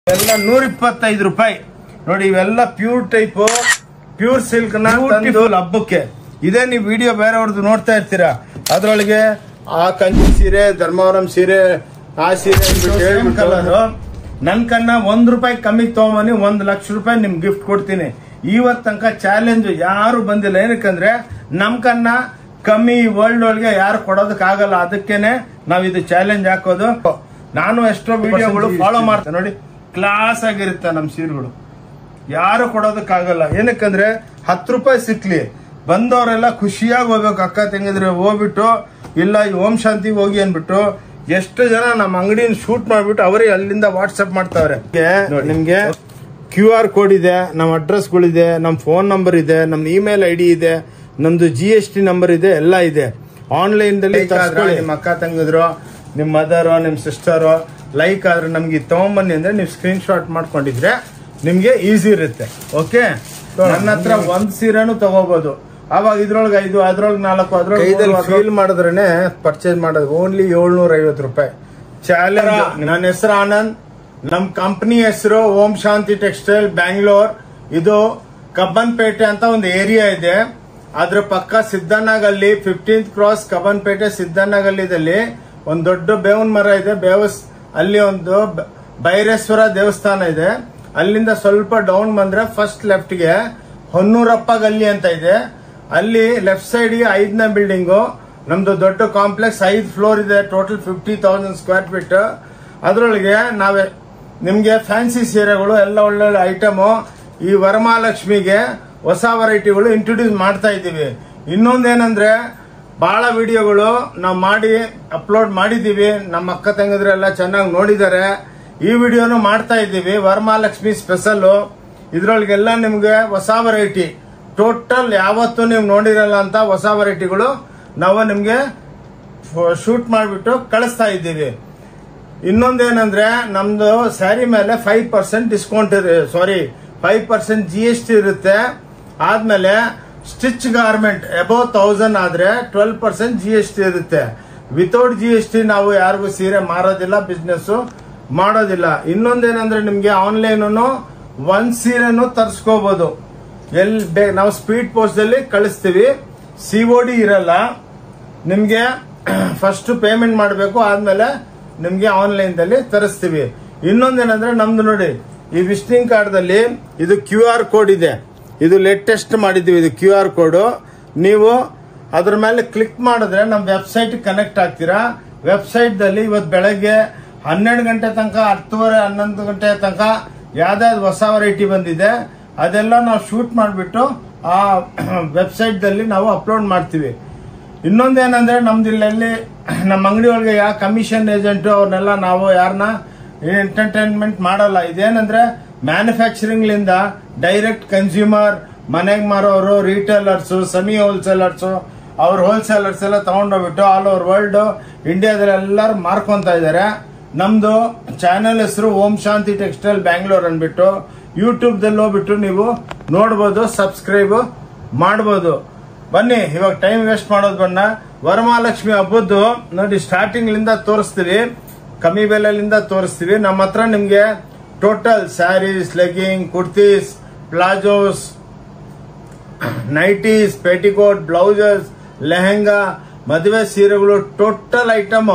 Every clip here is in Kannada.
ಎಲ್ಲ 125 ರೂಪಾಯಿ ನೋಡಿ. ಇವೆಲ್ಲ ಪ್ಯೂರ್ ಟೈಪ್ ಪ್ಯೂರ್ ಸಿಲ್ಕ್ ನ ಹಬ್ಬಕ್ಕೆ ಇದೇ. ನೀವು ವಿಡಿಯೋ ಬೇರೆಯವ್ರದ್ದು ನೋಡ್ತಾ ಇರ್ತೀರಾ, ಅದ್ರೊಳಗೆ ಆ ಕಂಚಿ ಸೀರೆ, ಧರ್ಮವರಂ ಸೀರೆ, ಆ ಸೀರೆ ಕಲರ್. ನನ್ ಕನ್ನ ₹1 ಕಮ್ಮಿ ತಗೊಂಬನಿ, 1 ಲಕ್ಷ ರೂಪಾಯಿ ನಿಮ್ ಗಿಫ್ಟ್ ಕೊಡ್ತೀನಿ. ಇವತ್ ತನಕ ಚಾಲೆಂಜ್ ಯಾರು ಬಂದಿಲ್ಲ. ಏನಕ್ಕಂದ್ರೆ ನಮ್ ಕನ್ನ ಕಮ್ಮಿ ವರ್ಲ್ಡ್ ಒಳಗೆ ಯಾರು ಕೊಡೋದಕ್ ಆಗಲ್ಲ. ಅದಕ್ಕೇನೆ ನಾವ್ ಇದು ಚಾಲೆಂಜ್ ಹಾಕೋದು. ನಾನು ಎಷ್ಟೋ ವಿಡಿಯೋಗಳು ಫಾಲೋ ಮಾಡ್ತೇನೆ ನೋಡಿ. ಕ್ಲಾಸ್ ಆಗಿರುತ್ತೆ ನಮ್ ಸೀರೆಗಳು, ಯಾರು ಕೊಡೋದಕ್ಕಾಗಲ್ಲ. ಏನಕ್ಕಂದ್ರೆ ₹10 ಸಿಕ್ಲಿ ಬಂದವರೆಲ್ಲ ಖುಷಿಯಾಗಿ ಹೋಗ್ಬೇಕು. ಅಕ್ಕ ತಂಗಿದ್ರೆ ಹೋಗ್ಬಿಟ್ಟು ಇಲ್ಲ ಓಂ ಶಾಂತಿ ಹೋಗಿ ಅನ್ಬಿಟ್ಟು ಎಷ್ಟು ಜನ ನಮ್ಮ ಅಂಗಡಿನ ಶೂಟ್ ಮಾಡ್ಬಿಟ್ಟು ಅವರೇ ಅಲ್ಲಿಂದ ವಾಟ್ಸ್ಆಪ್ ಮಾಡ್ತಾವ್ರೆ. ನಿಮ್ಗೆ QR ಕೋಡ್ ಇದೆ, ನಮ್ಮ ಅಡ್ರೆಸ್ಗಳಿದೆ, ನಮ್ ಫೋನ್ ನಂಬರ್ ಇದೆ, ನಮ್ ಇಮೇಲ್ ID ಇದೆ, ನಮ್ದು GST ನಂಬರ್ ಇದೆ, ಎಲ್ಲ ಇದೆ. ಆನ್ಲೈನ್ ದಲ್ಲಿ ನಿಮ್ಮ ಅಕ್ಕ ತಂಗಿದ್ರು, ನಿಮ್ ಮದರ್, ನಿಮ್ ಸಿಸ್ಟರ್ ಲೈಕ್ ಆದ್ರೆ ನಮ್ಗೆ ತಗೊಂಬನ್ನಿ ಅಂದ್ರೆ ನೀವು ಸ್ಕ್ರೀನ್ ಶಾಟ್ ಮಾಡ್ಕೊಂಡಿದ್ರೆ ನಿಮ್ಗೆ ಈಸಿ ಇರುತ್ತೆ. ಓಕೆ, ನನ್ನ ಹತ್ರ 1 ಸೀರೆನೂ ತಗೋಬಹುದು. ಅವಾಗ ಇದ್ರೊಳಗೆ 5, ಅದ್ರೊಳಗೆ 4, ಅದ್ರೊಳಗೆ ಫೀಲ್ ಮಾಡಿದ್ರೇನೆ ಪರ್ಚೇಸ್ ಮಾಡೋದು. Only ₹750 challenge. ನನ್ನ ಹೆಸರು ಆನಂದ್, ನಮ್ ಕಂಪನಿ ಹೆಸರು ಓಂ ಶಾಂತಿ ಟೆಕ್ಸ್ಟೈಲ್ ಬ್ಯಾಂಗ್ಳೂರ್. ಇದು ಕಬ್ಬನ್ಪೇಟೆ ಅಂತ ಒಂದು ಏರಿಯಾ ಇದೆ. ಅದ್ರ ಪಕ್ಕ ಸಿದ್ದಣ್ಣಗಲ್ಲಿ 15th ಕ್ರಾಸ್ ಕಬ್ಬನ್ಪೇಟೆ ಸಿದ್ದಣ್ಣಗಲ್ಲಿದಲ್ಲಿ ಒಂದು ದೊಡ್ಡ ಬೇವಿನ ಮರ ಇದೆ. ಅಲ್ಲಿ ಒಂದು ಭೈರೇಶ್ವರ ದೇವಸ್ಥಾನ ಇದೆ. ಅಲ್ಲಿಂದ ಸ್ವಲ್ಪ ಡೌನ್ ಬಂದ್ರೆ ಫಸ್ಟ್ ಲೆಫ್ಟ್ ಗೆ ಹೊನ್ನೂರಪ್ಪ ಗಲ್ಲಿ ಅಂತ ಇದೆ. ಅಲ್ಲಿ ಲೆಫ್ಟ್ ಸೈಡ್ ಗೆ 5ನೇ ಬಿಲ್ಡಿಂಗು. ನಮ್ದು ದೊಡ್ಡ ಕಾಂಪ್ಲೆಕ್ಸ್ 5 ಫ್ಲೋರ್ ಇದೆ. Total 50,000 square feet. ಅದ್ರೊಳಗೆ ನಾವೇ ನಿಮ್ಗೆ ಫ್ಯಾನ್ಸಿ ಸೀರೆಗಳು ಎಲ್ಲ ಒಳ್ಳೊಳ್ಳೆ ಐಟಮು ಈ ವರಮಹಾಲಕ್ಷ್ಮಿಗೆ ಹೊಸ ವೆರೈಟಿಗಳು ಇಂಟ್ರೊಡ್ಯೂಸ್ ಮಾಡ್ತಾ ಇದ್ದೀವಿ. ಇನ್ನೊಂದೇನಂದ್ರೆ ಬಹಳ ವಿಡಿಯೋಗಳು ನಾವು ಮಾಡಿ ಅಪ್ಲೋಡ್ ಮಾಡಿದೀವಿ. ನಮ್ಮ ಅಕ್ಕ ತಂಗಿದ್ರೆಲ್ಲ ಚೆನ್ನಾಗಿ ನೋಡಿದ್ದಾರೆ. ಈ ವಿಡಿಯೋನು ಮಾಡ್ತಾ ಇದ್ದೀವಿ, ವರಮಹಾಲಕ್ಷ್ಮಿ ಸ್ಪೆಷಲ್. ಇದ್ರೊಳಗೆಲ್ಲ ನಿಮ್ಗೆ ಹೊಸ ವೆರೈಟಿ ಟೋಟಲ್ ಯಾವತ್ತೂ ನೀವು ನೋಡಿರಲ್ಲ ಅಂತ ಹೊಸ ವೆರೈಟಿಗಳು ನಾವು ನಿಮ್ಗೆ ಶೂಟ್ ಮಾಡಿಬಿಟ್ಟು ಕಳಿಸ್ತಾ ಇದ್ದೀವಿ. ಇನ್ನೊಂದೇನಂದ್ರೆ ನಮ್ದು ಸ್ಯಾರಿ ಮೇಲೆ 5% ಡಿಸ್ಕೌಂಟ್ 5% GST ಇರುತ್ತೆ. ಆದ್ಮೇಲೆ ಸ್ಟಿಚ್ ಗಾರ್ಮೆಂಟ್ ಅಬೌವ್ 1000 ಆದ್ರೆ 12% GST ಇರುತ್ತೆ. ವಿತೌಟ್ GST ನಾವು ಯಾರಿಗೂ ಸೀರೆ ಮಾರೋದಿಲ್ಲ, ಬಿಸ್ನೆಸ್ ಮಾಡೋದಿಲ್ಲ. ಇನ್ನೊಂದೇನಂದ್ರೆ ನಿಮ್ಗೆ ಆನ್ಲೈನ್ 1 ಸೀರೆನೂ ತರಿಸ್ಕೋಬಹುದು. ನಾವು ಸ್ಪೀಡ್ ಪೋಸ್ಟ್ ಅಲ್ಲಿ ಕಳಿಸ್ತೀವಿ. COD ಇರಲ್ಲ. ನಿಮ್ಗೆ ಫಸ್ಟ್ ಪೇಮೆಂಟ್ ಮಾಡಬೇಕು, ಆದ್ಮೇಲೆ ನಿಮ್ಗೆ ಆನ್ಲೈನ್ ದಲ್ಲಿ ತರಿಸ್ತೀವಿ. ಇನ್ನೊಂದೇನಂದ್ರೆ ನಮ್ದು ನೋಡಿ, ಈ ವಿಸಿಟಿಂಗ್ ಕಾರ್ಡ್ ದಲ್ಲಿ ಇದು QR ಕೋಡ್ ಇದೆ. ಇದು ಲೇಟೆಸ್ಟ್ ಮಾಡಿದೀವಿ. ಇದು QR ಕೋಡ್ ನೀವು ಅದ್ರ ಮೇಲೆ ಕ್ಲಿಕ್ ಮಾಡಿದ್ರೆ ನಮ್ ವೆಬ್ಸೈಟ್ ಕನೆಕ್ಟ್ ಆಗ್ತೀರಾ. ವೆಬ್ಸೈಟ್ ದಲ್ಲಿ ಇವತ್ತು ಬೆಳಗ್ಗೆ 12 ಗಂಟೆ ತನಕ 10:30 11 ಗಂಟೆ ತನಕ ಯಾವ್ದಾದ್ರು ಹೊಸ ವೆರೈಟಿ ಬಂದಿದೆ ಅದೆಲ್ಲ ನಾವು ಶೂಟ್ ಮಾಡಿಬಿಟ್ಟು ಆ ವೆಬ್ಸೈಟ್ ದಲ್ಲಿ ನಾವು ಅಪ್ಲೋಡ್ ಮಾಡ್ತೀವಿ. ಇನ್ನೊಂದೇನಂದ್ರೆ ನಮ್ದು ಇಲ್ಲಿ ನಮ್ಮ ಅಂಗಡಿ ಒಳಗೆ ಯಾವ ಕಮಿಷನ್ ಏಜೆಂಟ್ ಅವ್ರನ್ನೆಲ್ಲ ನಾವು ಯಾರನ್ನ ಎಂಟರ್ಟೈನ್ಮೆಂಟ್ ಮಾಡಲ್ಲ. ಇದೇನಂದ್ರೆ ಮ್ಯಾನುಫ್ಯಾಕ್ಚರಿಂಗ್ ಲಿಂದ ಡೈರೆಕ್ಟ್ ಕನ್ಸ್ಯೂಮರ್, ಮನೆಗೆ ಮಾರೋರು, ರಿಟೇಲರ್ಸ್, ಸೆಮಿ ಹೋಲ್ಸೇಲರ್ಸ್, ಅವ್ರ ಹೋಲ್ಸೇಲರ್ಸ್ ಎಲ್ಲ ತಗೊಂಡೋಗ್ಬಿಟ್ಟು ಆಲ್ ಓವರ್ ವರ್ಲ್ಡ್ ಇಂಡಿಯಾದಲ್ಲಿ ಎಲ್ಲರೂ ಮಾರ್ಕೊಂತ ಇದಾರೆ. ನಮ್ದು ಚಾನೆಲ್ ಹೆಸರು ಓಂ ಶಾಂತಿ ಟೆಕ್ಸ್ಟೈಲ್ ಬ್ಯಾಂಗ್ಳೂರ್ ಅನ್ಬಿಟ್ಟು ಯೂಟ್ಯೂಬ್ ದಲ್ಲಿ ಹೋಗ್ಬಿಟ್ಟು ನೀವು ನೋಡ್ಬೋದು, ಸಬ್ಸ್ಕ್ರೈಬ್ ಮಾಡಬಹುದು. ಬನ್ನಿ, ಇವಾಗ ಟೈಮ್ ವೇಸ್ಟ್ ಮಾಡೋದು ಬಣ್ಣ. ವರಮಹಾಲಕ್ಷ್ಮಿ ಹಬ್ಬದ್ದು ನೋಡಿ ಸ್ಟಾರ್ಟಿಂಗ್ ಲಿಂದ ತೋರಿಸ್ತೀವಿ, ಕಮ್ಮಿ ಬೆಲೆಲಿಂದ ತೋರಿಸ್ತೀವಿ. ನಮ್ಮ ಹತ್ರ ನಿಮ್ಗೆ total saris, legging, kurtis, palazzos, nighties, petticoat, blouses, lehenga, ಮದುವೆ ಸೀರೆಗಳು ಟೋಟಲ್ ಐಟಮ್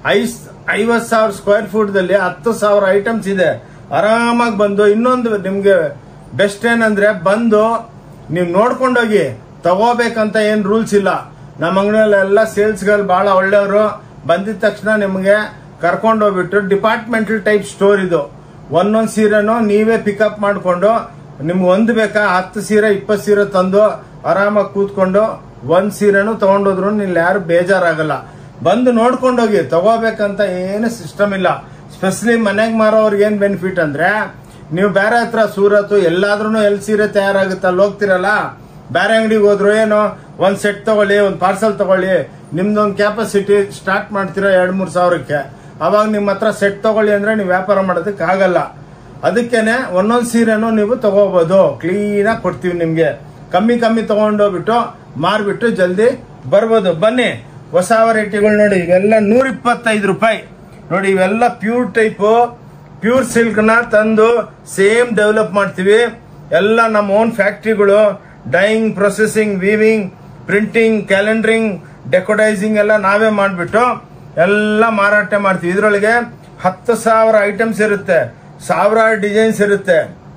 50,000 ಸ್ಕ್ವೇರ್ ಫೀಟ್ ದಲ್ಲಿ 10,000 ಐಟಮ್ಸ್ ಇದೆ. ಆರಾಮಾಗಿ ಬಂದು ಇನ್ನೊಂದು ನಿಮ್ಗೆ ಬೆಸ್ಟ್ ಏನಂದ್ರೆ ಬಂದು ನೀವು ನೋಡ್ಕೊಂಡೋಗಿ ತಗೋಬೇಕಂತ ಏನ್ ರೂಲ್ಸ್ ಇಲ್ಲ. ನಮ್ಮ ಅಂಗಡಿಯಲ್ಲಿ ಎಲ್ಲ ಸೇಲ್ಸ್ ಗಳು ಬಹಳ ಒಳ್ಳೆಯವರು. ಬಂದಿದ ತಕ್ಷಣ ನಿಮ್ಗೆ ಕರ್ಕೊಂಡೋಗ್ಬಿಟ್ಟು ಡಿಪಾರ್ಟ್ಮೆಂಟಲ್ ಟೈಪ್ ಸ್ಟೋರ್ ಇದು. ಒಂದೊಂದು ಸೀರೆನೂ ನೀವೇ ಪಿಕಪ್ ಮಾಡ್ಕೊಂಡು ನಿಮ್ಗೆ ಒಂದು ಬೇಕಾ 10 ಸೀರೆ 20 ಸೀರೆ ತಂದು ಆರಾಮಾಗಿ ಕೂತ್ಕೊಂಡು 1 ಸೀರೆನೂ ತಗೊಂಡೋದ್ರು ನಿಲ್ ಯಾರು ಬೇಜಾರಾಗಲ್ಲ. ಬಂದು ನೋಡ್ಕೊಂಡೋಗಿ ತಗೋಬೇಕಂತ ಏನು ಸಿಸ್ಟಮ್ ಇಲ್ಲ. ಸ್ಪೆಷಲಿ ಮನೆಗೆ ಮಾರೋರ್ಗೆ ಏನ್ ಬೆನಿಫಿಟ್ ಅಂದ್ರೆ ನೀವು ಬೇರೆ ಹತ್ರ ಸೂರತ್ ಎಲ್ಲಾದ್ರೂ ಎಲ್ಲಿ ಸೀರೆ ತಯಾರಾಗುತ್ತೆ ಅಲ್ಲಿ ಹೋಗ್ತಿರಲ್ಲ, ಬೇರೆ ಅಂಗಡಿಗೆ ಹೋದ್ರು ಏನೋ ಒಂದ್ ಸೆಟ್ ತಗೊಳ್ಳಿ, ಒಂದ್ ಪಾರ್ಸಲ್ ತಗೊಳ್ಳಿ, ನಿಮ್ದೊಂದು ಕ್ಯಾಪಾಸಿಟಿ ಸ್ಟಾರ್ಟ್ ಮಾಡ್ತೀರಾ 2-3 ಸಾವಿರಕ್ಕೆ. ಅವಾಗ ನಿಮ್ಮ ಹತ್ರ ಸೆಟ್ ತಗೊಳ್ಳಿ ಅಂದ್ರೆ ನೀವು ವ್ಯಾಪಾರ ಮಾಡೋದಕ್ಕೆ ಆಗಲ್ಲ. ಅದಕ್ಕೇನೆ ಒಂದೊಂದ್ ಸೀರೆನೂ ನೀವು ತಗೋಬಹುದು, ಕ್ಲೀನ್ ಆಗಿ ಕೊಡ್ತೀವಿ ನಿಮ್ಗೆ. ಕಮ್ಮಿ ತಗೊಂಡೋಗ್ಬಿಟ್ಟು ಮಾರ್ಬಿಟ್ಟು ಜಲ್ದಿ ಬರ್ಬೋದು. ಬನ್ನಿ, ಹೊಸ ವೆರೈಟಿಗಳು ನೋಡಿ. ಇವೆಲ್ಲ 125 ರೂಪಾಯಿ ನೋಡಿ. ಇವೆಲ್ಲ ಪ್ಯೂರ್ ಟೈಪ್ ಪ್ಯೂರ್ ಸಿಲ್ಕ್ ನ ತಂದು ಸೇಮ್ ಡೆವಲಪ್ ಮಾಡ್ತೀವಿ. ಎಲ್ಲ ನಮ್ಮ ಓನ್ ಫ್ಯಾಕ್ಟ್ರಿಗಳು dyeing, processing, weaving, printing, calendering, ಡೆಕೋಡೈಸಿಂಗ್ ಎಲ್ಲ ನಾವೇ ಮಾಡ್ಬಿಟ್ಟು ಎಲ್ಲ ಮಾರಾಟ ಮಾಡ್ತೀವಿ. ಇದ್ರೊಳಗೆ 10,000 ಐಟಮ್ಸ್ ಇರುತ್ತೆ, 1000 ಡಿಸೈನ್ಸ್ ಇರುತ್ತೆ.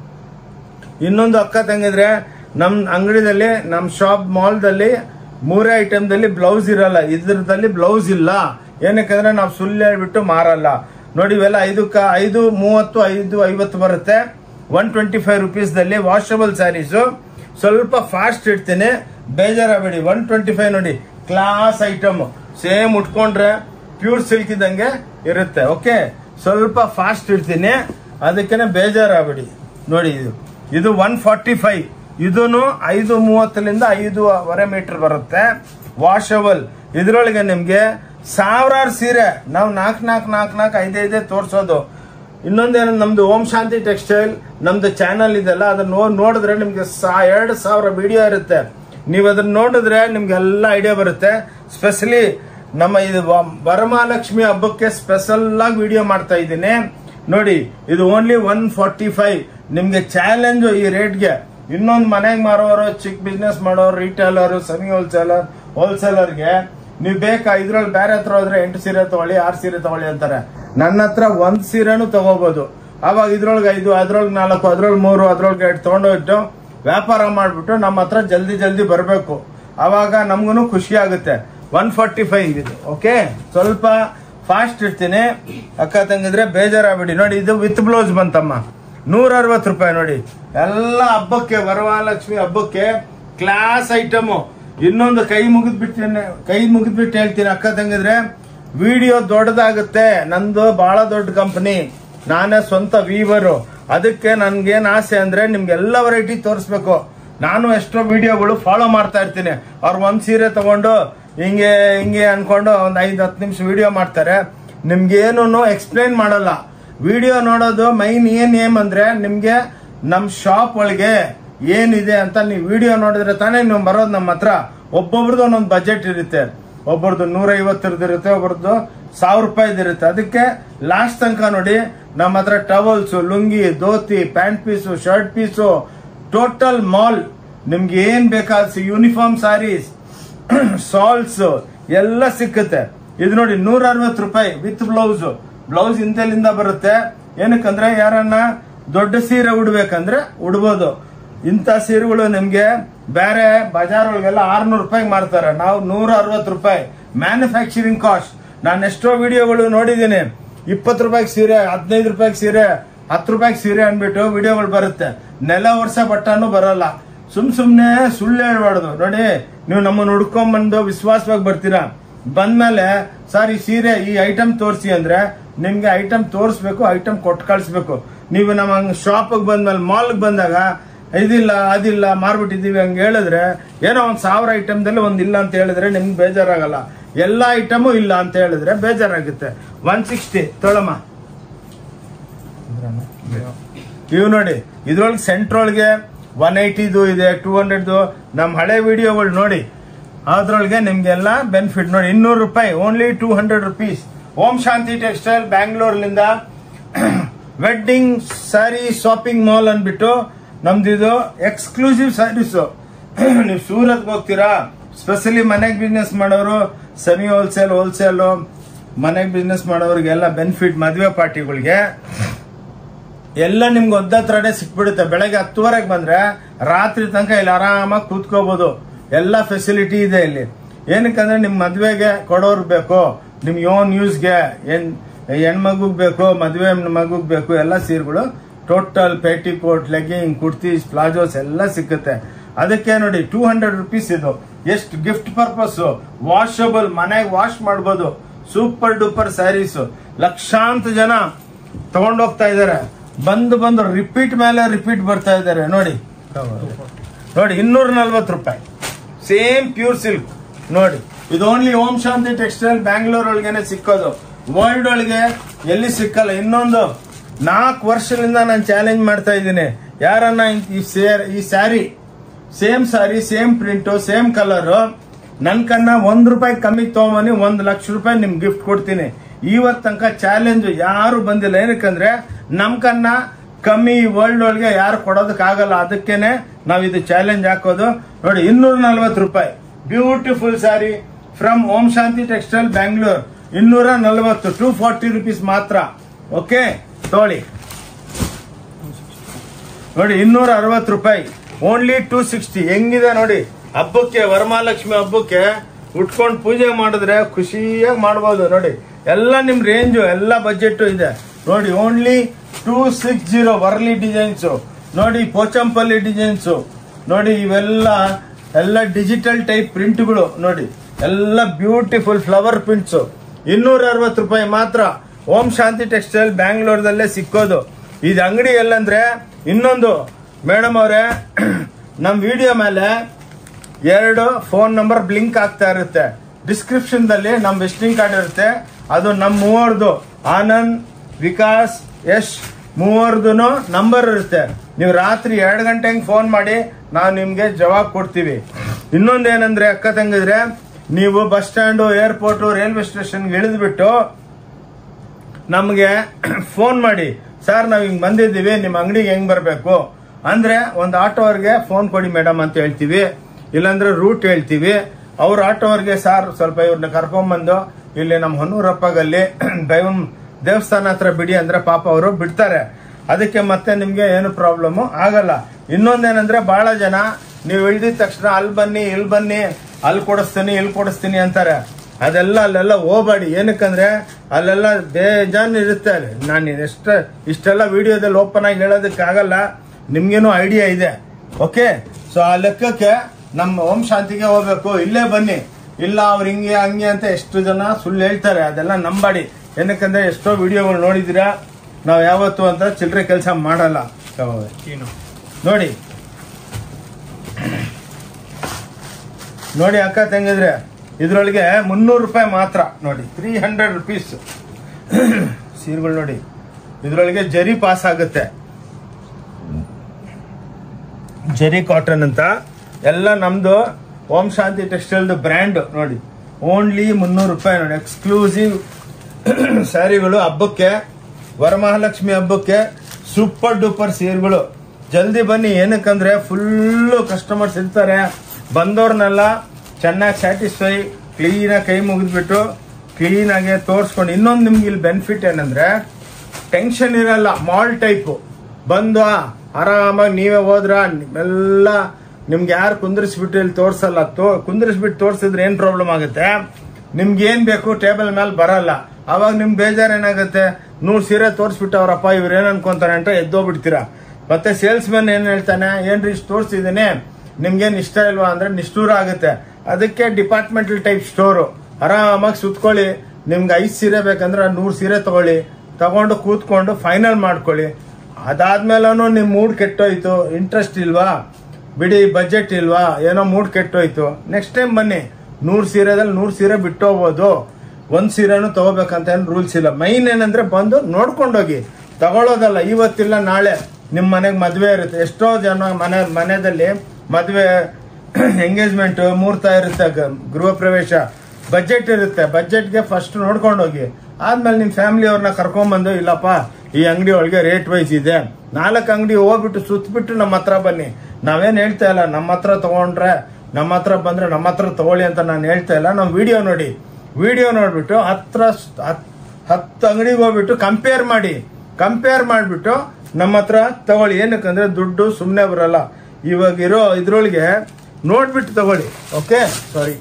ಇನ್ನೊಂದು ಅಕ್ಕ ತಂಗಿದ್ರೆ ನಮ್ ಅಂಗಡಿದಲ್ಲಿ, ನಮ್ ಶಾಪ್ ಮಾಲ್ದಲ್ಲಿ 3 ಐಟಮ್ದಲ್ಲಿ ಬ್ಲೌಸ್ ಇರಲ್ಲ, ಇದ್ರದಲ್ಲಿ ಬ್ಲೌಸ್ ಇಲ್ಲ. ಏನಕ್ಕಂದ್ರೆ ನಾವು ಸುಳ್ಳು ಹೇಳ್ಬಿಟ್ಟು ಮಾರಲ್ಲ. ನೋಡಿ ಇವೆಲ್ಲ 5:30, 5:50 ಬರುತ್ತೆ. 125 ರುಪೀಸ್ದಲ್ಲಿ ವಾಷಬಲ್ ಸ್ಯಾರೀಸು. ಸ್ವಲ್ಪ ಫಾಸ್ಟ್ ಇಡ್ತೀನಿ, ಬೇಜಾರಾಗಬೇಡಿ. 125 ನೋಡಿ, ಕ್ಲಾಸ್ ಐಟಮ್, ಸೇಮ್ ಉಟ್ಕೊಂಡ್ರೆ ಪ್ಯೂರ್ ಸಿಲ್ಕ್ ಇದ್ದಂಗೆ ಇರುತ್ತೆ. ಓಕೆ, ಸ್ವಲ್ಪ ಫಾಸ್ಟ್ ಇಡ್ತೀನಿ, ಅದಕ್ಕೆ ಬೇಜಾರಾಗಬೇಡಿ. ನೋಡಿ ಇದು 145, ಇದೂನು 5:30 5.25 ಮೀಟರ್ ಬರುತ್ತೆ, ವಾಷಬಲ್. ಇದ್ರೊಳಗೆ ನಿಮ್ಗೆ 1000 ಸೀರೆ ನಾವು 4 5 ತೋರ್ಸೋದು. ಇನ್ನೊಂದೇನು, ನಮ್ದು ಓಂ ಶಾಂತಿ ಟೆಕ್ಸ್ಟೈಲ್ ನಮ್ದು ಚಾನಲ್ ಇದೆಲ್ಲ, ಅದನ್ನ ನೋಡಿದ್ರೆ ನಿಮ್ಗೆ 2,000 ವಿಡಿಯೋ ಇರುತ್ತೆ. ನೀವು ಅದನ್ನ ನೋಡಿದ್ರೆ ನಿಮ್ಗೆಲ್ಲ ಐಡಿಯಾ ಬರುತ್ತೆ. ಸ್ಪೆಷಲಿ ನಮ್ಮ ಇದು ವರಮಹಾಲಕ್ಷ್ಮಿ ಹಬ್ಬಕ್ಕೆ ಸ್ಪೆಷಲ್ ಆಗಿ ವಿಡಿಯೋ ಮಾಡ್ತಾ ಇದ್ದೀನಿ. ನೋಡಿ ಇದು ಓನ್ಲಿ 145. ನಿಮ್ಗೆ ಚಾಲೆಂಜ್ ಈ ರೇಟ್ಗೆ. ಇನ್ನೊಂದು ಮನೆಗೆ ಮಾರೋರು, ಚಿಕ್ಕ ಬಿಸ್ನೆಸ್ ಮಾಡೋರು, ರಿಟೇಲರ್, ಸೆಮಿ ಹೋಲ್ಸೇಲರ್ಗೆ ನೀವು ಬೇಕಾ ಇದ್ರಲ್ಲಿ ಬೇರೆ ಹತ್ರ ಹೋದ್ರೆ 8 ಸೀರೆ ತಗೊಳ್ಳಿ, 6 ಸೀರೆ ತಗೊಳ್ಳಿ ಅಂತಾರೆ. ನನ್ನ ಹತ್ರ 1 ಸೀರೆನೂ ತಗೋಬಹುದು. ಅವಾಗ ಇದ್ರೊಳಗೆ 5, ಅದ್ರೊಳಗೆ 4, ಅದ್ರೊಳಗೆ 3, ಅದ್ರೊಳಗೆ 2 ತಗೊಂಡೋಗ್ಬಿಟ್ಟು ವ್ಯಾಪಾರ ಮಾಡ್ಬಿಟ್ಟು ನಮ್ಮ ಹತ್ರ ಜಲ್ದಿ ಬರಬೇಕು. ಅವಾಗ ನಮ್ಗೂ ಖುಷಿ ಆಗುತ್ತೆ. 145 ಇದು. ಓಕೆ, ಸ್ವಲ್ಪ ಫಾಸ್ಟ್ ಇಡ್ತೀನಿ ಅಕ್ಕ ತಂಗಿದ್ರೆ ಬೇಜಾರಾಗ್ಬಿಡಿ. ನೋಡಿ ಇದು ವಿತ್ ಬ್ಲೌಸ್ ಬಂತಮ್ಮ, 160 ರೂಪಾಯಿ. ನೋಡಿ ಎಲ್ಲ ಹಬ್ಬಕ್ಕೆ, ವರಮಹಾಲಕ್ಷ್ಮಿ ಹಬ್ಬಕ್ಕೆ ಕ್ಲಾಸ್ ಐಟಮು. ಇನ್ನೊಂದು ಕೈ ಮುಗಿದ್ಬಿಟ್ಟು ಹೇಳ್ತೀನಿ ಅಕ್ಕ ತಂಗಿದ್ರೆ, ವಿಡಿಯೋ ದೊಡ್ಡದಾಗುತ್ತೆ. ನಂದು ಬಹಳ ದೊಡ್ಡ ಕಂಪನಿ, ನಾನೇ ಸ್ವಂತ ವೀವರು. ಅದಕ್ಕೆ ನನ್ಗೇನ್ ಆಸೆ ಅಂದ್ರೆ ನಿಮ್ಗೆಲ್ಲ ವೆರೈಟಿ ತೋರಿಸ್ಬೇಕು. ನಾನು ಎಷ್ಟೋ ವಿಡಿಯೋಗಳು ಫಾಲೋ ಮಾಡ್ತಾ ಇರ್ತೀನಿ. ಅವ್ರು 1 ಸೀರೆ ತಗೊಂಡು ಹಿಂಗೆ ಅನ್ಕೊಂಡು ಒಂದು 5-10 ನಿಮಿಷ ವಿಡಿಯೋ ಮಾಡ್ತಾರೆ. ನಿಮ್ಗೇನು ಎಕ್ಸ್ಪ್ಲೈನ್ ಮಾಡಲ್ಲ. ವಿಡಿಯೋ ನೋಡೋದು ಮೈನ್ ಏನ್ ಅಂದ್ರೆ ನಿಮ್ಗೆ ನಮ್ ಶಾಪ್ ಒಳಗೆ ಏನಿದೆ ಅಂತ ನೀವು ವಿಡಿಯೋ ನೋಡಿದ್ರೆ ತಾನೇ ನೀವು ಬರೋದು ನಮ್ಮ ಹತ್ರ. ಒಬ್ಬೊಬ್ರದ್ದು ಒಂದೊಂದು ಬಜೆಟ್ ಇರುತ್ತೆ. ಒಬ್ಬರದು 150 ಇರುತ್ತೆ, ಒಬ್ಬರದ್ದು 1000 ರೂಪಾಯಿದು ಇರುತ್ತೆ. ಅದಕ್ಕೆ ಲಾಸ್ಟ್ ತನಕ ನೋಡಿ. ನಮ್ಮ ಹತ್ರ towels, lungi, dhoti, pant piece, shirt piece, total ಮಾಲ್ ನಿಮ್ಗೆ ಏನ್ ಬೇಕಾದ ಯೂನಿಫಾರ್ಮ್ ಸಾರೀಸ್, ಸಾಲ್ಸ್ ಎಲ್ಲ ಸಿಕ್ಕುತ್ತೆ. ಇದು ನೋಡಿ 160 ರೂಪಾಯಿ ವಿತ್ ಬ್ಲೌಸ್ ಇಂತೆಲ್ಲಿಂದ ಬರುತ್ತೆ. ಏನಕ್ಕಂದ್ರೆ ಯಾರನ್ನ ದೊಡ್ಡ ಸೀರೆ ಉಡ್ಬೇಕಂದ್ರೆ ಉಡ್ಬೋದು. ಇಂಥ ಸೀರೆಗಳು ನಿಮ್ಗೆ ಬೇರೆ ಬಜಾರ್ ಒಳಗೆಲ್ಲ 600 ರೂಪಾಯಿಗೆ ಮಾರ್ತಾರೆ, ನಾವು 160 ರೂಪಾಯಿ ಮ್ಯಾನುಫ್ಯಾಕ್ಚರಿಂಗ್ ಕಾಸ್ಟ್. ನಾನು ಎಷ್ಟೋ ವಿಡಿಯೋಗಳು ನೋಡಿದ್ದೀನಿ. 20 ರೂಪಾಯಿಗೆ ಸೀರೆ, 15 ರೂಪಾಯಿಗೆ ಸೀರೆ, 10 ರೂಪಾಯಿಗೆ ಸೀರೆ ಅನ್ಬಿಟ್ಟು ವಿಡಿಯೋಗಳು ಬರುತ್ತೆ. ನೆಲ ವರ್ಷ ಬಟ್ಟನು ಬರಲ್ಲ. ಸುಮ್ನೆ ಸುಳ್ಳು ಹೇಳ್ಬಾರ್ದು. ನೋಡಿ ನೀವು ನಮ್ಮನ್ನು ಹುಡ್ಕೊಂಡ್ಬಂದು ವಿಶ್ವಾಸವಾಗಿ ಬರ್ತೀರಾ. ಬಂದ್ಮೇಲೆ ಸರ್ ಈ ಸೀರೆ ಈ ಐಟಮ್ ತೋರಿಸಿ ಅಂದ್ರೆ ನಿಮ್ಗೆ ಐಟಮ್ ತೋರಿಸ್ಬೇಕು, ಐಟಮ್ ಕೊಟ್ಟು ಕಳಿಸ್ಬೇಕು. ನೀವು ನಮ್ಮ ಶಾಪಿಗೆ ಬಂದ್ಮೇಲೆ ಮಾಲ್ಗೆ ಬಂದಾಗ ಇದಿಲ್ಲ ಅದಿಲ್ಲ ಮಾರ್ಬಿಟ್ಟಿದೀವಿ ಹಂಗೆ ಹೇಳಿದ್ರೆ, ಏನೋ 1000 ಐಟಮ್ದಲ್ಲಿ ಒಂದಿಲ್ಲ ಅಂತ ಹೇಳಿದ್ರೆ ನಿಮ್ಗೆ ಬೇಜಾರಾಗಲ್ಲ. ಎಲ್ಲ ಐಟಮು ಇಲ್ಲ ಅಂತ ಹೇಳಿದ್ರೆ ಬೇಜಾರಾಗುತ್ತೆ. 160 ತೊಳಮ್ಮ. ಇವು ನೋಡಿ ಇದ್ರೊಳಗೆ ಸೆಂಟ್ರೊಳಗೆ 180 ಇದೆ, 200 ನಮ್ಮ ಹಳೆ ವಿಡಿಯೋಗಳು ನೋಡಿ. ಅದ್ರೊಳಗೆ ನಿಮ್ಗೆಲ್ಲ ಬೆನಿಫಿಟ್ ನೋಡಿ. 200 ರೂಪಾಯಿ, only 200 rupees. Om Shanti textile ಬ್ಯಾಂಗ್ಳೂರ್ಲಿಂದ ವೆಡ್ಡಿಂಗ್ ಸ್ಯಾರಿ ಶಾಪಿಂಗ್ ಮಾಲ್ ಅನ್ಬಿಟ್ಟು ನಮ್ದಿದು ಎಕ್ಸ್ಕ್ಲೂಸಿವ್ ಸ್ಯಾರೀಸ್. ನೀವು ಸೂರತ್ಗೆ ಹೋಗ್ತೀರಾ, ಸ್ಪೆಷಲಿ ಮನೆಗೆ ಬಿಸ್ನೆಸ್ ಮಾಡೋರು, ಸೆಮಿ ಹೋಲ್ಸೇಲ್ ಮನೆಗೆ ಬಿಸ್ನೆಸ್ ಮಾಡೋರಿಗೆಲ್ಲ ಬೆನಿಫಿಟ್. ಮದುವೆ ಪಾರ್ಟಿಗಳಿಗೆ ಎಲ್ಲ ನಿಮ್ಗೆ ಒದ್ದತ್ರಡೆ ಸಿಕ್ಬಿಡುತ್ತೆ. ಬೆಳಗ್ಗೆ 10:30 ಬಂದ್ರೆ ರಾತ್ರಿ ತನಕ ಇಲ್ಲಿ ಆರಾಮಾಗಿ ಕೂತ್ಕೋಬಹುದು. ಎಲ್ಲ ಫೆಸಿಲಿಟಿ ಇದೆ ಇಲ್ಲಿ. ಏನಕ್ಕಂದ್ರೆ ನಿಮ್ ಮದ್ವೆಗೆ ಕೊಡೋರು ಬೇಕು, ನಿಮ್ ಓನ್ ಯೂಸ್ಗೆ, ಹೆಣ್ಮಗುಗ್ ಬೇಕು, ಮದ್ವೆ ಮಗುಗ್ ಬೇಕು, ಎಲ್ಲ ಸೀರೆಗಳು total petticoat, legging, kurtis, palazzos ಎಲ್ಲ ಸಿಕ್ಕುತ್ತೆ. ಅದಕ್ಕೆ ನೋಡಿ 200 ರುಪೀಸ್. ಇದು ಎಷ್ಟು ಗಿಫ್ಟ್ ಪರ್ಪಸ್, ವಾಷಬಲ್, ಮನೆಗೆ ವಾಶ್ ಮಾಡ್ಬೋದು. ಸೂಪರ್ ಡೂಪರ್ ಸ್ಯಾರೀಸ್ ಲಕ್ಷಾಂತರ ಜನ ತಗೊಂಡೋಗ್ತಾ ಇದಾರೆ. ಬಂದು ರಿಪೀಟ್ ಮೇಲೆ ರಿಪೀಟ್ ಬರ್ತಾ ಇದಾರೆ. ನೋಡಿ 240 ರೂಪಾಯಿ ಸೇಮ್ ಪ್ಯೂರ್ ಸಿಲ್ಕ್. ನೋಡಿ ಇದು ಓನ್ಲಿ ಓಂ ಶಾಂತಿ ಟೆಕ್ಸ್ಟೈಲ್ ಬ್ಯಾಂಗ್ಳೂರ್ ಒಳಗೇನೆ ಸಿಕ್ಕೋದು. ವರ್ಲ್ಡ್ ಒಳಗೆ ಎಲ್ಲಿ ಸಿಕ್ಕಲ್ಲ. ಇನ್ನೊಂದು 4 ವರ್ಷದಿಂದ ನಾನು ಚಾಲೆಂಜ್ ಮಾಡ್ತಾ ಇದ್ದೀನಿ, ಯಾರನ್ನ ಈ sari same print same colour ನನ್ ಕನ್ನ 1 ರೂಪಾಯಿ ಕಮ್ಮಿ ತಗೊಂಬನ್ನಿ, 1 ಲಕ್ಷ ರೂಪಾಯಿ ನಿಮ್ಗೆ ಗಿಫ್ಟ್ ಕೊಡ್ತೀನಿ. ಇವತ್ತು ತನಕ ಚಾಲೆಂಜ್ ಯಾರು ಬಂದಿಲ್ಲ. ಏನಕ್ಕಂದ್ರೆ ನಮ್ಕನ್ನ ಕಮ್ಮಿ ವರ್ಲ್ಡ್ ಒಳಗೆ ಯಾರು ಕೊಡೋದಕ್ಕಾಗಲ್ಲ. ಅದಕ್ಕೇನೆ ನಾವ್ ಇದು ಚಾಲೆಂಜ್ ಹಾಕೋದು. ನೋಡಿ 240 ರೂಪಾಯಿ beautiful sari from Om Shanti textile Bangalore. 240 240 rupees ಮಾತ್ರ. ಓಕೆ ತೋಳಿ ನೋಡಿ 260 ರೂಪಾಯಿ ಓನ್ಲಿ 260. ಹೆಂಗಿದೆ ನೋಡಿ. ಹಬ್ಬಕ್ಕೆ ವರಮಹಾಲಕ್ಷ್ಮಿ ಹಬ್ಬಕ್ಕೆ ಉಟ್ಕೊಂಡು ಪೂಜೆ ಮಾಡಿದ್ರೆ ಖುಷಿಯಾಗಿ ಮಾಡ್ಬೋದು. ನೋಡಿ ಎಲ್ಲ ನಿಮ್ ರೇಂಜು ಎಲ್ಲ ಬಜೆಟ್ ಇದೆ ನೋಡಿ. ಓನ್ಲಿ 260 ವರ್ಲಿ ಡಿಸೈನ್ಸ್ ನೋಡಿ. ಪೋಚಂಪಲ್ಲಿ ಡಿಸೈನ್ಸ್ ನೋಡಿ. ಇವೆಲ್ಲ ಡಿಜಿಟಲ್ ಟೈಪ್ ಪ್ರಿಂಟ್ಗಳು ನೋಡಿ. ಎಲ್ಲ ಬ್ಯೂಟಿಫುಲ್ ಫ್ಲವರ್ ಪ್ರಿಂಟ್ಸ್ 260 ರೂಪಾಯಿ ಮಾತ್ರ. ಓಂ ಶಾಂತಿ ಟೆಕ್ಸ್ಟೈಲ್ ಬ್ಯಾಂಗ್ಳೂರ್ದಲ್ಲೇ ಸಿಕ್ಕೋದು. ಇದು ಅಂಗಡಿ ಎಲ್ಲಂದ್ರೆ ಇನ್ನೊಂದು ಮೇಡಮ್ ಅವರೇ, ನಮ್ ವಿಡಿಯೋ ಮೇಲೆ 2 ಫೋನ್ ನಂಬರ್ ಬ್ಲಿಂಕ್ ಆಗ್ತಾ ಇರುತ್ತೆ. ಡಿಸ್ಕ್ರಿಪ್ಷನ್ ದಲ್ಲಿ ನಮ್ ವಿಸಿಟಿಂಗ್ ಕಾರ್ಡ್ ಇರುತ್ತೆ. ಅದು ನಮ್ ಮೂವರ್ದು ಆನಂದ್, ವಿಕಾಸ್, ಯಶ್ ಮೂವರ್ದು ನಂಬರ್ ಇರುತ್ತೆ. ನೀವು ರಾತ್ರಿ 2 ಗಂಟೆಗೆ ಫೋನ್ ಮಾಡಿ ನಾವು ನಿಮ್ಗೆ ಜವಾಬ್ ಕೊಡ್ತೀವಿ. ಇನ್ನೊಂದೇನಂದ್ರೆ ಅಕ್ಕ ತಂಗಿದ್ರೆ, ನೀವು bus stand, airport, railway station ಇಳಿದ್ಬಿಟ್ಟು ನಮ್ಗೆ ಫೋನ್ ಮಾಡಿ, ಸರ್ ನಾವ್ ಹಿಂಗ್ ಬಂದಿದ್ದೀವಿ, ನಿಮ್ ಅಂಗಡಿಗೆ ಹೆಂಗ್ ಬರ್ಬೇಕು ಅಂದ್ರೆ ಒಂದು ಆಟೋವರ್ಗೆ ಫೋನ್ ಕೊಡಿ ಮೇಡಮ್ ಅಂತ ಹೇಳ್ತೀವಿ. ಇಲ್ಲಾಂದ್ರೆ ರೂಟ್ ಹೇಳ್ತೀವಿ. ಅವ್ರ ಆಟೋವರ್ಗೆ ಸರ್ ಸ್ವಲ್ಪ ಇವ್ರನ್ನ ಕರ್ಕೊಂಡ್ಬಂದು ಇಲ್ಲಿ ನಮ್ ಹೊನ್ನೂರಪ್ಪಗಲ್ಲಿ ದೇವಸ್ಥಾನ ಹತ್ರ ಬಿಡಿ ಅಂದ್ರೆ ಪಾಪ ಅವರು ಬಿಡ್ತಾರೆ. ಅದಕ್ಕೆ ಮತ್ತೆ ನಿಮ್ಗೆ ಏನು ಪ್ರಾಬ್ಲಮ್ ಆಗಲ್ಲ. ಇನ್ನೊಂದೇನಂದ್ರೆ ಬಹಳ ಜನ ನೀವು ಇಳ್ದಿದ ತಕ್ಷಣ ಅಲ್ಲಿ ಬನ್ನಿ, ಇಲ್ಲಿ ಬನ್ನಿ, ಅಲ್ಲಿ ಕೊಡಿಸ್ತೀನಿ, ಇಲ್ಲಿ ಕೊಡಿಸ್ತೀನಿ ಅಂತಾರೆ. ಅದೆಲ್ಲ ಅಲ್ಲೆಲ್ಲ ಹೋಗ್ಬೇಡಿ. ಏನಕ್ಕಂದ್ರೆ ಅಲ್ಲೆಲ್ಲ ಬೇಜಾನ್ ಇರುತ್ತೆ. ಅಲ್ಲಿ ನಾನು ಇಷ್ಟೆಲ್ಲ ವಿಡಿಯೋದಲ್ಲಿ ಓಪನ್ ಆಗಿ ಹೇಳೋದಕ್ಕಾಗಲ್ಲ. ನಿಮ್ಗೇನು ಐಡಿಯಾ ಇದೆ. ಓಕೆ, ಸೊ ಆ ಲೆಕ್ಕಕ್ಕೆ ನಮ್ಮ ಓಂ ಶಾಂತಿಗೆ ಹೋಗ್ಬೇಕು. ಇಲ್ಲೇ ಬನ್ನಿ, ಇಲ್ಲ ಅವ್ರು ಹಿಂಗೆ ಹಂಗೆ ಅಂತ ಎಷ್ಟು ಜನ ಸುಳ್ಳು ಹೇಳ್ತಾರೆ. ಅದೆಲ್ಲ ನಂಬಾಡಿ. ಏನಕ್ಕಂದ್ರೆ ಎಷ್ಟೋ ವಿಡಿಯೋಗಳು ನೋಡಿದಿರಾ. ನಾವು ಯಾವತ್ತು ಅಂತ ಚಿಲ್ಲರೆ ಕೆಲಸ ಮಾಡಲ್ಲ. ನೋಡಿ ನೋಡಿ ಅಕ್ಕ ತಂಗಿದ್ರೆ, ಇದ್ರೊಳಗೆ 300 ರೂಪಾಯಿ ಮಾತ್ರ ನೋಡಿ. 300 rupees ಸೀರೆಗಳು ನೋಡಿ. ಇದ್ರೊಳಗೆ ಜರಿ ಪಾಸ್ ಆಗುತ್ತೆ. ಜರಿ ಕಾಟನ್ ಅಂತ ಎಲ್ಲ ನಮ್ದು ಓಂ ಶಾಂತಿ ಟೆಕ್ಸ್ಟೈಲ್ ಬ್ರ್ಯಾಂಡ್ ನೋಡಿ. ಓನ್ಲಿ 300 ರೂಪಾಯಿ ನೋಡಿ. ಎಕ್ಸ್ಕ್ಲೂಸಿವ್ ಸ್ಯಾರಿಗಳು ಹಬ್ಬಕ್ಕೆ, ವರಮಹಾಲಕ್ಷ್ಮಿ ಹಬ್ಬಕ್ಕೆ ಸೂಪರ್ ಡೂಪರ್ ಸೀರೆಗಳು. ಜಲ್ದಿ ಬನ್ನಿ. ಏನಕ್ಕಂದ್ರೆ ಫುಲ್ಲು ಕಸ್ಟಮರ್ಸ್ ಇರ್ತಾರೆ. ಬಂದವ್ರನ್ನೆಲ್ಲ ಚೆನ್ನಾಗಿ ಸ್ಯಾಟಿಸ್ಫೈ, ಕ್ಲೀನಾಗಿ ಕೈ ಮುಗಿದ್ಬಿಟ್ಟು ಕ್ಲೀನಾಗಿ ತೋರಿಸ್ಕೊಂಡು. ಇನ್ನೊಂದು ನಿಮ್ಗೆ ಇಲ್ಲಿ ಬೆನಿಫಿಟ್ ಏನಂದ್ರೆ ಟೆನ್ಷನ್ ಇರಲ್ಲ. ಮಾಲ್ ಟೈಪು ಬಂದು ಆರಾಮಾಗಿ ನೀವೇ ಹೋದ್ರ ಎಲ್ಲ ನಿಮ್ಗೆ ಯಾರು ಕುಂದ್ರಿಸ್ಬಿಟ್ಟು ಇಲ್ಲಿ ತೋರ್ಸಲ್ಲ. ಕುಂದ್ರಿಸ್ಬಿಟ್ಟು ತೋರ್ಸಿದ್ರೆ ಏನ್ ಪ್ರಾಬ್ಲಮ್ ಆಗುತ್ತೆ, ನಿಮ್ಗೆ ಏನ್ ಬೇಕು ಟೇಬಲ್ ಮೇಲೆ ಬರಲ್ಲ. ಅವಾಗ ನಿಮ್ಗೆ ಬೇಜಾರು ಏನಾಗುತ್ತೆ, 100 ಸೀರೆ ತೋರಿಸ್ಬಿಟ್ಟು ಅವ್ರಪ್ಪ ಇವ್ರು ಏನ್ ಅನ್ಕೊಂತಾರೆ ಅಂತ ಎದ್ದೋಗ್ಬಿಡ್ತೀರಾ. ಮತ್ತೆ ಸೇಲ್ಸ್ ಮ್ಯಾನ್ ಏನ್ ಹೇಳ್ತಾನೆ, ಏನ್ರಿ ಇಷ್ಟು ತೋರಿಸಿದ್ದೀನಿ ನಿಮ್ಗೇನ್ ಇಷ್ಟ ಇಲ್ವಾ ಅಂದ್ರೆ ನಿಷ್ಠೂರ ಆಗುತ್ತೆ. ಅದಕ್ಕೆ ಡಿಪಾರ್ಟ್ಮೆಂಟಲ್ ಟೈಪ್ ಸ್ಟೋರು. ಆರಾಮಾಗಿ ಸುತ್ಕೊಳ್ಳಿ. ನಿಮ್ಗೆ 5 ಸೀರೆ ಬೇಕಂದ್ರೆ 100 ಸೀರೆ ತಗೊಂಡು ಕೂತ್ಕೊಂಡು ಫೈನಲ್ ಮಾಡ್ಕೊಳ್ಳಿ. ಅದಾದ್ಮೇಲೂ ನಿಮ್ ಮೂಡ್ ಕೆಟ್ಟೋಯ್ತು, ಇಂಟ್ರೆಸ್ಟ್ ಇಲ್ವಾ, ಬಿಡಿ ಬಜೆಟ್ ಇಲ್ವಾ, ಏನೋ ಮೂಡ್ ಕೆಟ್ಟೋಯ್ತು, ನೆಕ್ಸ್ಟ್ ಟೈಮ್ ಬನ್ನಿ. 100 ಸೀರೆದಲ್ಲಿ 100 ಸೀರೆ ಬಿಟ್ಟು ಹೋಗ್ಬೋದು. 1 ಸೀರೆನೂ ತಗೋಬೇಕಂತ ಏನು ರೂಲ್ಸ್ ಇಲ್ಲ. ಮೈನ್ ಏನಂದ್ರೆ ಬಂದು ನೋಡ್ಕೊಂಡೋಗಿ ತಗೊಳ್ಳೋದಲ್ಲ. ಇವತ್ತಿಲ್ಲ ನಾಳೆ ನಿಮ್ ಮನೆಗೆ ಮದ್ವೆ ಇರುತ್ತೆ. ಎಷ್ಟೋ ಜನ ಮನೆಯಲ್ಲಿ ಮದ್ವೆ, ಎಂಗೇಜ್ಮೆಂಟ್, ಮುಹೂರ್ತ ಇರುತ್ತೆ, ಗೃಹ ಪ್ರವೇಶ, ಬಜೆಟ್ ಇರುತ್ತೆ. ಬಜೆಟ್ಗೆ ಫಸ್ಟ್ ನೋಡ್ಕೊಂಡೋಗಿ. ಆದ್ಮೇಲೆ ನಿಮ್ ಫ್ಯಾಮಿಲಿ ಅವ್ರನ್ನ ಕರ್ಕೊಂಡ್ಬಂದು, ಇಲ್ಲಪ್ಪ ಈ ಅಂಗಡಿ ಒಳಗೆ ರೇಟ್ ವೈಸ್ ಇದೆ, 4 ಅಂಗಡಿ ಹೋಗ್ಬಿಟ್ಟು ಸುತ್ತಬಿಟ್ಟು ನಮ್ಮ ಹತ್ರ ಬನ್ನಿ. ನಾವೇನ್ ಹೇಳ್ತಾ ಇಲ್ಲ, ನಮ್ಮ ಹತ್ರ ತಗೊಂಡ್ರೆ, ನಮ್ಮ ಹತ್ರ ಬಂದ್ರೆ ನಮ್ಮ ಹತ್ರ ತಗೊಳ್ಳಿ ಅಂತ ನಾನು ಹೇಳ್ತಾ ಇಲ್ಲ. ನಾವು ವಿಡಿಯೋ ನೋಡಿ, ವಿಡಿಯೋ ನೋಡ್ಬಿಟ್ಟು 10 ಅಂಗಡಿಗೆ ಹೋಗ್ಬಿಟ್ಟು ಕಂಪೇರ್ ಮಾಡ್ಬಿಟ್ಟು ನಮ್ಮ ಹತ್ರ ತಗೊಳ್ಳಿ. ಏನಕ್ಕಂದ್ರೆ ದುಡ್ಡು ಸುಮ್ಮನೆ ಬರಲ್ಲ. ಇವಾಗ ಇರೋ ಇದ್ರೊಳಗೆ ನೋಡ್ಬಿಟ್ಟು ತಗೊಳ್ಳಿ. ಓಕೆ, ಸಾರಿ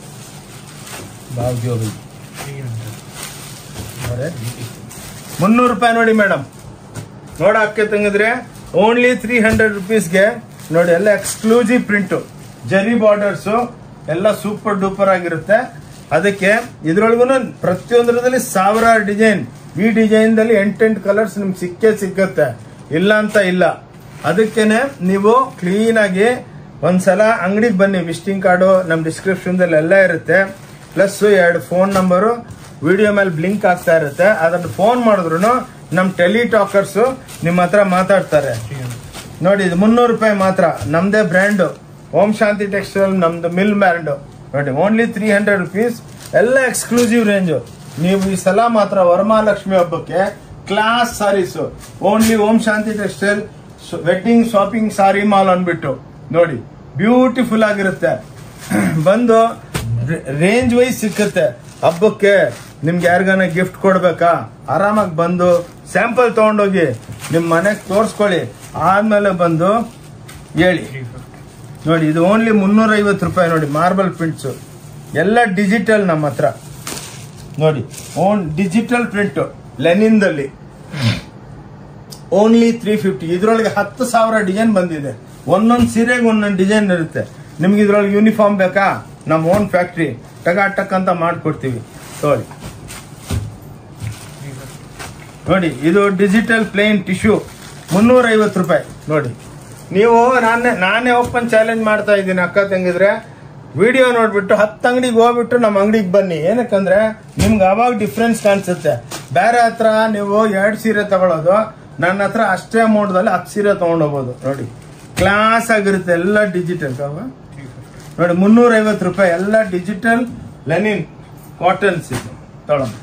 300 ರೂಪಾಯಿ ನೋಡಿ ಮೇಡಮ್. ನೋಡಕ್ಕೆ ತಂಗಿದ್ರೆ ಓನ್ಲಿ 300 rupeesಗೆ ನೋಡಿ. ಎಲ್ಲ ಎಕ್ಸ್ಕ್ಲೂಸಿವ್ ಪ್ರಿಂಟ್, ಜರಿ ಬಾರ್ಡರ್ಸ್ ಎಲ್ಲ ಸೂಪರ್ ಡೂಪರ್ ಆಗಿರುತ್ತೆ. ಅದಕ್ಕೆ ಇದ್ರೊಳಗೂ ಪ್ರತಿಯೊಂದರಲ್ಲಿ 1000 ಡಿಸೈನ್. ಈ ಡಿಸೈನ್ ದಲ್ಲಿ 8 ಕಲರ್ಸ್ ನಿಮ್ಗೆ ಸಿಕ್ಕತ್ತೆ, ಇಲ್ಲ ಅಂತ ಇಲ್ಲ. ಅದಕ್ಕೇನೆ ನೀವು ಕ್ಲೀನ್ ಆಗಿ ಒಂದ್ಸಲ ಅಂಗಡಿಗೆ ಬನ್ನಿ. ವಿಸಿಟಿಂಗ್ ಕಾರ್ಡು ನಮ್ ಡಿಸ್ಕ್ರಿಪ್ಷನ್ ದಲ್ಲಿ ಎಲ್ಲ ಇರುತ್ತೆ. ಪ್ಲಸ್ 2 ಫೋನ್ ನಂಬರು ವಿಡಿಯೋ ಮೇಲೆ ಬ್ಲಿಂಕ್ ಆಗ್ತಾ ಇರುತ್ತೆ. ಅದನ್ನ ಫೋನ್ ಮಾಡಿದ್ರು ನಮ್ ಟೆಲಿಟಾಕರ್ಸ್ ನಿಮ್ಮ ಹತ್ರ ಮಾತಾಡ್ತಾರೆ. ನೋಡಿ, ಇದು 300 ರೂಪಾಯಿ ಮಾತ್ರ. ನಮ್ದೇ ಬ್ರ್ಯಾಂಡ್ ಓಂ ಶಾಂತಿ ಟೆಕ್ಸ್ಟೈಲ್, ನಮ್ದು ಮಿಲ್ ಬ್ರ್ಯಾಂಡ್ ನೋಡಿ. Only 300 rupees. ಎಲ್ಲ ಎಕ್ಸ್ಕ್ಲೂಸಿವ್ ರೇಂಜು. ನೀವು ಈ ಸಲ ಮಾತ್ರ ವರಮಹಾಲಕ್ಷ್ಮಿ ಹಬ್ಬಕ್ಕೆ class saris only Om Shanti textile wedding shopping sari mall ಅಂದ್ಬಿಟ್ಟು ನೋಡಿ, ಬ್ಯೂಟಿಫುಲ್ ಆಗಿರುತ್ತೆ. ಬಂದು ರೇಂಜ್ ವೈಸ್ ಸಿಕ್ಕುತ್ತೆ. ಹಬ್ಬಕ್ಕೆ ನಿಮ್ಗೆ ಯಾರಿಗಾನ ಗಿಫ್ಟ್ ಕೊಡ್ಬೇಕಾ, ಆರಾಮಾಗಿ ಬಂದು ಸ್ಯಾಂಪಲ್ ತಗೊಂಡೋಗಿ ನಿಮ್ ಮನೆಗೆ ತೋರಿಸ್ಕೊಳ್ಳಿ, ಆದ್ಮೇಲೆ ಬಂದು ಹೇಳಿ. ನೋಡಿ, ಇದು ಓನ್ಲಿ 350 ರೂಪಾಯಿ. ನೋಡಿ, ಮಾರ್ಬಲ್ ಪ್ರಿಂಟ್ಸ್ ಎಲ್ಲ ಡಿಜಿಟಲ್ ನಮ್ಮ ಹತ್ರ. ನೋಡಿ, ಓನ್ ಡಿಜಿಟಲ್ ಪ್ರಿಂಟ್ ಲೆನಿನ್ದಲ್ಲಿ ಓನ್ಲಿ 350. ಇದ್ರೊಳಗೆ 10,000 ಡಿಸೈನ್ ಬಂದಿದೆ. ಒಂದೊಂದು ಸೀರೆಗೆ ಒಂದೊಂದು ಡಿಸೈನ್ ಇರುತ್ತೆ. ನಿಮ್ಗೆ ಇದ್ರೊಳಗೆ ಯೂನಿಫಾರ್ಮ್ ಬೇಕಾ, ನಮ್ಮ ಓನ್ ಫ್ಯಾಕ್ಟ್ರಿ ಟಕ್ ಅಂತ ಮಾಡ್ಕೊಡ್ತೀವಿ. ನೋಡಿ, ಇದು ಡಿಜಿಟಲ್ ಪ್ಲೇನ್ ಟಿಶ್ಯೂ 350 ರೂಪಾಯಿ. ನೋಡಿ, ನೀವು ನಾನೇ ಓಪನ್ ಚಾಲೆಂಜ್ ಮಾಡ್ತಾ ಇದ್ದೀನಿ. ಅಕ್ಕ ತಂಗಿದ್ರೆ ವಿಡಿಯೋ ನೋಡ್ಬಿಟ್ಟು 10 ಅಂಗಡಿಗೆ ಹೋಗ್ಬಿಟ್ಟು ನಮ್ಮ ಅಂಗಡಿಗೆ ಬನ್ನಿ. ಏನಕ್ಕಂದ್ರೆ ನಿಮ್ಗೆ ಅವಾಗ ಡಿಫ್ರೆನ್ಸ್ ಕಾಣಿಸುತ್ತೆ. ಬೇರೆ ಹತ್ರ ನೀವು 2 ಸೀರೆ ತಗೊಳ್ಳೋದು, ನನ್ನ ಹತ್ರ ಅಷ್ಟೇ ಅಮೌಂಟ್ದಲ್ಲಿ 10 ಸೀರೆ ತಗೊಂಡೋಗ್ಬೋದು. ನೋಡಿ, ಕ್ಲಾಸ್ ಆಗಿರುತ್ತೆ. ಎಲ್ಲ ಡಿಜಿಟಲ್. ನೋಡಿ, 350 ರೂಪಾಯಿ. ಎಲ್ಲ ಡಿಜಿಟಲ್ ಲೆನಿನ್ ಕಾಟನ್ಸ್ ಇದು ತಗೊಳ್ಳೋಣ.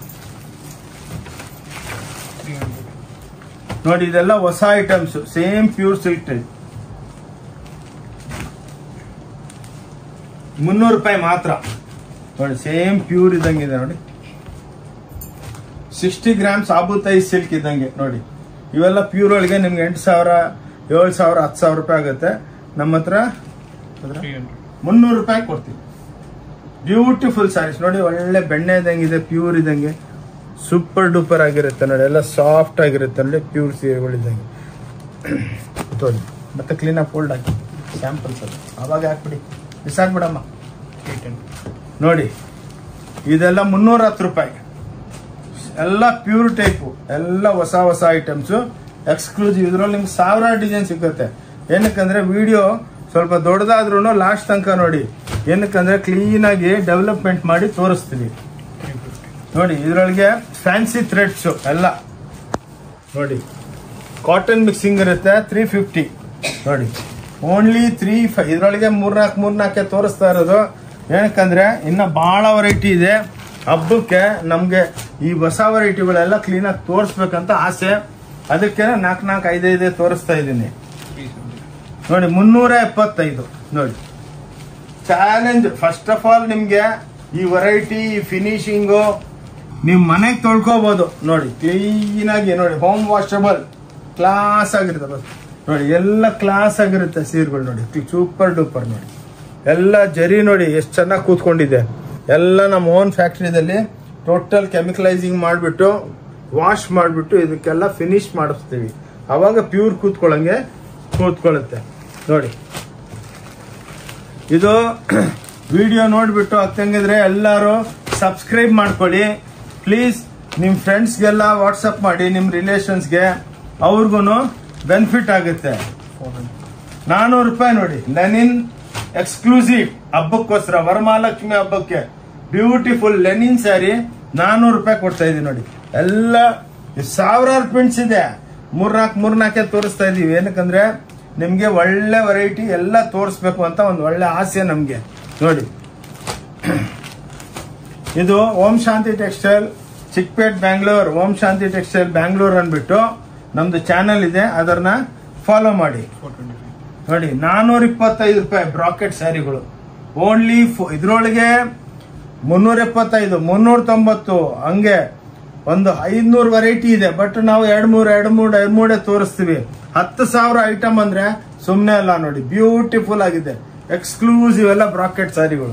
ನೋಡಿ, ಇದೆಲ್ಲ ಹೊಸ items, same pure silk type. 300 ರೂಪಾಯಿ ಮಾತ್ರ. ನೋಡಿ, ಸೇಮ್ ಪ್ಯೂರ್ ಇದ್ದಂಗಿದೆ. ನೋಡಿ, 60 ಗ್ರಾಮ್ ಸಾಬೂತಾಯಿ ಸಿಲ್ಕ್ ಇದ್ದಂಗೆ. ನೋಡಿ, ಇವೆಲ್ಲ ಪ್ಯೂರ್ ಒಳಗೆ ನಿಮ್ಗೆ 8,000, 7,000, 10,000 ರೂಪಾಯಿ ಆಗುತ್ತೆ. ನಮ್ಮ ಹತ್ರ 300 ರೂಪಾಯಿ ಕೊಡ್ತೀವಿ. Beautiful saris. ನೋಡಿ, ಒಳ್ಳೆ ಬೆಣ್ಣೆ ಇದ್ದಂಗಿದೆ, ಪ್ಯೂರ್ ಇದ್ದಂಗೆ, ಸೂಪರ್ ಡೂಪರ್ ಆಗಿರುತ್ತೆ. ನೋಡಿ, ಎಲ್ಲ ಸಾಫ್ಟ್ ಆಗಿರುತ್ತೆ. ನೋಡಿ, ಪ್ಯೂರ್ ಸೀರೆಗಳಿದ್ದಂಗೆ. ನೋಡಿ, ಮತ್ತೆ ಕ್ಲೀನಾಗಿ ಫೋಲ್ಡ್ ಹಾಕಿ ಸ್ಯಾಂಪಲ್ಸ್ ಅದು ಅವಾಗ ಹಾಕ್ಬಿಡಿ, ಬಿಸಾಕ್ಬಿಡಮ್ಮ. ನೋಡಿ, ಇದೆಲ್ಲ 310 ರೂಪಾಯಿ. ಎಲ್ಲ ಪ್ಯೂರ್ ಟೈಪು, ಎಲ್ಲ ಹೊಸ ಹೊಸ ಐಟಮ್ಸ್, ಎಕ್ಸ್ಕ್ಲೂಸಿವ್. ಇದ್ರಲ್ಲಿ ನಿಮ್ಗೆ 1000 ಡಿಸೈನ್ ಸಿಗುತ್ತೆ. ಏನಕ್ಕಂದ್ರೆ ವಿಡಿಯೋ ಸ್ವಲ್ಪ ದೊಡ್ಡದಾದ್ರೂ ಲಾಸ್ಟ್ ತನಕ ನೋಡಿ. ಏನಕ್ಕಂದ್ರೆ ಕ್ಲೀನ್ ಆಗಿ ಡೆವಲಪ್ಮೆಂಟ್ ಮಾಡಿ ತೋರಿಸ್ತೀವಿ. ನೋಡಿ, ಇದರೊಳಗೆ ಫ್ಯಾನ್ಸಿ ಥ್ರೆಡ್ಸ್ ಎಲ್ಲ. ನೋಡಿ, ಕಾಟನ್ ಮಿಕ್ಸಿಂಗ್ ಇರುತ್ತೆ. 350. ನೋಡಿ, ಓನ್ಲಿ 35. ಇದರೊಳಗೆ 3-4 ತೋರಿಸ್ತಾ ಇರೋದು. ಏನಕ್ಕಂದ್ರೆ ಇನ್ನ ಬಹಳ ವೆರೈಟಿ ಇದೆ. ಹಬ್ಬಕ್ಕೆ ನಮ್ಗೆ ಈ ಹೊಸ ವೆರೈಟಿಗಳೆಲ್ಲ ಕ್ಲೀನಾಗಿ ತೋರಿಸ್ಬೇಕಂತ ಆಸೆ. ಅದಕ್ಕೆ 4-5 ತೋರಿಸ್ತಾ ಇದ್ದೀನಿ. ನೋಡಿ, 375. ನೋಡಿ, ಚಾಲೆಂಜ್. ಫಸ್ಟ್ ಆಫ್ ಆಲ್ ನಿಮ್ಗೆ ಈ ವೆರೈಟಿ, ಫಿನಿಶಿಂಗು ನಿಮ್ ಮನೆಗೆ ತೊಳ್ಕೋಬಹುದು. ನೋಡಿ, ಕ್ಲೀನ್ ಆಗಿ. ನೋಡಿ, ಹೋಮ್ ವಾಷಬಲ್, ಕ್ಲಾಸ್ ಆಗಿರುತ್ತೆ. ನೋಡಿ, ಎಲ್ಲ ಕ್ಲಾಸ್ ಆಗಿರುತ್ತೆ ಸೀರೆಗಳು. ನೋಡಿ, ಸೂಪರ್ ಡೂಪರ್. ನೋಡಿ, ಎಲ್ಲ ಜರಿ ನೋಡಿ ಎಷ್ಟು ಚೆನ್ನಾಗಿ ಕೂತ್ಕೊಂಡಿದೆ. ಎಲ್ಲ ನಮ್ಮ ಓನ್ ಫ್ಯಾಕ್ಟ್ರಿದಲ್ಲಿ ಟೋಟಲ್ ಕೆಮಿಕಲೈಸಿಂಗ್ ಮಾಡಿಬಿಟ್ಟು ವಾಶ್ ಮಾಡಿಬಿಟ್ಟು ಇದಕ್ಕೆಲ್ಲ ಫಿನಿಶ್ ಮಾಡಿಸ್ತೀವಿ. ಅವಾಗ ಪ್ಯೂರ್ ಕೂತ್ಕೊಳ್ಳುತ್ತೆ. ನೋಡಿ, ಇದು ವಿಡಿಯೋ ನೋಡ್ಬಿಟ್ಟು ಆಗ್ತಂಗಿದ್ರೆ ಎಲ್ಲರೂ ಸಬ್ಸ್ಕ್ರೈಬ್ ಮಾಡ್ಕೊಳ್ಳಿ ಪ್ಲೀಸ್. ನಿಮ್ ಫ್ರೆಂಡ್ಸ್ಗೆಲ್ಲ ವಾಟ್ಸಪ್ ಮಾಡಿ, ನಿಮ್ ರಿಲೇಷನ್ಸ್ಗೆ, ಅವ್ರಿಗೂ ಬೆನಿಫಿಟ್ ಆಗುತ್ತೆ. 400 ರೂಪಾಯಿ. ನೋಡಿ, ಲೆನಿನ್ ಎಕ್ಸ್ಕ್ಲೂಸಿವ್ ಹಬ್ಬಕ್ಕೋಸ್ಕರ, ವರಮಹಾಲಕ್ಷ್ಮಿ ಹಬ್ಬಕ್ಕೆ ಬ್ಯೂಟಿಫುಲ್ ಲೆನಿನ್ ಸ್ಯಾರಿ 400 ರೂಪಾಯಿ ಕೊಡ್ತಾ ಇದೀವಿ. ನೋಡಿ, ಎಲ್ಲ 1000 ಪ್ರಿಂಟ್ಸ್ ಇದೆ. 3-4 ತೋರಿಸ್ತಾ ಇದೀವಿ. ಏನಕ್ಕಂದ್ರೆ ನಿಮ್ಗೆ ಒಳ್ಳೆ ವೆರೈಟಿ ಎಲ್ಲ ತೋರಿಸ್ಬೇಕು ಅಂತ ಒಂದು ಒಳ್ಳೆ ಆಸೆ ನಮ್ಗೆ. ನೋಡಿ, ಇದು ಓಂ ಶಾಂತಿ ಟೆಕ್ಸ್ಟೈಲ್ ಚಿಕ್ಪೇಟ್ ಬ್ಯಾಂಗ್ಳೂರ್. ಓಂ ಶಾಂತಿ ಟೆಕ್ಸ್ಟೈಲ್ ಬ್ಯಾಂಗ್ಳೂರ್ ಅಂದ್ಬಿಟ್ಟು ನಮ್ದು ಚಾನೆಲ್ ಇದೆ, ಅದನ್ನ ಫಾಲೋ ಮಾಡಿ. ನೋಡಿ, 425 ರೂಪಾಯಿ ಬ್ರಾಕೆಟ್ ಸ್ಯಾರಿಗಳು. ಓನ್ಲಿ ಇದ್ರೊಳಗೆ 375, 390 ಹಂಗೆ ಒಂದು 500 ವೆರೈಟಿ ಇದೆ. ಬಟ್ ನಾವು 2-3 ತೋರಿಸ್ತೀವಿ. 10,000 ಐಟಮ್ ಅಂದ್ರೆ ಸುಮ್ನೆ ಅಲ್ಲ. ನೋಡಿ, ಬ್ಯೂಟಿಫುಲ್ ಆಗಿದೆ, ಎಕ್ಸ್ಕ್ಲೂಸಿವ್ ಎಲ್ಲ ಬ್ರಾಕೆಟ್ ಸ್ಯಾರಿಗಳು.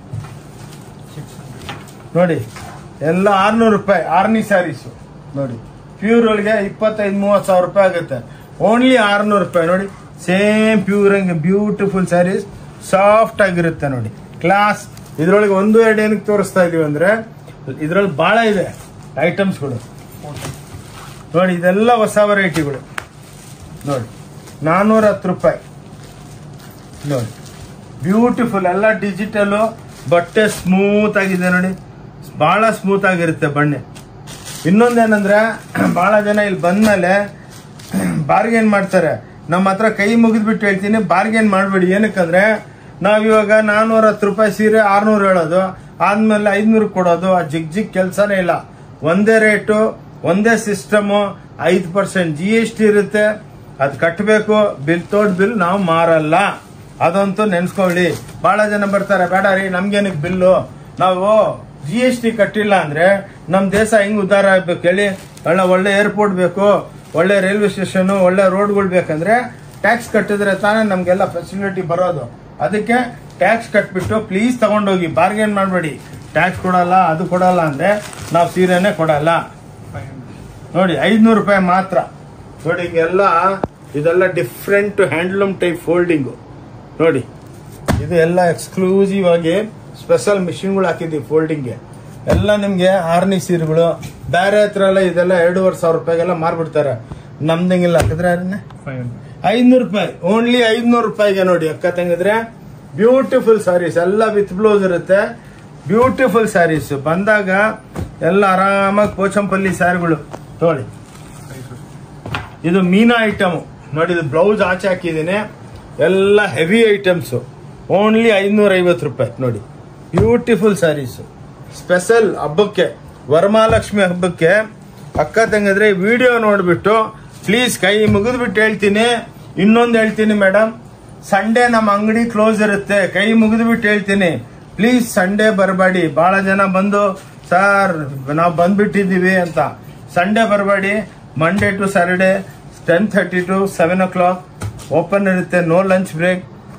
ನೋಡಿ, ಎಲ್ಲ 600 ರೂಪಾಯಿ ಆರ್ನಿ ಸ್ಯಾರೀಸ್. ನೋಡಿ, ಪ್ಯೂರ್ ಒಳಗೆ 25-30 ಸಾವಿರ ರೂಪಾಯಿ ಆಗುತ್ತೆ. ಓನ್ಲಿ 600 ರೂಪಾಯಿ. ನೋಡಿ, ಸೇಮ್ ಪ್ಯೂರ್ ಹಂಗೆ ಬ್ಯೂಟಿಫುಲ್ ಸ್ಯಾರೀಸ್, ಸಾಫ್ಟ್ ಆಗಿರುತ್ತೆ. ನೋಡಿ, ಕ್ಲಾಸ್. ಇದ್ರೊಳಗೆ 1-2 ಏನಕ್ಕೆ ತೋರಿಸ್ತಾ ಇದೀವಿ ಅಂದ್ರೆ ಇದ್ರಲ್ಲಿ ಬಹಳ ಇದೆ ಐಟಮ್ಸ್ಗಳು. ನೋಡಿ, ಇದೆಲ್ಲ ಹೊಸ ವೆರೈಟಿಗಳು. ನೋಡಿ, 410 ರೂಪಾಯಿ. ನೋಡಿ, ಬ್ಯೂಟಿಫುಲ್ ಎಲ್ಲ ಡಿಜಿಟಲ್. ಬಟ್ಟೆ ಸ್ಮೂತ್ ಆಗಿದೆ. ನೋಡಿ, ಬಹಳ ಸ್ಮೂತ್ ಆಗಿರುತ್ತೆ ಬಣ್ಣೆ. ಇನ್ನೊಂದೇನಂದ್ರೆ ಬಹಳ ಜನ ಇಲ್ಲಿ ಬಂದ್ಮೇಲೆ ಬಾರ್ಗೇನ್ ಮಾಡ್ತಾರೆ. ನಮ್ಮ ಹತ್ರ ಕೈ ಮುಗಿದ್ಬಿಟ್ಟು ಹೇಳ್ತೀನಿ, ಬಾರ್ಗೇನ್ ಮಾಡಬೇಡಿ. ಏನಕ್ಕಂದ್ರೆ ನಾವಿವಾಗ 410 ರೂಪಾಯಿ ಸೀರೆ 600 ಹೇಳೋದು, ಆದ್ಮೇಲೆ 500 ಕೊಡೋದು, ಆ ಜಿಗ್ ಕೆಲಸನೇ ಇಲ್ಲ. ಒಂದೇ ರೇಟು, ಒಂದೇ ಸಿಸ್ಟಮು, 5% GST ಇರುತ್ತೆ, ಅದು ಕಟ್ಟಬೇಕು. ಬಿಲ್ ನಾವು ಮಾರಲ್ಲ, ಅದಂತೂ ನೆನ್ಸ್ಕೊಳ್ಳಿ. ಬಹಳ ಜನ ಬರ್ತಾರೆ, ಬೇಡ ರೀ ನಮ್ಗೇನಕ್ಕೆ ಬಿಲ್ಲು, ನಾವು GST ಕಟ್ಟಿಲ್ಲ ಅಂದ್ರೆ ನಮ್ ದೇಶ ಹೆಂಗ್ ಉದ್ಧಾರ ಆಗ್ಬೇಕು ಹೇಳಿ. ಒಳ್ಳೆ ಏರ್ಪೋರ್ಟ್ ಬೇಕು, ಒಳ್ಳೆ ರೈಲ್ವೆ ಸ್ಟೇಷನ್, ಒಳ್ಳೆ ರೋಡ್ಗಳು ಬೇಕಂದ್ರೆ ಟ್ಯಾಕ್ಸ್ ಕಟ್ಟಿದ್ರೆ ತಾನೇ ನಮ್ಗೆಲ್ಲ ಫೆಸಿಲಿಟಿ ಬರೋದು. ಅದಕ್ಕೆ ಟ್ಯಾಕ್ಸ್ ಕಟ್ಬಿಟ್ಟು ಪ್ಲೀಸ್ ತಗೊಂಡೋಗಿ, ಬಾರ್ಗೇನ್ ಮಾಡಬೇಡಿ. ಟ್ಯಾಕ್ಸ್ ಕೊಡಲ್ಲ, ಅದು ಕೊಡಲ್ಲ ಅಂದ್ರೆ ನಾವು ಸೀರೆನೆ ಕೊಡಲ್ಲ. ನೋಡಿ 500 ರೂಪಾಯಿ ಮಾತ್ರ. ನೋಡಿ ಇದೆಲ್ಲ ಡಿಫ್ರೆಂಟ್ ಹ್ಯಾಂಡ್ಲೂಮ್ ಟೈಪ್ ಫೋಲ್ಡಿಂಗು. ನೋಡಿ ಇದು ಎಲ್ಲ ಎಕ್ಸ್ಕ್ಲೂಸಿವ್ ಆಗಿ ಸ್ಪೆಷಲ್ ಮಿಷಿನ್ಗಳು ಹಾಕಿದ್ದೀವಿ ಫೋಲ್ಡಿಂಗ್ಗೆ. ಎಲ್ಲ ನಿಮ್ಗೆ ಆರ್ನಿ ಸೀರೆಗಳು ಬೇರೆ ಹತ್ರ ಎಲ್ಲ ಇದೆಲ್ಲ 2,500 ರೂಪಾಯಿಗೆಲ್ಲ ಮಾರ್ಬಿಡ್ತಾರೆ. ನಮ್ದಂಗಿಲ್ಲ. ಹಾಕಿದ್ರೆ 500 ರೂಪಾಯಿ, ಓನ್ಲಿ 500 ರೂಪಾಯಿಗೆ. ನೋಡಿ ಅಕ್ಕ ತಂಗಿದ್ರೆ ಬ್ಯೂಟಿಫುಲ್ ಸ್ಯಾರೀಸ್ ಎಲ್ಲ ವಿತ್ ಬ್ಲೌಸ್ ಇರುತ್ತೆ. ಬ್ಯೂಟಿಫುಲ್ ಸ್ಯಾರೀಸ್ ಬಂದಾಗ ಎಲ್ಲ ಆರಾಮಾಗಿ ಪೋಚಂಪಲ್ಲಿ ಸ್ಯಾರಿಗಳು. ನೋಡಿ ಇದು ಮೀನಾ ಐಟಮ್. ನೋಡಿ ಇದು ಬ್ಲೌಸ್ ಆಚೆ ಹಾಕಿದ್ದೀನಿ. ಎಲ್ಲ ಹೆವಿ ಐಟಮ್ಸ್, ಓನ್ಲಿ 550 ರೂಪಾಯಿ. ನೋಡಿ ಬ್ಯೂಟಿಫುಲ್ ಸ್ಯಾರೀಸ್ ಸ್ಪೆಷಲ್ ಹಬ್ಬಕ್ಕೆ, ವರಮಹಾಲಕ್ಷ್ಮಿ ಹಬ್ಬಕ್ಕೆ. ಅಕ್ಕ ತಂಗಿದ್ರೆ ವಿಡಿಯೋ ನೋಡ್ಬಿಟ್ಟು ಪ್ಲೀಸ್ ಕೈ ಮುಗಿದ್ಬಿಟ್ಟು ಹೇಳ್ತೀನಿ. ಇನ್ನೊಂದು ಹೇಳ್ತೀನಿ ಮೇಡಮ್, ಸಂಡೇ ನಮ್ಮ ಅಂಗಡಿ ಕ್ಲೋಸ್ ಇರುತ್ತೆ. ಕೈ ಮುಗಿದ್ಬಿಟ್ಟು ಹೇಳ್ತೀನಿ, ಪ್ಲೀಸ್ ಸಂಡೇ ಬರಬೇಡಿ. ಬಹಳ ಜನ ಬಂದು ಸರ್ ನಾವು ಬಂದ್ಬಿಟ್ಟಿದ್ದೀವಿ ಅಂತ. ಸಂಡೇ ಬರಬೇಡಿ. Monday to Saturday 10:30 to 7 o'clock open ಇರುತ್ತೆ. No lunch break.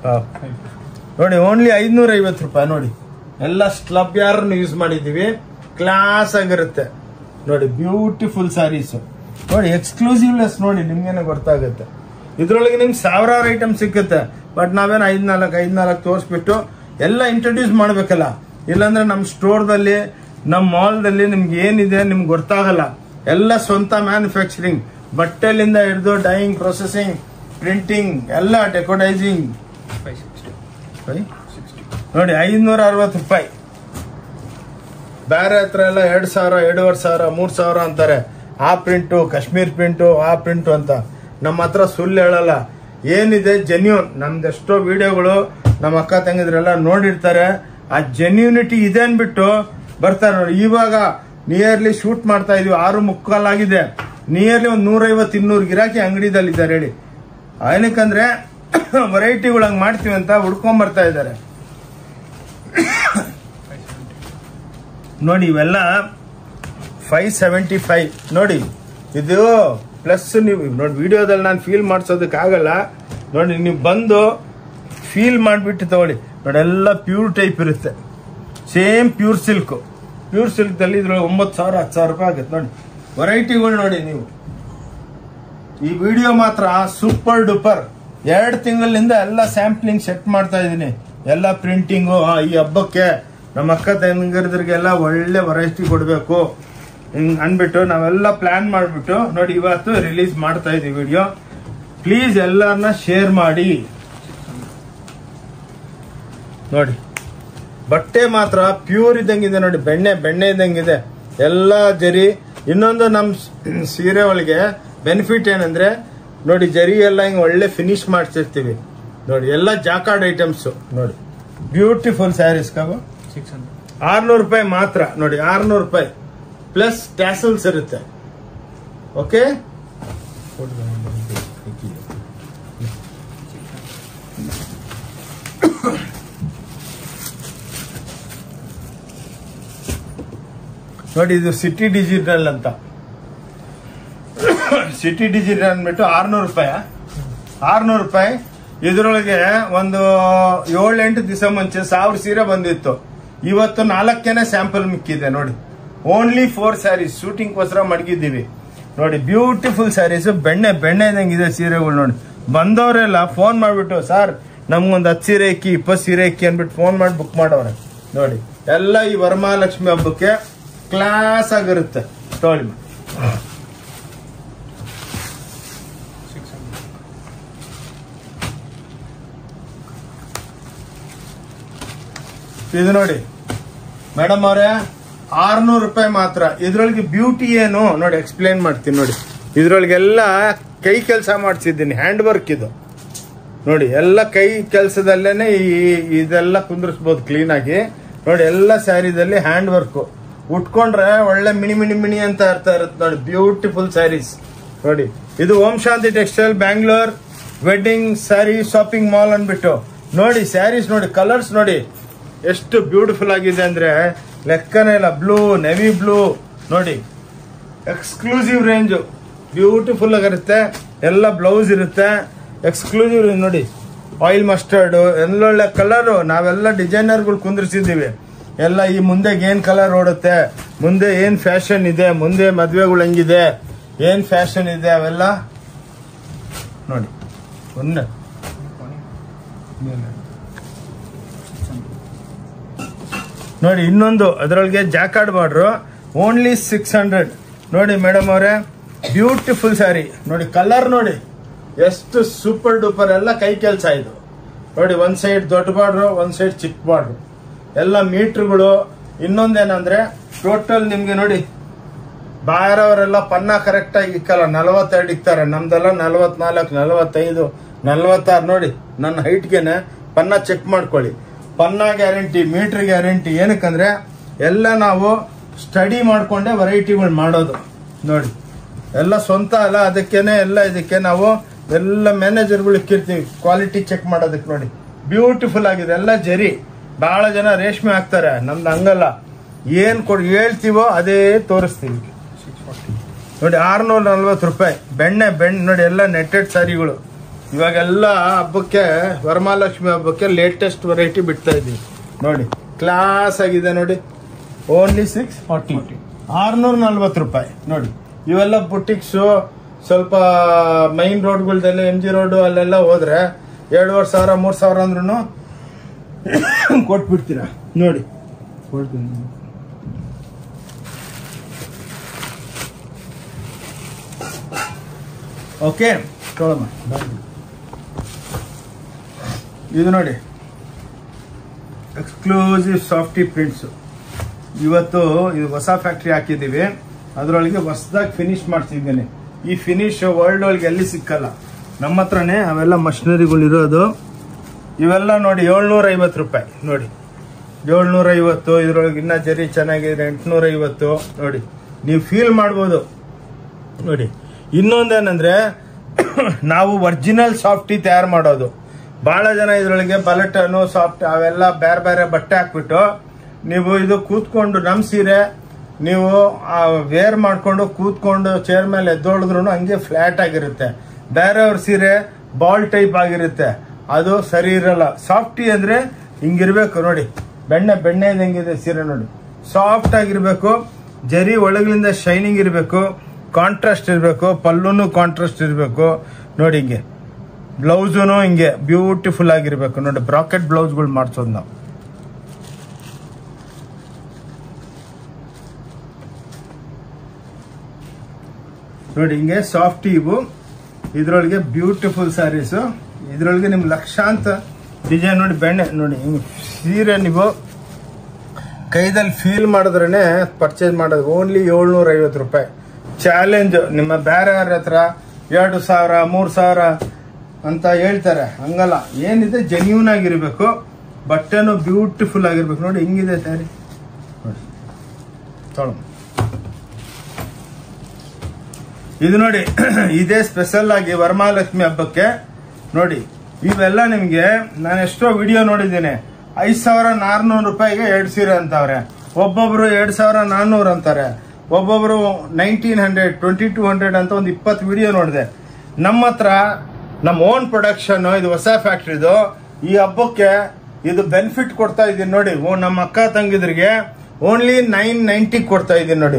ನೋಡಿ ಓನ್ಲಿ 550 ರೂಪಾಯಿ. ನೋಡಿ ಎಲ್ಲ ಸ್ಲಬ್ ಯಾರನ್ನು ಯೂಸ್ ಮಾಡಿದೀವಿ, ಕ್ಲಾಸ್ ಆಗಿರುತ್ತೆ. ನೋಡಿ ಬ್ಯೂಟಿಫುಲ್ ಸ್ಯಾರೀಸ್. ನೋಡಿ ಎಕ್ಸ್ಕ್ಲೂಸಿವ್ನೆಸ್ ನೋಡಿ ನಿಮ್ಗೇನೆ ಗೊತ್ತಾಗುತ್ತೆ. ಇದ್ರೊಳಗೆ ನಿಮ್ಗೆ ಸಾವಿರಾರು ಐಟಮ್ ಸಿಕ್ಕುತ್ತೆ. ಬಟ್ ನಾವೇನು 5-4 ತೋರಿಸ್ಬಿಟ್ಟು ಎಲ್ಲ ಇಂಟ್ರೊಡ್ಯೂಸ್ ಮಾಡ್ಬೇಕಲ್ಲ. ಇಲ್ಲಾಂದ್ರೆ ನಮ್ಮ ಸ್ಟೋರ್ದಲ್ಲಿ, ನಮ್ಮ ಮಾಲ್ದಲ್ಲಿ ನಿಮ್ಗೆ ಏನಿದೆ ನಿಮ್ಗೆ ಗೊತ್ತಾಗಲ್ಲ. ಎಲ್ಲ ಸ್ವಂತ ಮ್ಯಾನುಫ್ಯಾಕ್ಚರಿಂಗ್, ಬಟ್ಟೆಲಿಂದ ಹಿಡಿದು ಡೈಯಿಂಗ್, ಪ್ರೊಸೆಸಿಂಗ್, ಪ್ರಿಂಟಿಂಗ್, ಎಲ್ಲ ಡೆಕೋಡೈಸಿಂಗ್. ನೋಡಿ 560 ರೂಪಾಯಿ. ಬೇರೆ ಹತ್ರ ಎಲ್ಲ 2,000, 2,500, 3,000 ಅಂತಾರೆ. ಆ ಪ್ರಿಂಟು, ಕಾಶ್ಮೀರ್ ಪ್ರಿಂಟು, ಆ ಪ್ರಿಂಟು ಅಂತ. ನಮ್ಮ ಹತ್ರ ಸುಳ್ಳು ಹೇಳಲ್ಲ, ಏನಿದೆ ಜೆನ್ಯೂನ್. ನಮ್ದೆಷ್ಟೋ ವಿಡಿಯೋಗಳು ನಮ್ಮ ಅಕ್ಕ ತಂಗಿದ್ರೆಲ್ಲ ನೋಡಿರ್ತಾರೆ. ಆ ಜೆನ್ಯೂನಿಟಿ ಇದೆ ಅನ್ಬಿಟ್ಟು ಬರ್ತಾರೆ. ನೋಡಿ ಇವಾಗ ನಿಯರ್ಲಿ ಶೂಟ್ ಮಾಡ್ತಾ ಇದೀವಿ, 6:45 ಆಗಿದೆ. ನಿಯರ್ಲಿ ಒಂದು 150-200 ಗಿರಾಕಿ ಅಂಗಡಿದಲ್ಲಿದ್ದಾರೆ ಹೇಳಿ. ಏನಕ್ಕಂದ್ರೆ ವೆರೈಟಿಗಳಂಗ್ ಮಾಡ್ತೀವಿ ಅಂತ ಹುಡ್ಕೊಂಡ್ ಬರ್ತಾ ಇದ್ದಾರೆ. ನೋಡಿ ಇವೆಲ್ಲ 575. ನೋಡಿ ಇದು ಪ್ಲಸ್. ನೀವು ನೋಡಿ ವಿಡಿಯೋದಲ್ಲಿ ನಾನು ಫೀಲ್ ಮಾಡಿಸೋದಕ್ಕೆ ಆಗಲ್ಲ. ನೋಡಿ ನೀವು ಬಂದು ಫೀಲ್ ಮಾಡಿಬಿಟ್ಟು ತಗೊಳ್ಳಿ. ನೋಡಿ ಎಲ್ಲ ಪ್ಯೂರ್ ಟೈಪ್ ಇರುತ್ತೆ, ಸೇಮ್ ಪ್ಯೂರ್ ಸಿಲ್ಕ್. ಪ್ಯೂರ್ ಸಿಲ್ಕ್ದಲ್ಲಿ ಇದ್ರೊಳಗೆ 9,000, 10,000 ರೂಪಾಯಿ ಆಗುತ್ತೆ. ನೋಡಿ ವೆರೈಟಿಗಳು ನೋಡಿ ನೀವು. ಈ ವಿಡಿಯೋ ಮಾತ್ರ ಸೂಪರ್ ಡೂಪರ್. 2 ತಿಂಗಳಿಂದ ಎಲ್ಲ ಸ್ಯಾಂಪ್ಲಿಂಗ್ ಸೆಟ್ ಮಾಡ್ತಾ ಇದೀನಿ. ಎಲ್ಲ ಪ್ರಿಂಟಿಂಗು. ಈ ಹಬ್ಬಕ್ಕೆ ನಮ್ಮ ಅಕ್ಕ ತಂಗಿರಿಗೆಲ್ಲ ಒಳ್ಳೆ ವೆರೈಟಿ ಕೊಡಬೇಕು ಅನ್ಬಿಟ್ಟು ನಾವೆಲ್ಲ ಪ್ಲಾನ್ ಮಾಡಿಬಿಟ್ಟು ನೋಡಿ ಇವತ್ತು ರಿಲೀಸ್ ಮಾಡ್ತಾ ಇದೀವಿ ವಿಡಿಯೋ. ಪ್ಲೀಸ್ ಎಲ್ಲರನ್ನ ಶೇರ್ ಮಾಡಿ. ನೋಡಿ ಬಟ್ಟೆ ಮಾತ್ರ ಪ್ಯೂರ್ ಇದ್ದಂಗಿದೆ. ನೋಡಿ ಬೆಣ್ಣೆ ಇದ್ದಂಗಿದೆ ಎಲ್ಲ ಜರಿ. ಇನ್ನೊಂದು ನಮ್ಮ ಸೀರೆ ಒಳಗೆ ಬೆನಿಫಿಟ್ ಏನಂದ್ರೆ ನೋಡಿ ಜರಿ ಎಲ್ಲ ಹಿಂಗೆ ಒಳ್ಳೆ ಫಿನಿಶ್ ಮಾಡ್ತಿರ್ತೀವಿ. ನೋಡಿ ಎಲ್ಲ ಜಾಕಾರ್ಡ್ ಐಟಮ್ಸ್. ನೋಡಿ ಬ್ಯೂಟಿಫುಲ್ ಸ್ಯಾರೀಸ್ ಕಾಬು 600 ರೂಪಾಯಿ ಮಾತ್ರ. ನೋಡಿ 600 ರೂಪಾಯಿ ಪ್ಲಸ್ ಟ್ಯಾಸಲ್ಸ್ ಇರುತ್ತೆ. ಓಕೆ ನೋಡಿ ಇದು ಸಿಟಿ ಡಿಜಿಟಲ್ ಅಂತ. ಸಿಟಿ ಡಿಜಿಟಲ್ ಅಂದ್ಬಿಟ್ಟು 600 ರೂಪಾಯಿ. 600 ರೂಪಾಯಿ. ಇದರೊಳಗೆ ಒಂದು 7-8 ದಿವಸ ಮುಂಚೆ 1000 ಸೀರೆ ಬಂದಿತ್ತು. ಇವತ್ತು 4 ಸ್ಯಾಂಪಲ್ ಮಿಕ್ಕಿದೆ. ನೋಡಿ ಓನ್ಲಿ 4 ಸ್ಯಾರೀಸ್ ಶೂಟಿಂಗ್ಗೋಸ್ಕರ ಮಡಗಿದ್ದೀವಿ. ನೋಡಿ ಬ್ಯೂಟಿಫುಲ್ ಸ್ಯಾರೀಸ್. ಬೆಣ್ಣೆ ಇದ್ದಂಗಿದೆ ಸೀರೆಗಳು. ನೋಡಿ ಬಂದವರೆಲ್ಲ ಫೋನ್ ಮಾಡ್ಬಿಟ್ಟು ಸರ್ ನಮ್ಗೊಂದು 10 ಸೀರೆ ಇಕ್ಕಿ, 20 ಸೀರೆ ಇಕ್ಕಿ ಅಂದ್ಬಿಟ್ಟು ಫೋನ್ ಮಾಡಿ ಬುಕ್ ಮಾಡವ್ರೆ. ನೋಡಿ ಎಲ್ಲ ಈ ವರಮಹಾಲಕ್ಷ್ಮಿ ಹಬ್ಬಕ್ಕೆ ಕ್ಲಾಸ್ ಆಗಿರುತ್ತೆ. ತೊಗೊಳ್ಳಿ. ಇದು ನೋಡಿ ಮೇಡಮ್ ಅವರೇ 600 ರೂಪಾಯಿ ಮಾತ್ರ. ಇದ್ರೊಳಗೆ ಬ್ಯೂಟಿ ಏನು ನೋಡಿ ಎಕ್ಸ್ಪ್ಲೇನ್ ಮಾಡ್ತೀನಿ. ನೋಡಿ ಇದ್ರೊಳಗೆಲ್ಲ ಕೈ ಕೆಲಸ ಮಾಡಿಸಿದ್ದೀನಿ, ಹ್ಯಾಂಡ್ ವರ್ಕ್ ಇದು. ನೋಡಿ ಎಲ್ಲ ಕೈ ಕೆಲಸದಲ್ಲೇನೆ ಇದೆಲ್ಲ ಕುಂದ್ರಿಸ್ಬೋದು ಕ್ಲೀನ್ ಆಗಿ. ನೋಡಿ ಎಲ್ಲ ಸ್ಯಾರಿದಲ್ಲಿ ಹ್ಯಾಂಡ್ ವರ್ಕ್ ಉಟ್ಕೊಂಡ್ರೆ ಒಳ್ಳೆ ಮಿಣಿ ಅಂತ ಅರ್ಥ ಇರುತ್ತೆ ನೋಡಿ. ಬ್ಯೂಟಿಫುಲ್ ಸ್ಯಾರೀಸ್ ನೋಡಿ. ಇದು Om Shanti textile Bangalore wedding sari shopping mall ಅಂದ್ಬಿಟ್ಟು ನೋಡಿ. ಸ್ಯಾರೀಸ್ ನೋಡಿ, ಕಲರ್ಸ್ ನೋಡಿ ಎಷ್ಟು ಬ್ಯೂಟಿಫುಲ್ ಆಗಿದೆ ಅಂದ್ರೆ ಲೆಕ್ಕನೇ ಇಲ್ಲ. ಬ್ಲೂ, ನೆವಿ ಬ್ಲೂ ನೋಡಿ, ಎಕ್ಸ್ಕ್ಲೂಸಿವ್ ರೇಂಜು, ಬ್ಯೂಟಿಫುಲ್ ಆಗಿರುತ್ತೆ. ಎಲ್ಲ ಬ್ಲೌಸ್ ಇರುತ್ತೆ, ಎಕ್ಸ್ಕ್ಲೂಸಿವ್ ರೇಂಜ್ ನೋಡಿ. ಆಯಿಲ್ ಮಸ್ಟರ್ಡ್ ಎಲ್ಲೊಳ್ಳೆ ಕಲರು. ನಾವೆಲ್ಲ ಡಿಸೈನರ್ಗಳು ಕುಂದಿರ್ಸಿದ್ದೀವಿ. ಎಲ್ಲ ಈ ಮುಂದೆ ಏನ್ ಕಲರ್ ಓಡುತ್ತೆ, ಮುಂದೆ ಏನ್ ಫ್ಯಾಷನ್ ಇದೆ, ಮುಂದೆ ಮದ್ವೆಗಳು ಹೆಂಗಿದೆ, ಏನ್ ಫ್ಯಾಷನ್ ಇದೆ ಅವೆಲ್ಲ ನೋಡಿ. ನೋಡಿ ಇನ್ನೊಂದು ಅದರೊಳಗೆ ಜಾಕಾರ್ಡ್ ಬಾರ್ಡ್ರು ಓನ್ಲಿ 600 ನೋಡಿ ಮೇಡಮ್ ಅವರೇ. ಬ್ಯೂಟಿಫುಲ್ ಸ್ಯಾರಿ ನೋಡಿ. ಕಲರ್ ನೋಡಿ ಎಷ್ಟು ಸೂಪರ್ ಡೂಪರ್. ಎಲ್ಲ ಕೈ ಕೆಲಸ ಇದು ನೋಡಿ. ಒಂದ್ ಸೈಡ್ ದೊಡ್ಡ ಬಾರ್ಡ್ರು, ಒಂದ್ ಸೈಡ್ ಚಿಕ್ಕ ಬಾರ್ಡ್ರು, ಎಲ್ಲ ಮೀಟರ್ಗಳು. ಇನ್ನೊಂದೇನಂದ್ರೆ ಟೋಟಲ್ ನಿಮ್ಗೆ ನೋಡಿ, ಬಾರವರೆಲ್ಲ ಪನ್ನ ಕರೆಕ್ಟ್ ಆಗಿ ಇಕ್ಕಲ್ಲ, 42 ಇಕ್ತಾರೆ. ನಮ್ದೆಲ್ಲ 44, 45, 46 ನೋಡಿ. ನನ್ನ ಹೈಟ್ಗೆನೆ ಪನ್ನ ಚೆಕ್ ಮಾಡ್ಕೊಳ್ಳಿ. ಪನ್ನ ಗ್ಯಾರಂಟಿ, ಮೀಟರ್ ಗ್ಯಾರಂಟಿ. ಏನಕ್ಕಂದ್ರೆ ಎಲ್ಲ ನಾವು ಸ್ಟಡಿ ಮಾಡ್ಕೊಂಡೆ ವೆರೈಟಿಗಳು ಮಾಡೋದು ನೋಡಿ. ಎಲ್ಲ ಸ್ವಂತ ಅಲ್ಲ, ಅದಕ್ಕೇನೆ ಎಲ್ಲ ಇದಕ್ಕೆ ನಾವು ಎಲ್ಲ ಮ್ಯಾನೇಜರ್ಗಳು ಇಕ್ಕಿರ್ತೀವಿ ಕ್ವಾಲಿಟಿ ಚೆಕ್ ಮಾಡೋದಕ್ಕೆ ನೋಡಿ. ಬ್ಯೂಟಿಫುಲ್ ಆಗಿದೆ. ಎಲ್ಲ ಜರಿ. ಬಹಳ ಜನ ರೇಷ್ಮೆ ಹಾಕ್ತಾರೆ, ನಮ್ದು ಹಂಗಲ್ಲ. ಏನ್ ಹೇಳ್ತೀವೋ ಅದೇ ತೋರಿಸ್ತೀವಿ ನೋಡಿ. 640 ರೂಪಾಯಿ ಬೆಣ್ಣೆ ನೋಡಿ. ಎಲ್ಲ ನೆಟ್ಟೆಡ್ ಸ್ಯಾರಿಗಳು. ಇವಾಗೆಲ್ಲ ಹಬ್ಬಕ್ಕೆ, ವರಮಹಾಲಕ್ಷ್ಮಿ ಹಬ್ಬಕ್ಕೆ ಲೇಟೆಸ್ಟ್ ವೆರೈಟಿ ಬಿಡ್ತಾ ಇದೀವಿ ನೋಡಿ. ಕ್ಲಾಸ್ ಆಗಿದೆ ನೋಡಿ. ಓನ್ಲಿ 640, 640 ರೂಪಾಯಿ ನೋಡಿ. ಇವೆಲ್ಲ ಬುಟಿಕ್ಸು ಸ್ವಲ್ಪ ಮೈನ್ ರೋಡ್ಗಳ್ದೆಲ್ಲ, MG ರೋಡ್ ಅಲ್ಲೆಲ್ಲ ಹೋದ್ರೆ 2,500, 3,000 ಅಂದ್ರೂ ಕೊಟ್ಬಿಡ್ತೀರಾ ನೋಡಿ. ಓಕೆ, ಇದು ನೋಡಿ ಎಕ್ಸ್ಕ್ಲೂಸಿವ್ ಸಾಫ್ಟಿ ಪ್ರಿಂಟ್ಸ್. ಇವತ್ತು ಇದು ಹೊಸ ಫ್ಯಾಕ್ಟ್ರಿ ಹಾಕಿದ್ದೀವಿ, ಅದರೊಳಗೆ ಹೊಸದಾಗಿ ಫಿನಿಶ್ ಮಾಡ್ತಿದ್ದೇನೆ. ಈ ಫಿನಿಶ್ ವರ್ಲ್ಡ್ ಒಳಗೆ ಎಲ್ಲಿ ಸಿಕ್ಕಲ್ಲ, ನಮ್ಮ ಹತ್ರನೇ ಅವೆಲ್ಲ ಮಷಿನರಿಗಳು ಇರೋದು. ಇವೆಲ್ಲ ನೋಡಿ 750 ರೂಪಾಯಿ ನೋಡಿ. 750. ಇದ್ರೊಳಗೆ ಇನ್ನ ಜರಿ ಚೆನ್ನಾಗಿದೆ 850 ನೋಡಿ. ನೀವು ಫೀಲ್ ಮಾಡ್ಬೋದು ನೋಡಿ. ಇನ್ನೊಂದೇನಂದ್ರೆ ನಾವು ಒರಿಜಿನಲ್ ಸಾಫ್ಟಿ ತಯಾರು ಮಾಡೋದು. ಬಹಳ ಜನ ಇದ್ರೊಳಗೆ ಬಲಟನು ಸಾಫ್ಟ್ ಅವೆಲ್ಲ ಬೇರೆ ಬೇರೆ ಬಟ್ಟೆ ಹಾಕ್ಬಿಟ್ಟು ನೀವು ಇದು ಕೂತ್ಕೊಂಡು, ನಮ್ ಸೀರೆ ನೀವು ವೇರ್ ಮಾಡ್ಕೊಂಡು ಕೂತ್ಕೊಂಡು ಚೇರ್ ಮೇಲೆ ಎದ್ದೊಳಿದ್ರು ಹಂಗೆ ಫ್ಲಾಟ್ ಆಗಿರುತ್ತೆ. ಬೇರೆಯವ್ರ ಸೀರೆ ಬಾಲ್ ಟೈಪ್ ಆಗಿರುತ್ತೆ, ಅದು ಸರಿ ಇರಲ್ಲ. ಸಾಫ್ಟಿ ಅಂದ್ರೆ ಹಿಂಗಿರ್ಬೇಕು ನೋಡಿ. ಬೆಣ್ಣೆ ಹೆಂಗಿದೆ ಸೀರೆ ನೋಡಿ. ಸಾಫ್ಟ್ ಆಗಿರ್ಬೇಕು, ಜರಿ ಒಳಗಿಂದ ಶೈನಿಂಗ್ ಇರಬೇಕು, ಕಾಂಟ್ರಾಸ್ಟ್ ಇರಬೇಕು, ಪಲ್ಲುನು ಕಾಂಟ್ರಾಸ್ಟ್ ಇರಬೇಕು ನೋಡಿ. ಹಿಂಗೆ ಬ್ಲೌಸುನು ಹಿಂಗೆ ಬ್ಯೂಟಿಫುಲ್ ಆಗಿರ್ಬೇಕು ನೋಡಿ. ಬ್ರಾಕೆಟ್ ಬ್ಲೌಸ್ಗಳು ಮಾಡ್ಸೋದು ನಾವು. ನೋಡಿ ಹಿಂಗೆ ಸಾಫ್ಟಿ ಇವು. ಇದ್ರೊಳಗೆ ಬ್ಯೂಟಿಫುಲ್ ಸ್ಯಾರೀಸು. ಇದ್ರೊಳಗೆ ನಿಮ್ಗೆ ಲಕ್ಷಾಂತ ಡಿಸೈನ್ ನೋಡಿ. ಬೆಣ್ಣೆ ನೋಡಿ ಸೀರೆ ನೀವು ಕೈದಲ್ಲಿ ಫೀಲ್ ಮಾಡಿದ್ರೇನೆ ಪರ್ಚೇಸ್ ಮಾಡೋದು. ಓನ್ಲಿ 750 ರೂಪಾಯಿ. ಚಾಲೆಂಜ್. ನಿಮ್ಮ ಬೇರೆ ಹತ್ರ 2,000, 3,000 ಅಂತ ಹೇಳ್ತಾರೆ, ಹಂಗಲ್ಲ. ಏನಿದೆ ಜೆನ್ಯೂನ್ ಆಗಿರ್ಬೇಕು, ಬಟ್ಟೆನು ಬ್ಯೂಟಿಫುಲ್ ಆಗಿರ್ಬೇಕು ನೋಡಿ. ಹಿಂಗಿದೆ ಸ್ಯಾರಿ ನೋಡಿ. ಇದು ನೋಡಿ, ಇದೇ ಸ್ಪೆಷಲ್ ಆಗಿ ವರಮಹಾಲಕ್ಷ್ಮಿ ಹಬ್ಬಕ್ಕೆ ನೋಡಿ. ಇವೆಲ್ಲ ನಿಮ್ಗೆ ನಾನು ಎಷ್ಟೋ ವಿಡಿಯೋ ನೋಡಿದ್ದೀನಿ. 5,400 ರೂಪಾಯಿಗೆ 2 ಸೀರೆ ಅಂತವ್ರೆ. ಒಬ್ಬೊಬ್ರು 2,400 ಅಂತಾರೆ, ಒಬ್ಬೊಬ್ರು 1,900, 2,200 ಅಂತ ಒಂದು 20 ವಿಡಿಯೋ ನೋಡಿದೆ. ನಮ್ಮ ಹತ್ರ ನಮ್ಮ ಓನ್ ಪ್ರೊಡಕ್ಷನ್. ಇದು ಹೊಸ ಫ್ಯಾಕ್ಟ್ರಿದು. ಈ ಹಬ್ಬಕ್ಕೆ ಇದು ಬೆನಿಫಿಟ್ ಕೊಡ್ತಾ ಇದೀನಿ ನೋಡಿ. ನಮ್ಮ ಅಕ್ಕ ತಂಗಿದ್ರಿಗೆ ಓನ್ಲಿ 990 ಕೊಡ್ತಾ ಇದೀನಿ ನೋಡಿ.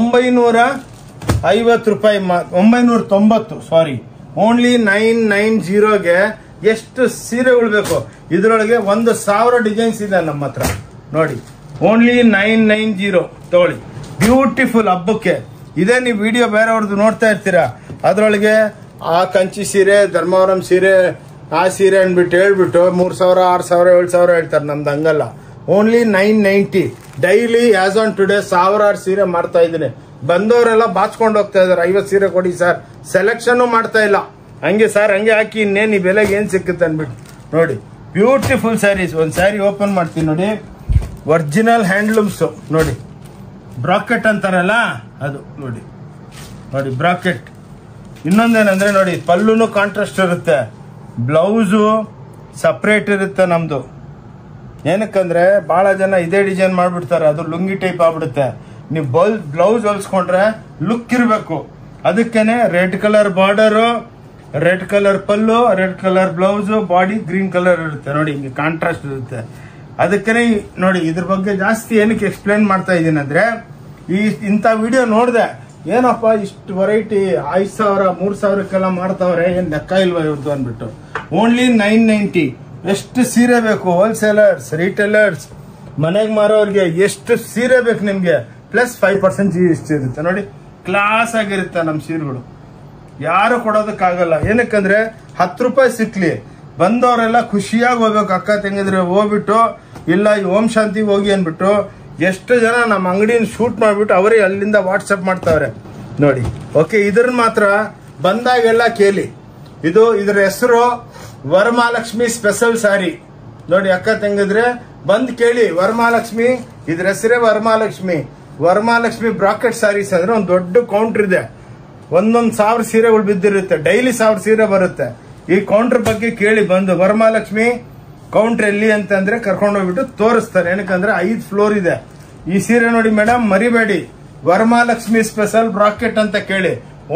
950 ರೂಪಾಯಿ, 990 ಸಾರಿ. ಓನ್ಲಿ 990ಗೆ ಎಷ್ಟು ಸೀರೆ ಉಳ್ಬೇಕು. ಇದರೊಳಗೆ 1,000 ಡಿಸೈನ್ಸ್ ಇದೆ ನಮ್ಮ ಹತ್ರ ನೋಡಿ. ಓನ್ಲಿ 990 ತಗೊಳ್ಳಿ. ಬ್ಯೂಟಿಫುಲ್ ಹಬ್ಬಕ್ಕೆ. ಇದೇ ನೀವು ವಿಡಿಯೋ ಬೇರೆಯವ್ರದ್ದು ನೋಡ್ತಾ ಇರ್ತೀರಾ, ಅದರೊಳಗೆ ಆ ಕಂಚಿ ಸೀರೆ, ಧರ್ಮವರಂ ಸೀರೆ, ಆ ಸೀರೆ ಅಂದ್ಬಿಟ್ಟು ಹೇಳ್ಬಿಟ್ಟು 3,000, 6,000, 7,000 ಹೇಳ್ತಾರೆ. ನಮ್ದು ಹಂಗಲ್ಲ. Only 990. Daily as on today 1,000 ಸೀರೆ ಮಾಡ್ತಾ ಇದ್ದೀನಿ. ಬಂದವರೆಲ್ಲ ಬಾಚ್ಕೊಂಡು ಹೋಗ್ತಾ ಇದಾರೆ. 50 ಸೀರೆ ಕೊಡಿ ಸರ್. ಸೆಲೆಕ್ಷನ್ ಮಾಡ್ತಾ ಇಲ್ಲ. ಹಂಗೆ ಸರ್ ಹಂಗೆ ಹಾಕಿ ಇನ್ನೇನು ಈ ಬೆಲೆಗೆ ಏನ್ ಸಿಕ್ಕುತ್ತೆ ಅಂದ್ಬಿಟ್ಟು ನೋಡಿ. Beautiful saris. ಒಂದು ಸ್ಯಾರಿ ಓಪನ್ ಮಾಡ್ತೀನಿ ನೋಡಿ. ಒರಿಜಿನಲ್ ಹ್ಯಾಂಡ್ಲೂಮ್ಸ್ ನೋಡಿ, ಬ್ರಾಕೆಟ್ ಅಂತಾರಲ್ಲ ಅದು ನೋಡಿ, ನೋಡಿ ಬ್ರಾಕೆಟ್. ಇನ್ನೊಂದೇನಂದ್ರೆ ನೋಡಿ, ಪಲ್ಲುನು ಕಾಂಟ್ರಾಸ್ಟ್ ಇರುತ್ತೆ, ಬ್ಲೌಸು ಸಪ್ರೇಟ್ ಇರುತ್ತೆ ನಮ್ದು. ಏನಕ್ಕಂದ್ರೆ ಬಹಳ ಜನ ಇದೇ ಡಿಸೈನ್ ಮಾಡ್ಬಿಡ್ತಾರೆ, ಅದು ಲುಂಗಿ ಟೈಪ್ ಆಗ್ಬಿಡುತ್ತೆ. ನೀವು ಬ್ಲೌಸ್ ಹೊಲ್ಸ್ಕೊಂಡ್ರೆ ಲುಕ್ ಇರಬೇಕು. ಅದಕ್ಕೇನೆ red colour border, red colour pallu, red colour blouse, body green colour ಇರುತ್ತೆ ನೋಡಿ, ಹಿಂಗೆ ಕಾಂಟ್ರಾಸ್ಟ್ ಇರುತ್ತೆ. ಅದಕ್ಕೇನೆ ನೋಡಿ, ಇದ್ರ ಬಗ್ಗೆ ಜಾಸ್ತಿ ಏನಕ್ಕೆ ಎಕ್ಸ್ಪ್ಲೇನ್ ಮಾಡ್ತಾ ಇದ್ದೀನಿ ಅಂದ್ರೆ, ಇಂಥ ವಿಡಿಯೋ ನೋಡಿದೆ, ಏನಪ್ಪ ಇಷ್ಟು ವೆರೈಟಿ 5,000 3,000ಕ್ಕೆಲ್ಲ ಮಾಡ್ತಾವ್ರೆ, ಏನ್ ಲೆಕ್ಕ ಇಲ್ವಾ ಇವ್ರದ್ದು ಅಂದ್ಬಿಟ್ಟು. ಓನ್ಲಿ 990. ಎಷ್ಟು ಸೀರೆ ಬೇಕು, ಹೋಲ್ಸೇಲರ್ಸ್, ರಿಟೇಲರ್ಸ್, ಮನೆಗೆ ಮಾರೋರ್ಗೆ ಎಷ್ಟು ಸೀರೆ ಬೇಕು ನಿಮ್ಗೆ, ಪ್ಲಸ್ 5% GST ಇರುತ್ತೆ ನೋಡಿ. ಕ್ಲಾಸ್ ಆಗಿರುತ್ತೆ ನಮ್ಮ ಸೀರೆಗಳು, ಯಾರು ಕೊಡೋದಕ್ಕಾಗಲ್ಲ. ಏನಕ್ಕಂದ್ರೆ 10 ರೂಪಾಯಿ ಸಿಕ್ಲಿ, ಬಂದವರೆಲ್ಲ ಖುಷಿಯಾಗಿ ಹೋಗ್ಬೇಕು. ಅಕ್ಕ ತಂಗಿದ್ರೆ ಹೋಗ್ಬಿಟ್ಟು, ಇಲ್ಲ ಓಂ ಶಾಂತಿ ಹೋಗಿ ಅನ್ಬಿಟ್ಟು ಎಷ್ಟು ಜನ ನಮ್ಮ ಅಂಗಡಿನ ಶೂಟ್ ಮಾಡ್ಬಿಟ್ಟು ಅವರೇ ಅಲ್ಲಿಂದ ವಾಟ್ಸಪ್ ಮಾಡ್ತಾವ್ರೆ ನೋಡಿ. ಓಕೆ, ಇದ್ರ ಮಾತ್ರ ಬಂದಾಗೆಲ್ಲ ಕೇಳಿ. ಇದ್ರ ಹೆಸರು ವರಮಹಾಲಕ್ಷ್ಮಿ ಸ್ಪೆಷಲ್ ಸಾರಿ ನೋಡಿ. ಅಕ್ಕ ತಂಗಿದ್ರೆ ಬಂದ್ ಕೇಳಿ, ವರಮಹಾಲಕ್ಷ್ಮಿ, ಇದ್ರ ಹೆಸರೇ ವರಮಹಾಲಕ್ಷ್ಮಿ. ವರಮಹಾಲಕ್ಷ್ಮಿ ಬ್ರಾಕೆಟ್ ಸಾರೀಸ್ ಅಂದ್ರೆ ಒಂದು ದೊಡ್ಡ ಕೌಂಟರ್ ಇದೆ, 1,000 ಸೀರೆಗಳು ಬಿದ್ದಿರುತ್ತೆ, ಡೈಲಿ 1000 ಸೀರೆ ಬರುತ್ತೆ. ಈ ಕೌಂಟರ್ ಬಗ್ಗೆ ಕೇಳಿ ಬಂದು, ವರಮಹಾಲಕ್ಷ್ಮಿ ಕೌಂಟರ್ ಎಲ್ಲಿ ಅಂತಂದ್ರೆ ಕರ್ಕೊಂಡು ಹೋಗ್ಬಿಟ್ಟು ತೋರಿಸ್ತಾರೆ. ಏನಕ್ಕಂದ್ರೆ 5 ಫ್ಲೋರ್ ಇದೆ. ಈ ಸೀರೆ ನೋಡಿ ಮೇಡಮ್, ಮರಿಬೇಡಿ, ವರಮಹಾಲಕ್ಷ್ಮಿ ಸ್ಪೆಷಲ್ ಬ್ರಾಕೆಟ್ ಅಂತ ಕೇಳಿ,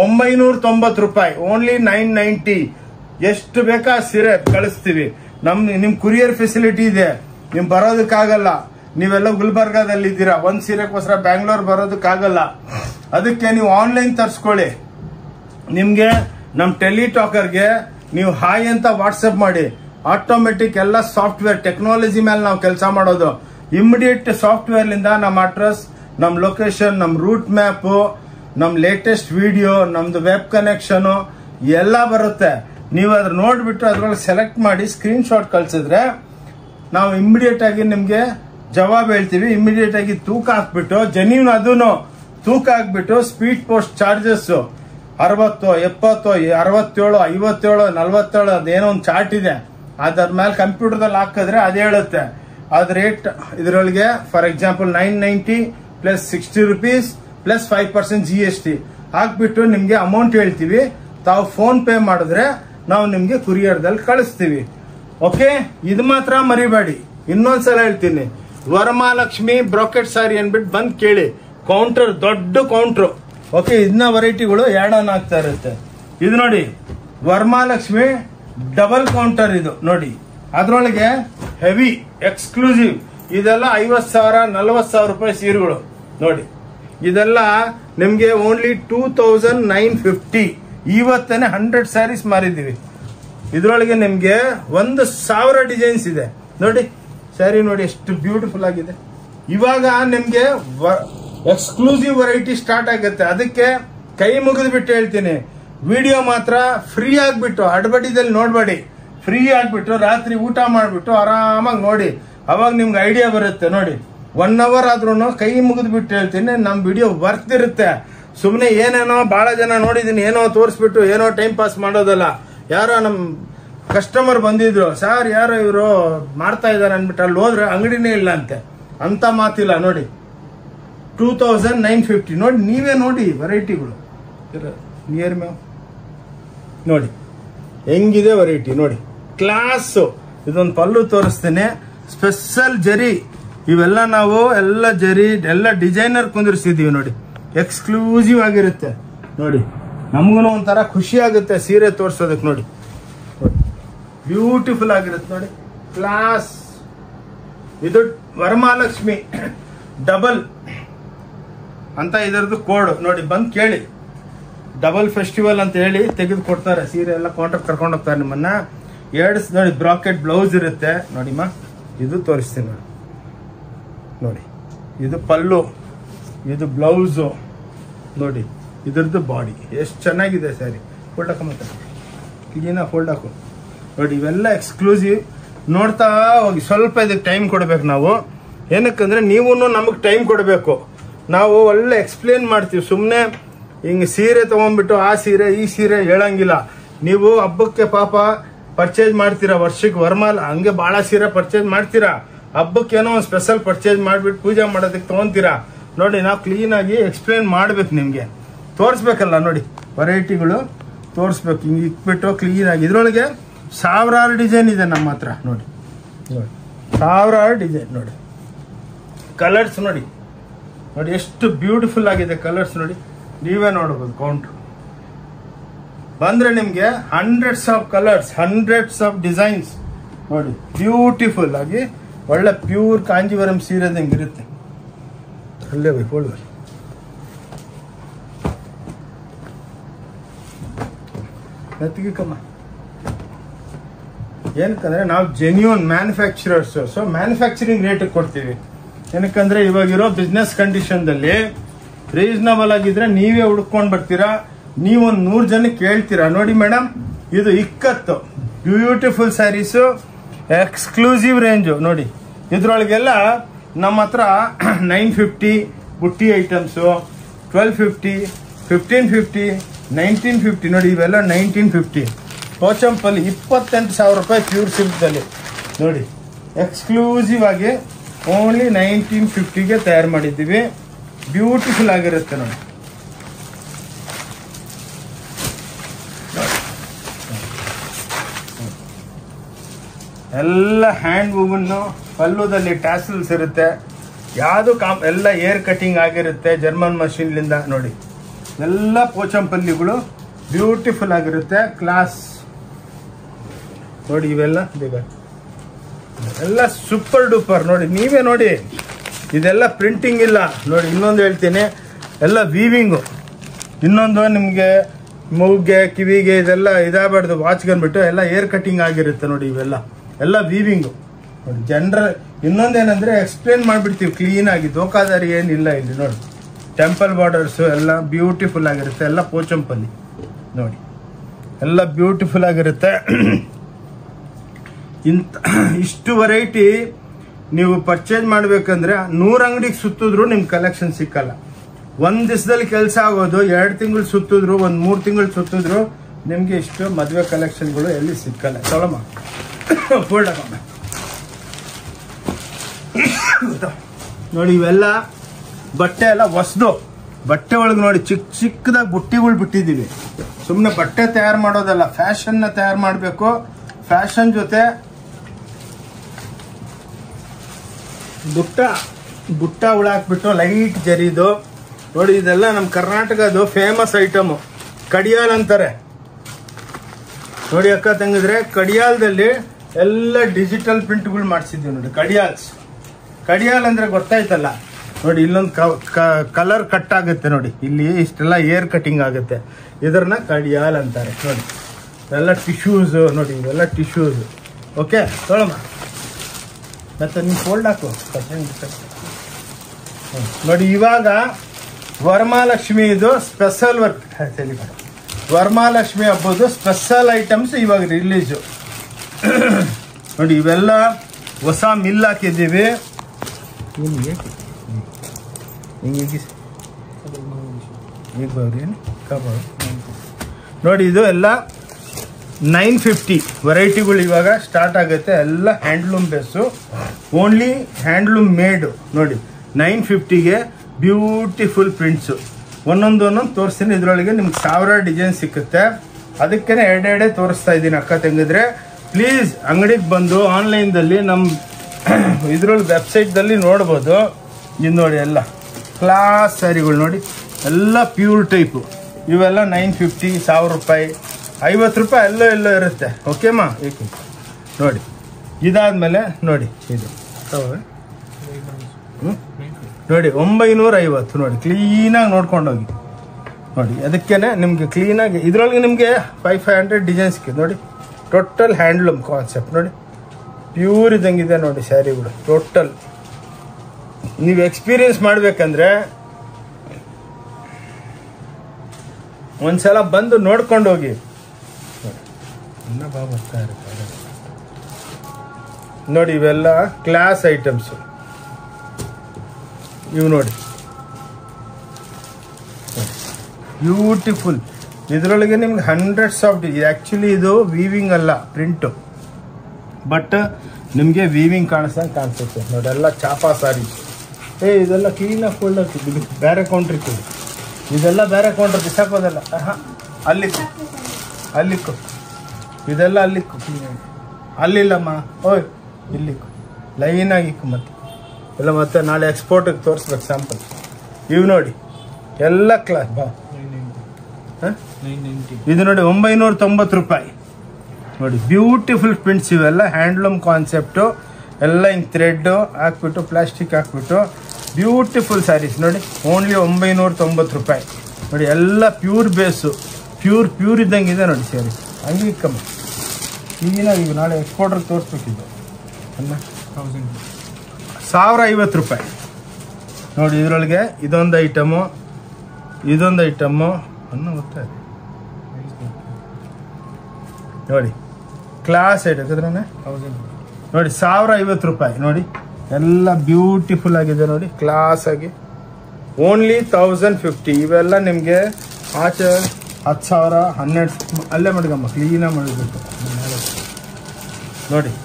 990 ರೂಪಾಯಿ, ಓನ್ಲಿ 990. ಎಷ್ಟು ಬೇಕಾ ಸೀರೆ ಕಳಿಸ್ತೀವಿ. ನಿಮ್ ಕುರಿಯರ್ ಫೆಸಿಲಿಟಿ ಇದೆ, ನಿಮ್ ಬರೋದಕ್ಕಾಗಲ್ಲ, ನೀವೆಲ್ಲ ಗುಲ್ಬರ್ಗಾದಲ್ಲಿ ಇದ್ದೀರಾ, ಒಂದ್ ಸೀರೆಗೋಸ್ಕರ ಬ್ಯಾಂಗ್ಳೂರ್ ಬರೋದಕ್ಕಾಗಲ್ಲ. ಅದಕ್ಕೆ ನೀವು ಆನ್ಲೈನ್ ತರಿಸ್ಕೊಳ್ಳಿ. ನಿಮ್ಗೆ ನಮ್ ಟೆಲಿಟಾಕರ್ಗೆ ನೀವು ಹಾಯ್ ಅಂತ ವಾಟ್ಸಪ್ ಮಾಡಿ, ಆಟೋಮೆಟಿಕ್ ಎಲ್ಲ ಸಾಫ್ಟ್ವೇರ್ ಟೆಕ್ನಾಲಜಿ ಮೇಲೆ ನಾವು ಕೆಲಸ ಮಾಡೋದು. ಇಮಿಡಿಯೇಟ್ ಸಾಫ್ಟ್ವೇರ್ ಲಿಂದ ನಮ್ಮ ಅಡ್ರೆಸ್, ನಮ್ ಲೊಕೇಶನ್, ನಮ್ ರೂಟ್ ಮ್ಯಾಪ್, ನಮ್ ಲೇಟೆಸ್ಟ್ ವಿಡಿಯೋ, ನಮ್ದು ವೆಬ್ ಕನೆಕ್ಷನ್ ಎಲ್ಲ ಬರುತ್ತೆ. ನೀವು ಅದ್ರ ನೋಡ್ಬಿಟ್ಟು ಅದ್ರೊಳಗೆ ಸೆಲೆಕ್ಟ್ ಮಾಡಿ ಸ್ಕ್ರೀನ್ ಶಾಟ್ ಕಳ್ಸಿದ್ರೆ ನಾವು ಇಮಿಡಿಯೇಟ್ ಆಗಿ ನಿಮ್ಗೆ ಜವಾಬ್ ಹೇಳ್ತೀವಿ. ಇಮಿಡಿಯೇಟ್ ಆಗಿ ತೂಕ ಹಾಕ್ಬಿಟ್ಟು, ಜೆನ್ಯೂನ್ ಅದೂನು ತೂಕ ಹಾಕ್ಬಿಟ್ಟು, ಸ್ಪೀಡ್ ಪೋಸ್ಟ್ ಚಾರ್ಜಸ್ 60, 70, 67, 57, 47 ಅದೇನೋ ಒಂದು ಚಾರ್ಟ್ ಇದೆ, ಅದ್ರ ಮೇಲೆ ಕಂಪ್ಯೂಟರ್ದಲ್ಲಿ ಹಾಕಿದ್ರೆ ಅದೇ ಹೇಳುತ್ತೆ. ಅದ್ ರೇಟ್ ಇದರೊಳಗೆ for example 990 plus 60 rupees plus 5% GST ಹಾಕ್ಬಿಟ್ಟು ನಿಮ್ಗೆ ಅಮೌಂಟ್ ಹೇಳ್ತೀವಿ. ತಾವು ಫೋನ್ ಪೇ ಮಾಡಿದ್ರೆ ನಾವು ನಿಮ್ಗೆ ಕುರಿಯರ್ದಲ್ಲಿ ಕಳಿಸ್ತೀವಿ. ಓಕೆ, ಇದು ಮಾತ್ರ ಮರಿಬೇಡಿ. ಇನ್ನೊಂದ್ಸಲ ಹೇಳ್ತೀನಿ, ವರಮಹಾಲಕ್ಷ್ಮಿ ಬ್ರಾಕೆಟ್ ಸಾರಿ ಅನ್ಬಿಟ್ಟು ಬಂದ್ ಕೇಳಿ. ಕೌಂಟರ್, ದೊಡ್ಡ ಕೌಂಟರ್. ಓಕೆ, ಇದನ್ನ ವೆರೈಟಿಗಳು ಆನ್ ಆಗ್ತಾ ಇರುತ್ತೆ. ಇದು ನೋಡಿ, ವರಮಹಾಲಕ್ಷ್ಮಿ ಡಬಲ್ ಕೌಂಟರ್ ಇದು ನೋಡಿ. ಅದ್ರೊಳಗೆ ಹೆವಿ ಎಕ್ಸ್ಕ್ಲೂಸಿವ್ ಇದೆಲ್ಲ 50,000 40,000 ರೂಪಾಯಿ ಸೀರೆಗಳು ನೋಡಿ. ಇದೆಲ್ಲ ನಿಮ್ಗೆ ಓನ್ಲಿ 2,950. ಇವತ್ತೇನೆ 100 ಸ್ಯಾರೀಸ್ ಮಾರಿದೀವಿ. ಇದ್ರೊಳಗೆ ನಿಮ್ಗೆ 1,000 ಡಿಸೈನ್ಸ್ ಇದೆ ನೋಡಿ. ಸ್ಯಾರಿ ನೋಡಿ ಎಷ್ಟು ಬ್ಯೂಟಿಫುಲ್ ಆಗಿದೆ. ಇವಾಗ ನಿಮ್ಗೆ ಎಕ್ಸ್ಕ್ಲೂಸಿವ್ ವೆರೈಟಿ ಸ್ಟಾರ್ಟ್ ಆಗುತ್ತೆ. ಅದಕ್ಕೆ ಕೈ ಮುಗಿದು ಬಿಟ್ಟು ಹೇಳ್ತೀನಿ, ವಿಡಿಯೋ ಮಾತ್ರ ಫ್ರೀ ಆಗ್ಬಿಟ್ಟು ಅಡ್ಬಡಿದಲ್ಲಿ ನೋಡ್ಬೇಡಿ. ಫ್ರೀ ಆಗ್ಬಿಟ್ಟು ರಾತ್ರಿ ಊಟ ಮಾಡ್ಬಿಟ್ಟು ಆರಾಮಾಗಿ ನೋಡಿ, ಅವಾಗ ನಿಮ್ಗೆ ಐಡಿಯಾ ಬರುತ್ತೆ ನೋಡಿ. 1 ಅವರ್ ಆದ್ರೂ ಕೈ ಮುಗಿದು ಬಿಟ್ಟು ಹೇಳ್ತೀನಿ, ನಮ್ ವಿಡಿಯೋ ವರ್ತ್ ಇರುತ್ತೆ. ಸುಮ್ನೆ ಏನೇನೋ ಬಹಳ ಜನ ನೋಡಿದೀನಿ, ಏನೋ ತೋರಿಸ್ಬಿಟ್ಟು ಏನೋ ಟೈಮ್ ಪಾಸ್ ಮಾಡೋದಲ್ಲ. ಯಾರೋ ನಮ್ ಕಸ್ಟಮರ್ ಬಂದಿದ್ರು, ಸರ್ ಯಾರೋ ಇವರು ಮಾಡ್ತಾ ಇದಾರೆ ಅನ್ಬಿಟ್ಟು ಅಲ್ಲಿ ಹೋದ್ರೆ ಅಂಗಡಿನೇ ಇಲ್ಲ ಅಂತೆ. ಅಂತ ಮಾತಿಲ್ಲ ನೋಡಿ. 2,950 ನೋಡಿ, ನೀವೇ ನೋಡಿ ವೆರೈಟಿಗಳು ನಿಯರ್ ಮ್ಯಾಮ್ ನೋಡಿ ಹೆಂಗಿದೆ ವೆರೈಟಿ ನೋಡಿ. ಕ್ಲಾಸ್. ಇದೊಂದು ಪಲ್ಲು ತೋರಿಸ್ತೇನೆ, ಸ್ಪೆಷಲ್ ಜರಿ. ಇವೆಲ್ಲ ನಾವು ಎಲ್ಲ ಜರಿ ಎಲ್ಲ ಡಿಸೈನರ್ ಕುಂದಿರ್ಸಿದೀವಿ ನೋಡಿ. ಎಕ್ಸ್ಕ್ಲೂಸಿವ್ ಆಗಿರುತ್ತೆ ನೋಡಿ. ನಮಗೂ ಒಂಥರ ಖುಷಿ ಆಗುತ್ತೆ ಸೀರೆ ತೋರ್ಸೋದಕ್ಕೆ ನೋಡಿ. ಬ್ಯೂಟಿಫುಲ್ ಆಗಿರುತ್ತೆ ನೋಡಿ, ಕ್ಲಾಸ್. ಇದು ವರಮಹಾಲಕ್ಷ್ಮಿ ಡಬಲ್ ಅಂತ ಇದರದ್ದು ಕೋಡ್ ನೋಡಿ. ಬಂದು ಕೇಳಿ, ಡಬಲ್ ಫೆಸ್ಟಿವಲ್ ಅಂತ ಹೇಳಿ ತೆಗೆದು ಕೊಡ್ತಾರೆ. ಸೀರೆ ಎಲ್ಲ ಕೌಂಟರ್ ಕರ್ಕೊಂಡು ಹೋಗ್ತಾರೆ ನಿಮ್ಮನ್ನ. ನೋಡಿ, ಬ್ರಾಕೆಟ್ ಬ್ಲೌಸ್ ಇರುತ್ತೆ ನೋಡಿಮ್ಮ. ಇದು ತೋರಿಸ್ತೀನಿ ನೋಡಿ. ನೋಡಿ, ಇದು ಪಲ್ಲು, ಇದು ಬ್ಲೌಸು ನೋಡಿ. ಇದ್ರದ್ದು ಬಾಡಿ ಎಷ್ಟು ಚೆನ್ನಾಗಿದೆ ಸ್ಯಾರಿ. ಫೋಲ್ಡ್ ಹಾಕೋ, ಮತ್ತೆ ಕ್ಲೀನಾಗಿ ಫೋಲ್ಡ್ ಹಾಕು ನೋಡಿ. ಇವೆಲ್ಲ ಎಕ್ಸ್ಕ್ಲೂಸಿವ್. ನೋಡ್ತಾ ಹೋಗಿ. ಸ್ವಲ್ಪ ಇದಕ್ಕೆ ಟೈಮ್ ಕೊಡ್ಬೇಕು ನಾವು. ಏನಕ್ಕಂದ್ರೆ ನೀವು ನಮಗೆ ಟೈಮ್ ಕೊಡಬೇಕು. ನಾವು ಒಳ್ಳೆ ಎಕ್ಸ್ಪ್ಲೇನ್ ಮಾಡ್ತೀವಿ. ಸುಮ್ಮನೆ ಹಿಂಗೆ ಸೀರೆ ತಗೊಂಡ್ಬಿಟ್ಟು ಆ ಸೀರೆ ಈ ಸೀರೆ ಹೇಳಂಗಿಲ್ಲ. ನೀವು ಹಬ್ಬಕ್ಕೆ ಪಾಪ ಪರ್ಚೇಸ್ ಮಾಡ್ತೀರಾ, ವರ್ಷಕ್ಕೆ ಹಂಗೆ ಭಾಳ ಸೀರೆ ಪರ್ಚೇಸ್ ಮಾಡ್ತೀರಾ. ಹಬ್ಬಕ್ಕೇನೋ ಒಂದು ಸ್ಪೆಷಲ್ ಪರ್ಚೇಸ್ ಮಾಡಿಬಿಟ್ಟು ಪೂಜೆ ಮಾಡೋದಕ್ಕೆ ತೊಗೊಂತೀರಾ ನೋಡಿ. ನಾವು ಕ್ಲೀನಾಗಿ ಎಕ್ಸ್ಪ್ಲೇನ್ ಮಾಡ್ಬೇಕು, ನಿಮಗೆ ತೋರಿಸ್ಬೇಕಲ್ಲ ನೋಡಿ. ವೆರೈಟಿಗಳು ತೋರಿಸ್ಬೇಕು, ಹಿಂಗೆ ಇಟ್ಬಿಟ್ಟು ಕ್ಲೀನಾಗಿ. ಇದರೊಳಗೆ ಸಾವಿರಾರು ಡಿಸೈನ್ ಇದೆ ನಮ್ಮ ಹತ್ರ ನೋಡಿ. ನೋಡಿ ಸಾವಿರಾರು ಡಿಸೈನ್ ನೋಡಿ. ಕಲರ್ಸ್ ನೋಡಿ, ನೋಡಿ ಎಷ್ಟು ಬ್ಯೂಟಿಫುಲ್ ಆಗಿದೆ ಕಲರ್ಸ್ ನೋಡಿ. ನೀವೇ ನೋಡ್ಬೋದು. ಕೌಂಟ್ರು ಬಂದ್ರೆ ನಿಮ್ಗೆ hundreds of colours, hundreds of designs ನೋಡಿ. ಬ್ಯೂಟಿಫುಲ್ ಆಗಿ ಒಳ್ಳೆ ಪ್ಯೂರ್ ಕಾಂಜೀವರಂ ಸೀರೆದಂಗೆ ಇರುತ್ತೆ. ಅಲ್ಲೇ ಬೈ ಹೋಳ್ವೆ ಕಮ್ಮ. ಏನಕ್ಕಂದ್ರೆ ನಾವು genuine manufacturers, so manufacturing rate ಕೊಡ್ತೀವಿ. ಏನಕ್ಕಂದ್ರೆ ಇವಾಗಿರೋ ಬಿಸ್ನೆಸ್ ಕಂಡೀಷನ್ದಲ್ಲಿ ರೀಸನಬಲ್ ಆಗಿದ್ರೆ ನೀವೇ ಹುಡ್ಕೊಂಡು ಬರ್ತೀರಾ, ನೀವೊಂದು 100 ಜನಕ್ಕೆ ಕೇಳ್ತೀರಾ. ನೋಡಿ ಮೇಡಮ್, ಇದು ikkat beautiful saris, exclusive range ನೋಡಿ. ಇದ್ರೊಳಗೆಲ್ಲ ನಮ್ಮ ಹತ್ರ 950 ಬುಟ್ಟಿ ಐಟಮ್ಸು, 1250, 1550, 1950 ನೋಡಿ. ಇವೆಲ್ಲ 1950. ಪೋಚಂಪಲ್ಲಿ 28,000 ರೂಪಾಯಿ ಪ್ಯೂರ್ ಸಿಲ್ಕ್ದಲ್ಲಿ ನೋಡಿ. ಎಕ್ಸ್ಕ್ಲೂಸಿವ್ ಆಗಿ ಓನ್ಲಿ 1950ಗೆ ತಯಾರು ಮಾಡಿದ್ದೀವಿ. ಬ್ಯೂಟಿಫುಲ್ ಆಗಿರುತ್ತೆ ನೋಡಿ. ಎಲ್ಲ ಹ್ಯಾಂಡ್ ವೂವನ್ನು, ಪಲ್ಲುದಲ್ಲಿ ಟ್ಯಾಸಲ್ಸ್ ಇರುತ್ತೆ. ಯಾವುದು ಎಲ್ಲ ಏರ್ ಕಟಿಂಗ್ ಆಗಿರುತ್ತೆ ಜರ್ಮನ್ ಮಷೀನ್ಲಿಂದ ನೋಡಿ. ಎಲ್ಲ ಪೋಚಂಪಲ್ಲಿಗಳು ಬ್ಯೂಟಿಫುಲ್ ಆಗಿರುತ್ತೆ. ಕ್ಲಾಸ್ ನೋಡಿ. ಇವೆಲ್ಲ ಬೇಗ ಎಲ್ಲ ಸೂಪರ್ ಡೂಪರ್ ನೋಡಿ. ನೀವೇ ನೋಡಿ, ಇದೆಲ್ಲ ಪ್ರಿಂಟಿಂಗ್ ಇಲ್ಲ ನೋಡಿ. ಇನ್ನೊಂದು ಹೇಳ್ತೀನಿ, ಎಲ್ಲ ವೀವಿಂಗು. ಇನ್ನೊಂದು ನಿಮಗೆ ಮೂಗ್ಗೆ, ಕಿವಿಗೆ ಇದೆಲ್ಲ ಇದಾಗಬಾರ್ದು, ವಾಚ್ ಗನ್ಬಿಟ್ಟು ಎಲ್ಲ ಏರ್ ಕಟಿಂಗ್ ಆಗಿರುತ್ತೆ ನೋಡಿ. ಇವೆಲ್ಲ ಎಲ್ಲ ವೀವಿಂಗು ನೋಡಿ. ಜನರಲ್ ಇನ್ನೊಂದೇನಂದ್ರೆ ಎಕ್ಸ್ಪ್ಲೇನ್ ಮಾಡಿಬಿಡ್ತೀವಿ ಕ್ಲೀನಾಗಿ, ದೋಖಾದಾರಿ ಏನಿಲ್ಲ ಇಲ್ಲಿ ನೋಡಿ. ಟೆಂಪಲ್ ಬಾರ್ಡರ್ಸು ಎಲ್ಲ ಬ್ಯೂಟಿಫುಲ್ ಆಗಿರುತ್ತೆ. ಎಲ್ಲ ಪೋಚಂಪಲ್ಲಿ ನೋಡಿ, ಎಲ್ಲ ಬ್ಯೂಟಿಫುಲ್ ಆಗಿರುತ್ತೆ. ಇಷ್ಟು ವೆರೈಟಿ ನೀವು ಪರ್ಚೇಸ್ ಮಾಡ್ಬೇಕಂದ್ರೆ 100 ಅಂಗಡಿಗೆ ಸುತ್ತಿದ್ರು ನಿಮ್ಗೆ ಕಲೆಕ್ಷನ್ ಸಿಕ್ಕಲ್ಲ. ಒಂದ್ ದಿವಸದಲ್ಲಿ ಕೆಲಸ ಆಗೋದು 2 ತಿಂಗಳು ಸುತ್ತಿದ್ರು, 1-3 ತಿಂಗಳು ಸುತ್ತಿದ್ರು ನಿಮ್ಗೆ ಇಷ್ಟು ಮದುವೆ ಕಲೆಕ್ಷನ್ಗಳು ಎಲ್ಲಿ ಸಿಕ್ಕಲ್ಲ. ತೊಳಮ್ಮ ಫೋಲ್ಡ್ ಹಾಕಮ್ಮ ನೋಡಿ. ಇವೆಲ್ಲ ಬಟ್ಟೆ ಎಲ್ಲ ಹೊಸದು. ಬಟ್ಟೆ ಒಳಗೆ ನೋಡಿ ಚಿಕ್ಕ ಚಿಕ್ಕದಾಗಿ ಬುಟ್ಟಿಗಳು ಬಿಟ್ಟಿದ್ದೀವಿ. ಸುಮ್ಮನೆ ಬಟ್ಟೆ ತಯಾರು ಮಾಡೋದಲ್ಲ, ಫ್ಯಾಷನ್ನ ತಯಾರು ಮಾಡಬೇಕು. ಫ್ಯಾಷನ್ ಜೊತೆ ಬುಟ್ಟ ಉಳಾಕ್ಬಿಟ್ಟು ಲೈಟ್ ಜರಿದು ನೋಡಿ. ಇದೆಲ್ಲ ನಮ್ಮ ಕರ್ನಾಟಕದ್ದು ಫೇಮಸ್ ಐಟಮು, ಕಡಿಯಾಲ್ ಅಂತಾರೆ ನೋಡಿ. ಅಕ್ಕ ತಂಗಿದ್ರೆ ಕಡಿಯಾಲದಲ್ಲಿ ಎಲ್ಲ ಡಿಜಿಟಲ್ ಪ್ರಿಂಟ್ಗಳು ಮಾಡಿಸಿದ್ದೀವಿ ನೋಡಿ. ಕಡಿಯಾಲ್ ಅಂದ್ರೆ ಗೊತ್ತಾಯ್ತಲ್ಲ ನೋಡಿ. ಇಲ್ಲೊಂದು ಕಲರ್ ಕಟ್ ಆಗುತ್ತೆ ನೋಡಿ. ಇಲ್ಲಿ ಇಷ್ಟೆಲ್ಲ ಏರ್ ಕಟಿಂಗ್ ಆಗುತ್ತೆ. ಇದನ್ನ ಕಡಿಯಾಲ್ ಅಂತಾರೆ ನೋಡಿ. ಎಲ್ಲ ಟಿಶ್ಯೂಸ್ ನೋಡಿ. ಇವೆಲ್ಲ ಟಿಶ್ಯೂಸ್. ಓಕೆ ತೊಳಮ್ಮ. ಮತ್ತೆ ನೀವು ಫೋಲ್ಡ್ ಹಾಕು ನೋಡಿ. ಇವಾಗ ವರಮಹಾಲಕ್ಷ್ಮಿ ಇದು ಸ್ಪೆಷಲ್ ವರ್ಕ್. ವರಮಹಾಲಕ್ಷ್ಮಿ ಹಬ್ಬದ್ದು ಸ್ಪೆಷಲ್ ಐಟಮ್ಸ್ ಇವಾಗ ರಿಲೀಸು ನೋಡಿ. ಇವೆಲ್ಲ ಹೊಸ ಮಿಲ್ ಹಾಕಿದ್ದೀವಿ. ನೋಡಿ ಇದು ಎಲ್ಲ 950 ವೆರೈಟಿಗಳು ಇವಾಗ ಸ್ಟಾರ್ಟ್ ಆಗುತ್ತೆ. ಎಲ್ಲ handloom base, only handloom made ನೋಡಿ. 950ಗೆ ಬ್ಯೂಟಿಫುಲ್ ಪ್ರಿಂಟ್ಸು. ಒಂದೊಂದು ತೋರಿಸ್ತೀನಿ. ಇದರೊಳಗೆ ನಿಮ್ಗೆ 1000 ಡಿಸೈನ್ ಸಿಕ್ಕುತ್ತೆ. ಅದಕ್ಕೇ ಎರಡೆರಡೆ ತೋರಿಸ್ತಾ ಇದ್ದೀನಿ ಅಕ್ಕ ತಂಗಿದ್ರೆ. ಪ್ಲೀಸ್ ಅಂಗಡಿಗೆ ಬಂದು ಆನ್ಲೈನ್ದಲ್ಲಿ ನಮ್ಮ ಇದ್ರೊಳಗೆ ವೆಬ್ಸೈಟ್ದಲ್ಲಿ ನೋಡ್ಬೋದು. ಇದು ನೋಡಿ ಎಲ್ಲ ಕ್ಲಾಸ್ ಸ್ಯಾರಿಗಳು ನೋಡಿ. ಎಲ್ಲ ಪ್ಯೂರ್ ಟೈಪು. ಇವೆಲ್ಲ 950, 1000 ರೂಪಾಯಿ, 50 ರೂಪಾಯಿ ಎಲ್ಲೋ ಇರುತ್ತೆ. ಓಕೆಮ್ಮ ನೋಡಿ. ಇದಾದ್ಮೇಲೆ ನೋಡಿ ಇದು ನೋಡಿ 950 ನೋಡಿ. ಕ್ಲೀನಾಗಿ ನೋಡ್ಕೊಂಡೋಗಿ ನೋಡಿ. ಅದಕ್ಕೇನೆ ನಿಮ್ಗೆ ಕ್ಲೀನಾಗಿ ಇದ್ರೊಳಗೆ ನಿಮಗೆ 500 ಡಿಸೈನ್ ಸಿಕ್ಕಿದೆ ನೋಡಿ. ಟೋಟಲ್ ಹ್ಯಾಂಡ್ಲೂಮ್ ಕಾನ್ಸೆಪ್ಟ್ ನೋಡಿ. ಪ್ಯೂರ್ ಇದ್ದಂಗಿದೆ ನೋಡಿ ಸ್ಯಾರಿಗಳು ಟೋಟಲ್. ನೀವು ಎಕ್ಸ್ಪೀರಿಯನ್ಸ್ ಮಾಡ್ಬೇಕಂದ್ರೆ ಒಂದ್ಸಲ ಬಂದು ನೋಡ್ಕೊಂಡು ಹೋಗಿ. ಬರ್ತಾ ಇರುತ್ತೆ ನೋಡಿ. ಇವೆಲ್ಲ ಕ್ಲಾಸ್ ಐಟಮ್ಸ್ ಇವು ನೋಡಿ. ಬ್ಯೂಟಿಫುಲ್. ಇದರೊಳಗೆ ನಿಮ್ಗೆ ಹಂಡ್ರೆಡ್ಸ್ ಆಫ್ ಆಕ್ಚುಲಿ ಇದು ವೀವಿಂಗ್ ಅಲ್ಲ, ಪ್ರಿಂಟು. ಬಟ್ ನಿಮಗೆ ವೀವಿಂಗ್ ಕಾಣಿಸುತ್ತೆ ನೋಡಿ. ಎಲ್ಲ ಚಾಪಾ ಸಾರಿ. ಇದೆಲ್ಲ ಕ್ಲೀನಾಗಿ ಫೋಲ್ಡ್ ಆಗ್ತದೆ. ಬೇರೆ ಕೌಂಟ್ರ್ ಇತ್ತು, ಇದೆಲ್ಲ ಬೇರೆ ಕೌಂಟ್ರ್ ಬಿಸಾಕೋದಲ್ಲ. ಅಲ್ಲಿಕ್ಕು ಇದೆಲ್ಲ ಅಲ್ಲಿಕ್ಕು ಕ್ಲೀನಾಗಿ. ಅಲ್ಲಿಲ್ಲಮ್ಮ, ಓಯ್ ಇಲ್ಲಿಕ್ಕು ಲೈನಾಗಿಕ್ಕು. ಮತ್ತೆ ಮತ್ತೆ ನಾಳೆ ಎಕ್ಸ್ಪೋರ್ಟಿಗೆ ತೋರಿಸ್ಬೇಕು ಸ್ಯಾಂಪಲ್. ಇವು ನೋಡಿ ಎಲ್ಲ ಕ್ಲಾಸ್ ಬಾ. ಇದು ನೋಡಿ 990 ರೂಪಾಯಿ ನೋಡಿ. ಬ್ಯೂಟಿಫುಲ್ ಪ್ರಿಂಟ್ಸ್ ಇವೆಲ್ಲ ಹ್ಯಾಂಡ್ಲೂಮ್ ಕಾನ್ಸೆಪ್ಟು. ಎಲ್ಲ ಹಿಂಗೆ ಥ್ರೆಡ್ ಹಾಕ್ಬಿಟ್ಟು ಪ್ಲಾಸ್ಟಿಕ್ ಹಾಕ್ಬಿಟ್ಟು ಬ್ಯೂಟಿಫುಲ್ ಸ್ಯಾರೀಸ್ ನೋಡಿ. ಓನ್ಲಿ 990 ರೂಪಾಯಿ ನೋಡಿ. ಎಲ್ಲ ಪ್ಯೂರ್ ಬೇಸು, ಪ್ಯೂರ್ ಇದ್ದಂಗೆ ಇದೆ ನೋಡಿ ಸ್ಯಾರಿ. ಹಂಗೆ ಕಮ್ಮಿ ಈಗಿನ ಈಗ ನಾಳೆ ಎಕ್ಸ್ಪೋರ್ಟ್ರಿಗೆ ತೋರಿಸ್ಬೇಕಿದ್ದು. 1050 ರೂಪಾಯಿ ನೋಡಿ. ಇದರೊಳಗೆ ಇದೊಂದು ಐಟಮು ಅನ್ನೋ ಗೊತ್ತಾಯ್ತು ನೋಡಿ. ಕ್ಲಾಸ್ ಐಟದ್ರೆ ನೋಡಿ 1050 ರೂಪಾಯಿ ನೋಡಿ. ಎಲ್ಲ ಬ್ಯೂಟಿಫುಲ್ ಆಗಿದೆ ನೋಡಿ, ಕ್ಲಾಸ್ ಆಗಿ. ಓನ್ಲಿ 1050. ಇವೆಲ್ಲ ನಿಮಗೆ ಆಚೆ 10,000 12 ಅಲ್ಲೇ ಮಡ್ಗಮ್ಮ, ಕ್ಲೀನಾಗಿ ಮಾಡಬೇಕು ನೋಡಿ.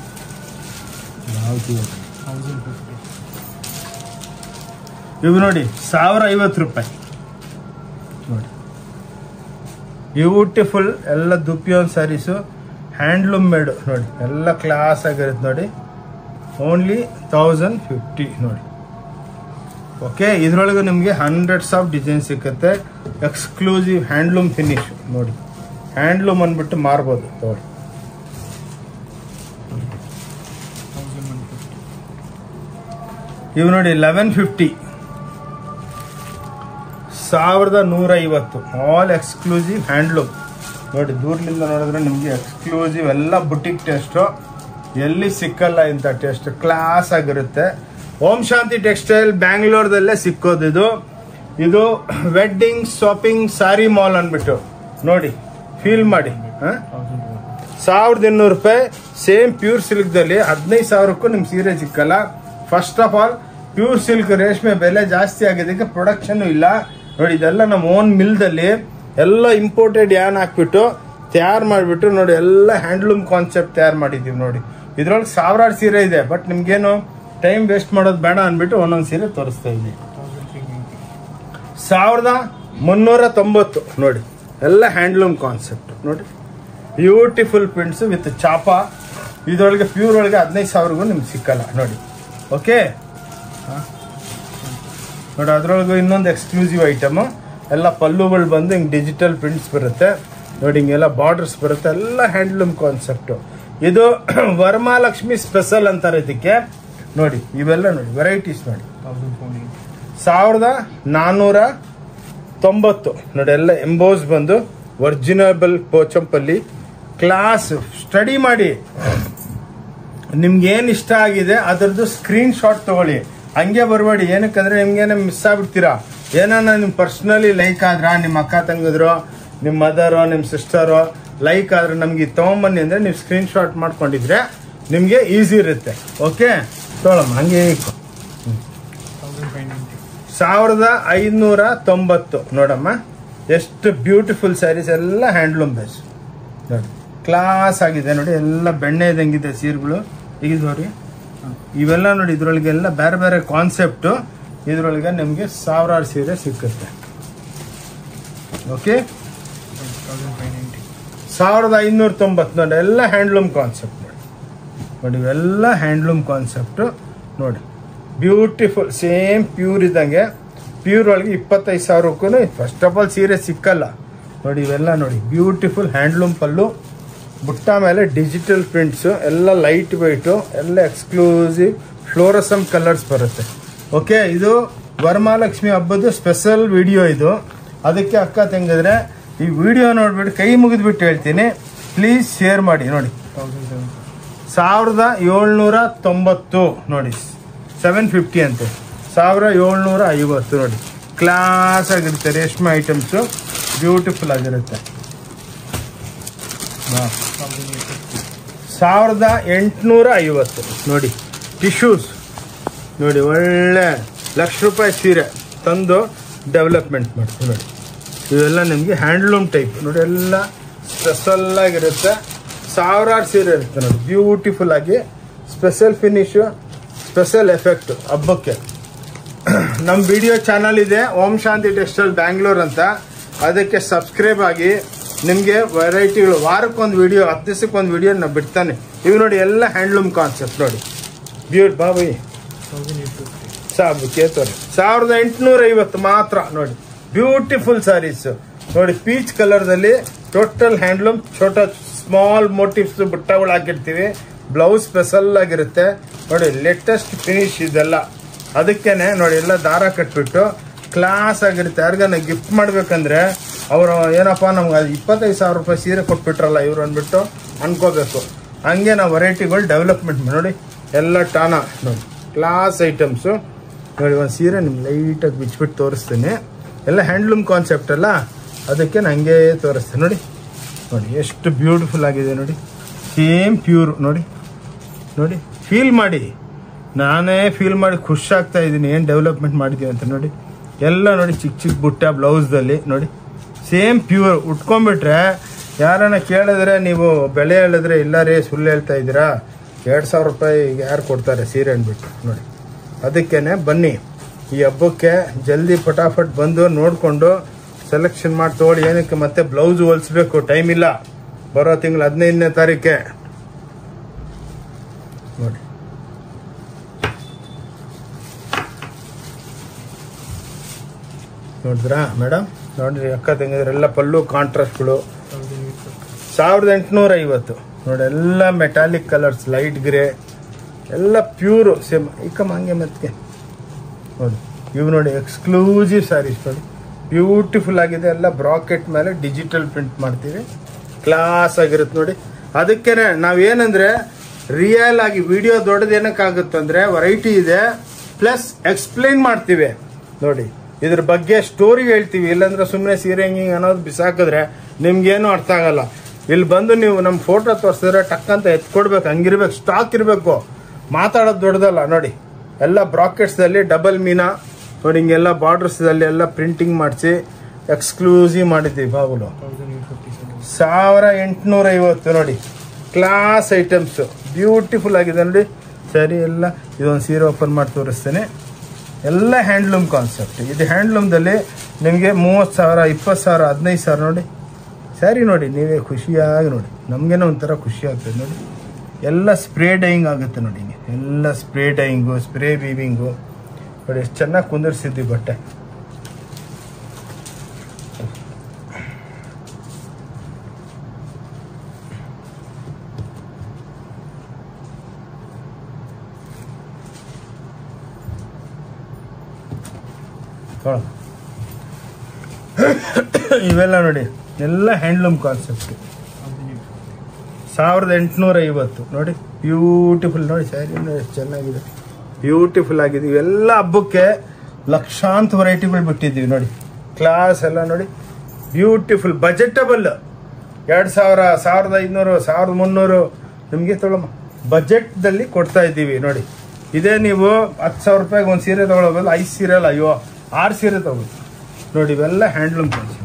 ಇವು ನೋಡಿ 1050 ರೂಪಾಯಿ ನೋಡಿ. ಬ್ಯೂಟಿಫುಲ್ ಎಲ್ಲ ದುಪ್ಪಿಯೋನ್ ಸ್ಯಾರೀಸು, ಹ್ಯಾಂಡ್ಲೂಮ್ ಮೇಡು ನೋಡಿ. ಎಲ್ಲ ಕ್ಲಾಸ್ ಆಗಿರುತ್ತೆ ನೋಡಿ. ಓನ್ಲಿ 1050 ನೋಡಿ. ಓಕೆ, ಇದರೊಳಗೆ ನಿಮಗೆ ಹಂಡ್ರೆಡ್ಸ್ ಆಫ್ ಡಿಸೈನ್ ಸಿಕ್ಕುತ್ತೆ. ಎಕ್ಸ್ಕ್ಲೂಸಿವ್ ಹ್ಯಾಂಡ್ಲೂಮ್ ಫಿನಿಶ್ ನೋಡಿ. ಹ್ಯಾಂಡ್ಲೂಮ್ ಅಂದ್ಬಿಟ್ಟು ಮಾರ್ಬೋದು ನೋಡಿ. ಇವು ನೋಡಿ 1150, 1150. ಆಲ್ ಎಕ್ಸ್ಕ್ಲೂಸಿವ್ ಹ್ಯಾಂಡ್ಲೂಮ್ ನೋಡಿ. ದೂರದಿಂದ ನೋಡಿದ್ರೆ ನಿಮಗೆ ಎಕ್ಸ್ಕ್ಲೂಸಿವ್ ಎಲ್ಲ ಬುಟಿಕ್ ಟೇಸ್ಟು. ಎಲ್ಲಿ ಸಿಕ್ಕಲ್ಲ ಇಂಥ ಟೇಸ್ಟ್, ಕ್ಲಾಸ್ ಆಗಿರುತ್ತೆ. ಓಂ ಶಾಂತಿ ಟೆಕ್ಸ್ಟೈಲ್ ಬ್ಯಾಂಗ್ಳೂರ್ದಲ್ಲೇ ಸಿಕ್ಕೋದು. ಇದು ವೆಡ್ಡಿಂಗ್ ಶಾಪಿಂಗ್ ಸಾರಿ ಮಾಲ್ ಅಂದ್ಬಿಟ್ಟು ನೋಡಿ. ಫೀಲ್ ಮಾಡಿ. 1200 ರೂಪಾಯಿ ಸೇಮ್ ಪ್ಯೂರ್ ಸಿಲ್ಕ್ದಲ್ಲಿ 15,000ಕ್ಕೂ ನಿಮ್ಗೆ ಸೀರೆ ಸಿಕ್ಕಲ್ಲ. First of all pure silk ರೇಷ್ಮೆ ಬೆಲೆ ಜಾಸ್ತಿ ಆಗಿದ್ದಕ್ಕೆ ಪ್ರೊಡಕ್ಷನ್ ಇಲ್ಲ ನೋಡಿ. ಇದೆಲ್ಲ ನಮ್ಮ ಓನ್ ಮಿಲ್ದಲ್ಲಿ ಎಲ್ಲ ಇಂಪೋರ್ಟೆಡ್ ಯಾನ್ ಹಾಕ್ಬಿಟ್ಟು ತಯಾರು ಮಾಡಿಬಿಟ್ಟು ನೋಡಿ. ಎಲ್ಲ ಹ್ಯಾಂಡ್ಲೂಮ್ ಕಾನ್ಸೆಪ್ಟ್ ತಯಾರು ಮಾಡಿದ್ದೀವಿ ನೋಡಿ. ಇದ್ರೊಳಗೆ ಸಾವಿರಾರು ಸೀರೆ ಇದೆ. ಬಟ್ ನಿಮ್ಗೇನು ಟೈಮ್ ವೇಸ್ಟ್ ಮಾಡೋದು ಬೇಡ ಅಂದ್ಬಿಟ್ಟು ಒಂದೊಂದು ಸೀರೆ ತೋರಿಸ್ತಾ ಇದ್ದೀವಿ. 1390 ನೋಡಿ. ಎಲ್ಲ ಹ್ಯಾಂಡ್ಲೂಮ್ ಕಾನ್ಸೆಪ್ಟ್ ನೋಡಿ. ಬ್ಯೂಟಿಫುಲ್ ಪ್ರಿಂಟ್ಸ್ ವಿತ್ ಚಾಪಾ. ಇದರೊಳಗೆ ಪ್ಯೂರ್ ಒಳಗೆ 15,000ಗೂ ನಿಮ್ಗೆ ಸಿಕ್ಕಲ್ಲ ನೋಡಿ. ಓಕೆ ನೋಡಿ. ಅದರೊಳಗೆ ಇನ್ನೊಂದು ಎಕ್ಸ್ಕ್ಲೂಸಿವ್ ಐಟಮು. ಎಲ್ಲ ಪಲ್ಲುಗಳು ಬಂದು ಹಿಂಗೆ ಡಿಜಿಟಲ್ ಪ್ರಿಂಟ್ಸ್ ಬರುತ್ತೆ ನೋಡಿ. ಹಿಂಗೆಲ್ಲ ಬಾರ್ಡರ್ಸ್ ಬರುತ್ತೆ. ಎಲ್ಲ ಹ್ಯಾಂಡ್ಲೂಮ್ ಕಾನ್ಸೆಪ್ಟು. ಇದು ವರಮಹಾಲಕ್ಷ್ಮಿ ಸ್ಪೆಷಲ್ ಅಂತಾರೆ ಇದಕ್ಕೆ ನೋಡಿ. ಇವೆಲ್ಲ ನೋಡಿ ವೆರೈಟೀಸ್ ನೋಡಿ. 1490 ನೋಡಿ. ಎಲ್ಲ ಎಂಬೋಸ್ ಬಂದು ಒರಿಜಿನಬಲ್ ಪೋಚಂಪಲ್ಲಿ ಕ್ಲಾಸ್. ಸ್ಟಡಿ ಮಾಡಿ, ನಿಮ್ಗೇನು ಇಷ್ಟ ಆಗಿದೆ ಅದರದ್ದು ಸ್ಕ್ರೀನ್ ಶಾಟ್ ತಗೊಳ್ಳಿ. ಹಂಗೆ ಬರಬೇಡಿ. ಏನಕ್ಕಂದ್ರೆ ನಿಮ್ಗೇನ ಮಿಸ್ ಆಗ್ಬಿಡ್ತೀರಾ. ಏನಾನ ನಿಮ್ ಪರ್ಸನಲಿ ಲೈಕ್ ಆದ್ರ, ನಿಮ್ಮ ಅಕ್ಕ ತಂಗಿದ್ರು, ನಿಮ್ಮ ಮದರೋ, ನಿಮ್ಮ ಸಿಸ್ಟರೋ ಲೈಕ್ ಆದ್ರೆ ನಮ್ಗೆ ತಗೊಂಬನ್ನಿ ಅಂದ್ರೆ ನೀವು ಸ್ಕ್ರೀನ್ ಶಾಟ್ ಮಾಡ್ಕೊಂಡಿದ್ರೆ ನಿಮ್ಗೆ ಈಸಿ ಇರುತ್ತೆ. ಓಕೆ, ತೊಗೊಳಮ್ಮ ಹಂಗೆ. 1590 ನೋಡಮ್ಮ. ಎಷ್ಟು ಬ್ಯೂಟಿಫುಲ್ ಸ್ಯಾರೀಸ್. ಎಲ್ಲ ಹ್ಯಾಂಡ್ಲೂಮ್ ಬೇಸ್ ನೋಡಿ. ಕ್ಲಾಸ್ ಆಗಿದೆ ನೋಡಿ. ಎಲ್ಲ ಬೆಣ್ಣೆ ಇದ್ದಂಗಿದೆ ಸೀರೆಗಳು. ಈಗ ನೋಡಿ ಇವೆಲ್ಲ ನೋಡಿ. ಇದ್ರೊಳಗೆಲ್ಲ ಬೇರೆ ಬೇರೆ ಕಾನ್ಸೆಪ್ಟು. ಇದ್ರೊಳಗೆ ನಿಮಗೆ ಸಾವಿರಾರು ಸೀರೆ ಸಿಕ್ಕುತ್ತೆ. ಓಕೆ, 1590 ನೋಡಿ. ಎಲ್ಲ ಹ್ಯಾಂಡ್ಲೂಮ್ ಕಾನ್ಸೆಪ್ಟ್ ನೋಡಿ. ಇವೆಲ್ಲ ಹ್ಯಾಂಡ್ಲೂಮ್ ಕಾನ್ಸೆಪ್ಟು ನೋಡಿ. ಬ್ಯೂಟಿಫುಲ್ ಸೇಮ್ ಪ್ಯೂರ್ ಇದ್ದಂಗೆ. ಪ್ಯೂರ್ ಒಳಗೆ 25,000ಕ್ಕೂ ಫಸ್ಟ್ ಆಫ್ ಆಲ್ ಸೀರೆ ಸಿಕ್ಕಲ್ಲ ನೋಡಿ. ಇವೆಲ್ಲ ನೋಡಿ ಬ್ಯೂಟಿಫುಲ್ ಹ್ಯಾಂಡ್ಲೂಮ್ ಪಲ್ಲು. ಬುಟ್ಟ ಮೇಲೆ ಡಿಜಿಟಲ್ ಪ್ರಿಂಟ್ಸು. ಎಲ್ಲ ಲೈಟ್ ವೆಯ್ಟು. ಎಲ್ಲ ಎಕ್ಸ್ಕ್ಲೂಸಿವ್ ಫ್ಲೋರಸಮ್ ಕಲರ್ಸ್ ಬರುತ್ತೆ. ಓಕೆ, ಇದು ವರಮಹಾಲಕ್ಷ್ಮಿ ಹಬ್ಬದ ಸ್ಪೆಷಲ್ ವಿಡಿಯೋ ಇದು. ಅದಕ್ಕೆ ಅಕ್ಕ ತಂಗಿದ್ರೆ ಈ ವಿಡಿಯೋ ನೋಡ್ಬಿಟ್ಟು ಕೈ ಮುಗಿದ್ಬಿಟ್ಟು ಹೇಳ್ತೀನಿ, ಪ್ಲೀಸ್ ಶೇರ್ ಮಾಡಿ ನೋಡಿ. 1790 ನೋಡಿ. 750 ಅಂತೆ. 1750 ನೋಡಿ. ಕ್ಲಾಸ್ ಆಗಿರುತ್ತೆ. ರೇಷ್ಮೆ ಐಟಮ್ಸು ಬ್ಯೂಟಿಫುಲ್ ಆಗಿರುತ್ತೆ. 1850 ನೋಡಿ. ಟಿಶ್ಯೂಸ್ ನೋಡಿ. ಒಳ್ಳೆ ₹1,00,000 ಸೀರೆ ತಂದು ಡೆವಲಪ್ಮೆಂಟ್ ಮಾಡ್ತೀವಿ ನೋಡಿ. ಇವೆಲ್ಲ ನಿಮಗೆ ಹ್ಯಾಂಡ್ಲೂಮ್ ಟೈಪ್ ನೋಡಿ. ಎಲ್ಲ ಸ್ಪೆಷಲ್ ಆಗಿರುತ್ತೆ. ಸಾವಿರಾರು ಸೀರೆ ಇರುತ್ತೆ ನೋಡಿ. ಬ್ಯೂಟಿಫುಲ್ ಆಗಿ ಸ್ಪೆಷಲ್ ಫಿನಿಶು, ಸ್ಪೆಷಲ್ ಎಫೆಕ್ಟ್ ಹಬ್ಬಕ್ಕೆ. ನಮ್ಮ ವಿಡಿಯೋ ಚಾನಲ್ ಇದೆ ಓಂ ಶಾಂತಿ ಟೆಕ್ಸ್ಟೈಲ್ ಬ್ಯಾಂಗ್ಳೂರ್ ಅಂತ, ಅದಕ್ಕೆ ಸಬ್ಸ್ಕ್ರೈಬ್ ಆಗಿ. ನಿಮಗೆ ವೆರೈಟಿಗಳು ವಾರಕ್ಕೊಂದು ವಿಡಿಯೋ, 10 ದಿವಸಕ್ಕೊಂದು ವಿಡಿಯೋ ನಾವು ಬಿಡ್ತಾನೆ. ಇವು ನೋಡಿ ಎಲ್ಲ ಹ್ಯಾಂಡ್ಲೂಮ್ ಕಾನ್ಸೆಪ್ಟ್ ನೋಡಿ. ಬಾಬಿ ಸಾಬು ಕೇತೋರಿ 1850 ಮಾತ್ರ ನೋಡಿ. ಬ್ಯೂಟಿಫುಲ್ ಸ್ಯಾರೀಸ್ ನೋಡಿ, ಪೀಚ್ ಕಲರ್ದಲ್ಲಿ ಟೋಟಲ್ ಹ್ಯಾಂಡ್ಲೂಮ್. ಸ್ಮಾಲ್ ಮೋಟಿವ್ಸ್ ಬುಟ್ಟಗಳು ಹಾಕಿರ್ತೀವಿ. ಬ್ಲೌಸ್ ಸ್ಪೆಷಲ್ ಆಗಿರುತ್ತೆ ನೋಡಿ. ಲೇಟೆಸ್ಟ್ ಫಿನಿಶ್ ಇದೆಲ್ಲ. ಅದಕ್ಕೇನೆ ನೋಡಿ ಎಲ್ಲ ದಾರ ಕಟ್ಬಿಟ್ಟು ಕ್ಲಾಸ್ ಆಗಿರುತ್ತೆ. ಯಾರಿಗಾನ ಗಿಫ್ಟ್ ಮಾಡ್ಬೇಕಂದ್ರೆ ಅವರು ಏನಪ್ಪ ನಮ್ಗೆ 25,000 ರೂಪಾಯಿ ಸೀರೆ ಕೊಟ್ಬಿಟ್ರಲ್ಲ ಇವ್ರು ಅಂದ್ಬಿಟ್ಟು ಅನ್ಕೋಬೇಕು. ಹಂಗೆ ನಾವು ವೆರೈಟಿಗಳು ಡೆವಲಪ್ಮೆಂಟ್ ನೋಡಿ. ಎಲ್ಲ ಟಾನ ನೋಡಿ, ಕ್ಲಾಸ್ ಐಟಮ್ಸು ನೋಡಿ. ಒಂದು ಸೀರೆ ನಿಮ್ಗೆ ಲೈಟಾಗಿ ಬಿಚ್ಬಿಟ್ಟು ತೋರಿಸ್ತೀನಿ. ಎಲ್ಲ ಹ್ಯಾಂಡ್ಲೂಮ್ ಕಾನ್ಸೆಪ್ಟ್ ಅಲ್ಲ, ಅದಕ್ಕೆ ಹಂಗೆ ತೋರಿಸ್ತೀನಿ ನೋಡಿ. ನೋಡಿ ಎಷ್ಟು ಬ್ಯೂಟಿಫುಲ್ ಆಗಿದೆ ನೋಡಿ. ಸೇಮ್ ಪ್ಯೂರ್ ನೋಡಿ. ನೋಡಿ ಫೀಲ್ ಮಾಡಿ, ನಾನೇ ಫೀಲ್ ಮಾಡಿ ಖುಷಿ ಆಗ್ತಾ ಇದ್ದೀನಿ ಏನು ಡೆವಲಪ್ಮೆಂಟ್ ಮಾಡಿದ್ದೀವಿ ಅಂತ ನೋಡಿ. ಎಲ್ಲ ನೋಡಿ ಚಿಕ್ಕ ಚಿಕ್ಕ ಬುಟ್ಟ ಬ್ಲೌಸ್ದಲ್ಲಿ ನೋಡಿ. ಸೇಮ್ ಪ್ಯೂರ್ ಉಟ್ಕೊಂಡ್ಬಿಟ್ರೆ ಯಾರನ್ನ ಕೇಳಿದ್ರೆ ನೀವು ಬೆಲೆ ಹೇಳಿದ್ರೆ ಇಲ್ಲ ರೀ ಸುಳ್ಳು ಹೇಳ್ತಾ ಇದ್ದೀರಾ, 2,000 ರೂಪಾಯಿ ಯಾರು ಕೊಡ್ತಾರೆ ಸೀರೆ ಅಂದ್ಬಿಟ್ಟು ನೋಡಿ. ಅದಕ್ಕೇನೆ ಬನ್ನಿ ಈ ಹಬ್ಬಕ್ಕೆ ಜಲ್ದಿ ಫಟಾಫಟ್ ಬಂದು ನೋಡಿಕೊಂಡು ಸೆಲೆಕ್ಷನ್ ಮಾಡಿ ತೊಗೊಳ್ಳಿ. ಏನಕ್ಕೆ ಮತ್ತೆ ಬ್ಲೌಸ್ ಹೊಲಿಸ್ಬೇಕು, ಟೈಮ್ ಇಲ್ಲ. ಬರೋ ತಿಂಗಳು 15ನೇ ತಾರೀಕೆ ನೋಡಿ. ನೋಡಿದ್ರಾ ಮೇಡಮ್? ನೋಡ್ರಿ ಅಕ್ಕ ತಂಗಿದ್ರೆಲ್ಲ ಪಲ್ಲು ಕಾಂಟ್ರಾಸ್ಟ್ಗಳು 1850 ನೋಡಿ. ಎಲ್ಲ ಮೆಟಾಲಿಕ್ ಕಲರ್ಸ್, ಲೈಟ್ ಗ್ರೇ, ಎಲ್ಲ ಪ್ಯೂರು ಸೇಮ್ ಇಕ್ಕಮ್ಮ ಹಂಗೆ ಮತ್ತೆ ನೋಡಿ. ಇವು ನೋಡಿ ಎಕ್ಸ್ಕ್ಲೂಸಿವ್ ಸ್ಯಾರೀಸ್ ನೋಡಿ, ಬ್ಯೂಟಿಫುಲ್ ಆಗಿದೆ. ಎಲ್ಲ ಬ್ರಾಕೆಟ್ ಮೇಲೆ ಡಿಜಿಟಲ್ ಪ್ರಿಂಟ್ ಮಾಡ್ತೀವಿ, ಕ್ಲಾಸ್ ಆಗಿರುತ್ತೆ ನೋಡಿ. ಅದಕ್ಕೇನೆ ನಾವೇನಂದ್ರೆ ರಿಯಲ್ ಆಗಿ ವಿಡಿಯೋ ದೊಡ್ಡದೇನಕ್ಕಾಗುತ್ತಂದ್ರೆ ವೆರೈಟಿ ಇದೆ, ಪ್ಲಸ್ ಎಕ್ಸ್ಪ್ಲೈನ್ ಮಾಡ್ತೀವಿ ನೋಡಿ. ಇದ್ರ ಬಗ್ಗೆ ಸ್ಟೋರಿ ಹೇಳ್ತೀವಿ. ಇಲ್ಲಾಂದ್ರೆ ಸುಮ್ಮನೆ ಸೀರೆ ಹಿಂಗಿಂಗ್ ಅನ್ನೋದು ಬಿಸಾಕಿದ್ರೆ ನಿಮ್ಗೇನು ಅರ್ಥ ಆಗಲ್ಲ. ಇಲ್ಲಿ ಬಂದು ನೀವು ನಮ್ಮ ಫೋಟೋ ತೋರಿಸಿದ್ರೆ ಟಕ್ಕಂತ ಎತ್ಕೊಡ್ಬೇಕು, ಹಂಗಿರ್ಬೇಕು, ಸ್ಟಾಕ್ ಇರಬೇಕು. ಮಾತಾಡೋದು ದೊಡ್ಡದಲ್ಲ ನೋಡಿ. ಎಲ್ಲ ಬ್ರಾಕೆಟ್ಸ್ದಲ್ಲಿ ಡಬಲ್ ಮೀನಾ ನೋಡಿ, ಹಿಂಗೆಲ್ಲ ಬಾರ್ಡರ್ಸ್ದಲ್ಲಿ ಎಲ್ಲ ಪ್ರಿಂಟಿಂಗ್ ಮಾಡಿಸಿ ಎಕ್ಸ್ಕ್ಲೂಸಿವ್ ಮಾಡಿದ್ದೀವಿ ಬಾಬುಲು. 1850 ನೋಡಿ. ಕ್ಲಾಸ್ ಐಟಮ್ಸು ಬ್ಯೂಟಿಫುಲ್ ಆಗಿದೆ ನೋಡಿ. ಸರಿ, ಎಲ್ಲ ಇದೊಂದು ಸೀರೆ ಓಪನ್ ಮಾಡಿ ತೋರಿಸ್ತೇನೆ. ಎಲ್ಲ ಹ್ಯಾಂಡ್ಲೂಮ್ ಕಾನ್ಸೆಪ್ಟ್. ಇದು ಹ್ಯಾಂಡ್ಲೂಮ್ದಲ್ಲಿ ನಿಮಗೆ 30,000, 20,000, 15,000 ನೋಡಿ. ಸ್ಯಾರಿ ನೋಡಿ, ನೀವೇ ಖುಷಿಯಾಗಿ ನೋಡಿ. ನಮಗೇನೋ ಒಂಥರ ಖುಷಿ ಆಗ್ತದೆ ನೋಡಿ. ಎಲ್ಲ ಸ್ಪ್ರೇ ಡೈಯಿಂಗ್ ಆಗುತ್ತೆ ನೋಡಿ. ಎಲ್ಲ ಸ್ಪ್ರೇ ಡೈಯಿಂಗು, ಸ್ಪ್ರೇ ವೀವಿಂಗು ನೋಡಿ. ಎಷ್ಟು ಚೆನ್ನಾಗಿ ಕುಂದಿರ್ಸಿದ್ವಿ ಬಟ್ಟೆ. ಇವೆಲ್ಲ ನೋಡಿ, ಎಲ್ಲ ಹ್ಯಾಂಡ್ಲೂಮ್ ಕಾನ್ಸೆಪ್ಟ್. 1850 ನೋಡಿ. ಬ್ಯೂಟಿಫುಲ್ ನೋಡಿ. ಸ್ಯಾರಿ ನೋಡಿ ಎಷ್ಟು ಚೆನ್ನಾಗಿದೆ, ಬ್ಯೂಟಿಫುಲ್ ಆಗಿದೆ. ಇವೆಲ್ಲ ಹಬ್ಬಕ್ಕೆ ಲಕ್ಷಾಂತರ ವೆರೈಟಿಗಳು ಬಿಟ್ಟಿದ್ದೀವಿ ನೋಡಿ. ಕ್ಲಾಸ್ ಎಲ್ಲ ನೋಡಿ, ಬ್ಯೂಟಿಫುಲ್. ಬಜೆಟಬಲ್ 2,000, 1,500, 1,300 ನಿಮಗೆ ತೊಗೊಳಮ್ಮ ಬಜೆಟ್ದಲ್ಲಿ ಕೊಡ್ತಾ ಇದ್ದೀವಿ ನೋಡಿ. ಇದೇ ನೀವು 10,000 ರೂಪಾಯಿಗೆ ಒಂದು ಸೀರೆ ತೊಗೊಳೋದು, 5 ಸೀರೆ ಅಲ್ಲ, ಅಯ್ಯೋ 6 ಸೀರೆ ತಗೋದು ನೋಡಿ. ಇವೆಲ್ಲ ಹ್ಯಾಂಡ್ಲೂಮ್ ಕಾನ್ಸೆಪ್ಟ್.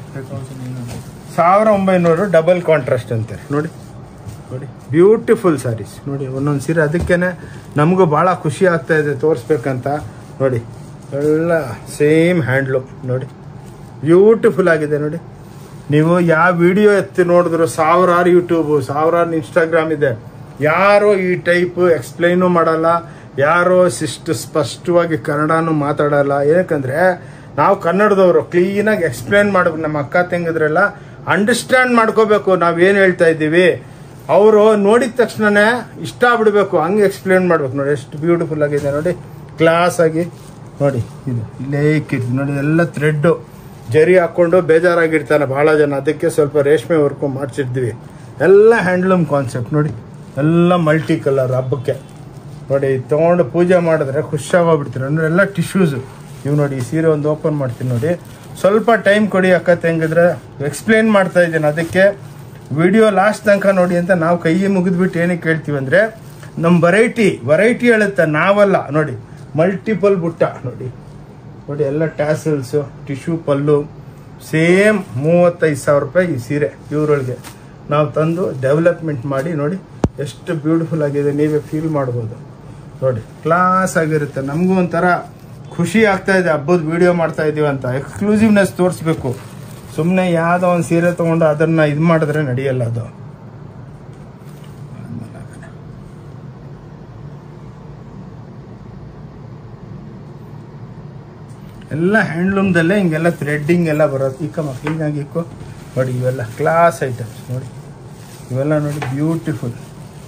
1900 ಡಬಲ್ ಕಾಂಟ್ರಾಸ್ಟ್ ಅಂತಾರೆ ನೋಡಿ. ನೋಡಿ ಬ್ಯೂಟಿಫುಲ್ ಸ್ಯಾರೀಸ್ ನೋಡಿ, ಒಂದೊಂದು ಸೀರೆ. ಅದಕ್ಕೇನೆ ನಮಗೂ ಭಾಳ ಖುಷಿ ಆಗ್ತಾ ಇದೆ ತೋರಿಸ್ಬೇಕಂತ ನೋಡಿ. ಎಲ್ಲ ಸೇಮ್ ಹ್ಯಾಂಡ್ಲೂಮ್ ನೋಡಿ, ಬ್ಯೂಟಿಫುಲ್ ಆಗಿದೆ ನೋಡಿ. ನೀವು ಯಾವ ವಿಡಿಯೋ ಎತ್ತಿ ನೋಡಿದ್ರು ಸಾವಿರಾರು ಯೂಟ್ಯೂಬು, ಸಾವಿರಾರು ಇನ್ಸ್ಟಾಗ್ರಾಮ್ ಇದೆ. ಯಾರೋ ಈ ಟೈಪ್ ಎಕ್ಸ್ಪ್ಲೈನು ಮಾಡಲ್ಲ, ಯಾರೋ ಸ್ಪಷ್ಟವಾಗಿ ಕನ್ನಡನೂ ಮಾತಾಡಲ್ಲ. ಏನಕ್ಕಂದ್ರೆ ನಾವು ಕನ್ನಡದವರು ಕ್ಲೀನಾಗಿ ಎಕ್ಸ್ಪ್ಲೈನ್ ಮಾಡ್ಬೇಕು. ನಮ್ಮ ಅಕ್ಕ ತಂಗಿದ್ರೆಲ್ಲ ಅಂಡರ್ಸ್ಟ್ಯಾಂಡ್ ಮಾಡ್ಕೋಬೇಕು ನಾವೇನು ಹೇಳ್ತಾ ಇದ್ದೀವಿ. ಅವರು ನೋಡಿದ ತಕ್ಷಣನೇ ಇಷ್ಟ ಆಗ್ಬಿಡ್ಬೇಕು, ಹಂಗೆ ಎಕ್ಸ್ಪ್ಲೇನ್ ಮಾಡ್ಬೇಕು ನೋಡಿ. ಎಷ್ಟು ಬ್ಯೂಟಿಫುಲ್ ಆಗಿದೆ ನೋಡಿ, ಕ್ಲಾಸ್ ಆಗಿ ನೋಡಿ. ಇದು ಇಲ್ಲೇ ಇಕ್ಕಿರ್ತೀವಿ ನೋಡಿ. ಎಲ್ಲ ಥ್ರೆಡ್ಡು ಜರಿ ಹಾಕ್ಕೊಂಡು ಬೇಜಾರಾಗಿರ್ತಾನೆ ಭಾಳ ಜನ, ಅದಕ್ಕೆ ಸ್ವಲ್ಪ ರೇಷ್ಮೆ ವರ್ಕು ಮಾಡಿಸಿರ್ತೀವಿ. ಎಲ್ಲ ಹ್ಯಾಂಡ್ಲೂಮ್ ಕಾನ್ಸೆಪ್ಟ್ ನೋಡಿ. ಎಲ್ಲ ಮಲ್ಟಿ ಕಲರ್ ಹಬ್ಬಕ್ಕೆ ನೋಡಿ. ತೊಗೊಂಡು ಪೂಜೆ ಮಾಡಿದ್ರೆ ಖುಷಿಯಾಗೋಗ್ಬಿಡ್ತೀರ ಅಂದ್ರೆ. ಎಲ್ಲ ಟಿಶ್ಯೂಸು ಇವು ನೋಡಿ. ಈ ಸೀರೆ ಒಂದು ಓಪನ್ ಮಾಡ್ತೀನಿ ನೋಡಿ. ಸ್ವಲ್ಪ ಟೈಮ್ ಕೊಡಿ ಅಕ್ಕ ತಂಗಿದ್ರೆ, ಎಕ್ಸ್ಪ್ಲೇನ್ ಮಾಡ್ತಾ ಇದ್ದೀನಿ. ಅದಕ್ಕೆ ವಿಡಿಯೋ ಲಾಸ್ಟ್ ತನಕ ನೋಡಿ ಅಂತ ನಾವು ಕೈ ಮುಗಿದ್ಬಿಟ್ಟು ಏನಕ್ಕೆ ಹೇಳ್ತೀವಿ ಅಂದರೆ, ನಮ್ಮ ವೆರೈಟಿ ಹೇಳುತ್ತೆ, ನಾವಲ್ಲ ನೋಡಿ. ಮಲ್ಟಿಪಲ್ ಬುಟ್ಟ ನೋಡಿ. ನೋಡಿ ಎಲ್ಲ ಟ್ಯಾಸಲ್ಸು, ಟಿಶ್ಯೂ ಪಲ್ಲು. ಸೇಮ್ 35,000 ರೂಪಾಯಿ ಈ ಸೀರೆ. ಇವರೊಳಗೆ ನಾವು ತಂದು ಡೆವಲಪ್ಮೆಂಟ್ ಮಾಡಿ ನೋಡಿ. ಎಷ್ಟು ಬ್ಯೂಟಿಫುಲ್ ಆಗಿದೆ, ನೀವೇ ಫೀಲ್ ಮಾಡ್ಬೋದು ನೋಡಿ. ಕ್ಲಾಸ್ ಆಗಿರುತ್ತೆ. ನಮಗೂ ಒಂಥರ ಖುಷಿ ಆಗ್ತಾ ಇದೆ, ಹಬ್ಬದ ವಿಡಿಯೋ ಮಾಡ್ತಾ ಇದೀವಿ ಅಂತ. ಎಕ್ಸ್ಕ್ಲೂಸಿವ್ನೆಸ್ ತೋರಿಸ್ಬೇಕು. ಸುಮ್ಮನೆ ಯಾವುದೋ ಒಂದು ಸೀರೆ ತೊಗೊಂಡು ಅದನ್ನ ಇದು ಮಾಡಿದ್ರೆ ನಡೆಯಲ್ಲ. ಅದು ಎಲ್ಲ ಹ್ಯಾಂಡ್ಲೂಮ್ದಲ್ಲೇ ಹಿಂಗೆಲ್ಲ ಥ್ರೆಡ್ಡಿಂಗ್ ಎಲ್ಲ ಬರೋದು. ಹೀಗಾಗಿ ಇಕ್ಕೋ ನೋಡಿ, ಇವೆಲ್ಲ ಕ್ಲಾಸ್ ಐಟಮ್ಸ್ ನೋಡಿ. ಇವೆಲ್ಲ ನೋಡಿ ಬ್ಯೂಟಿಫುಲ್.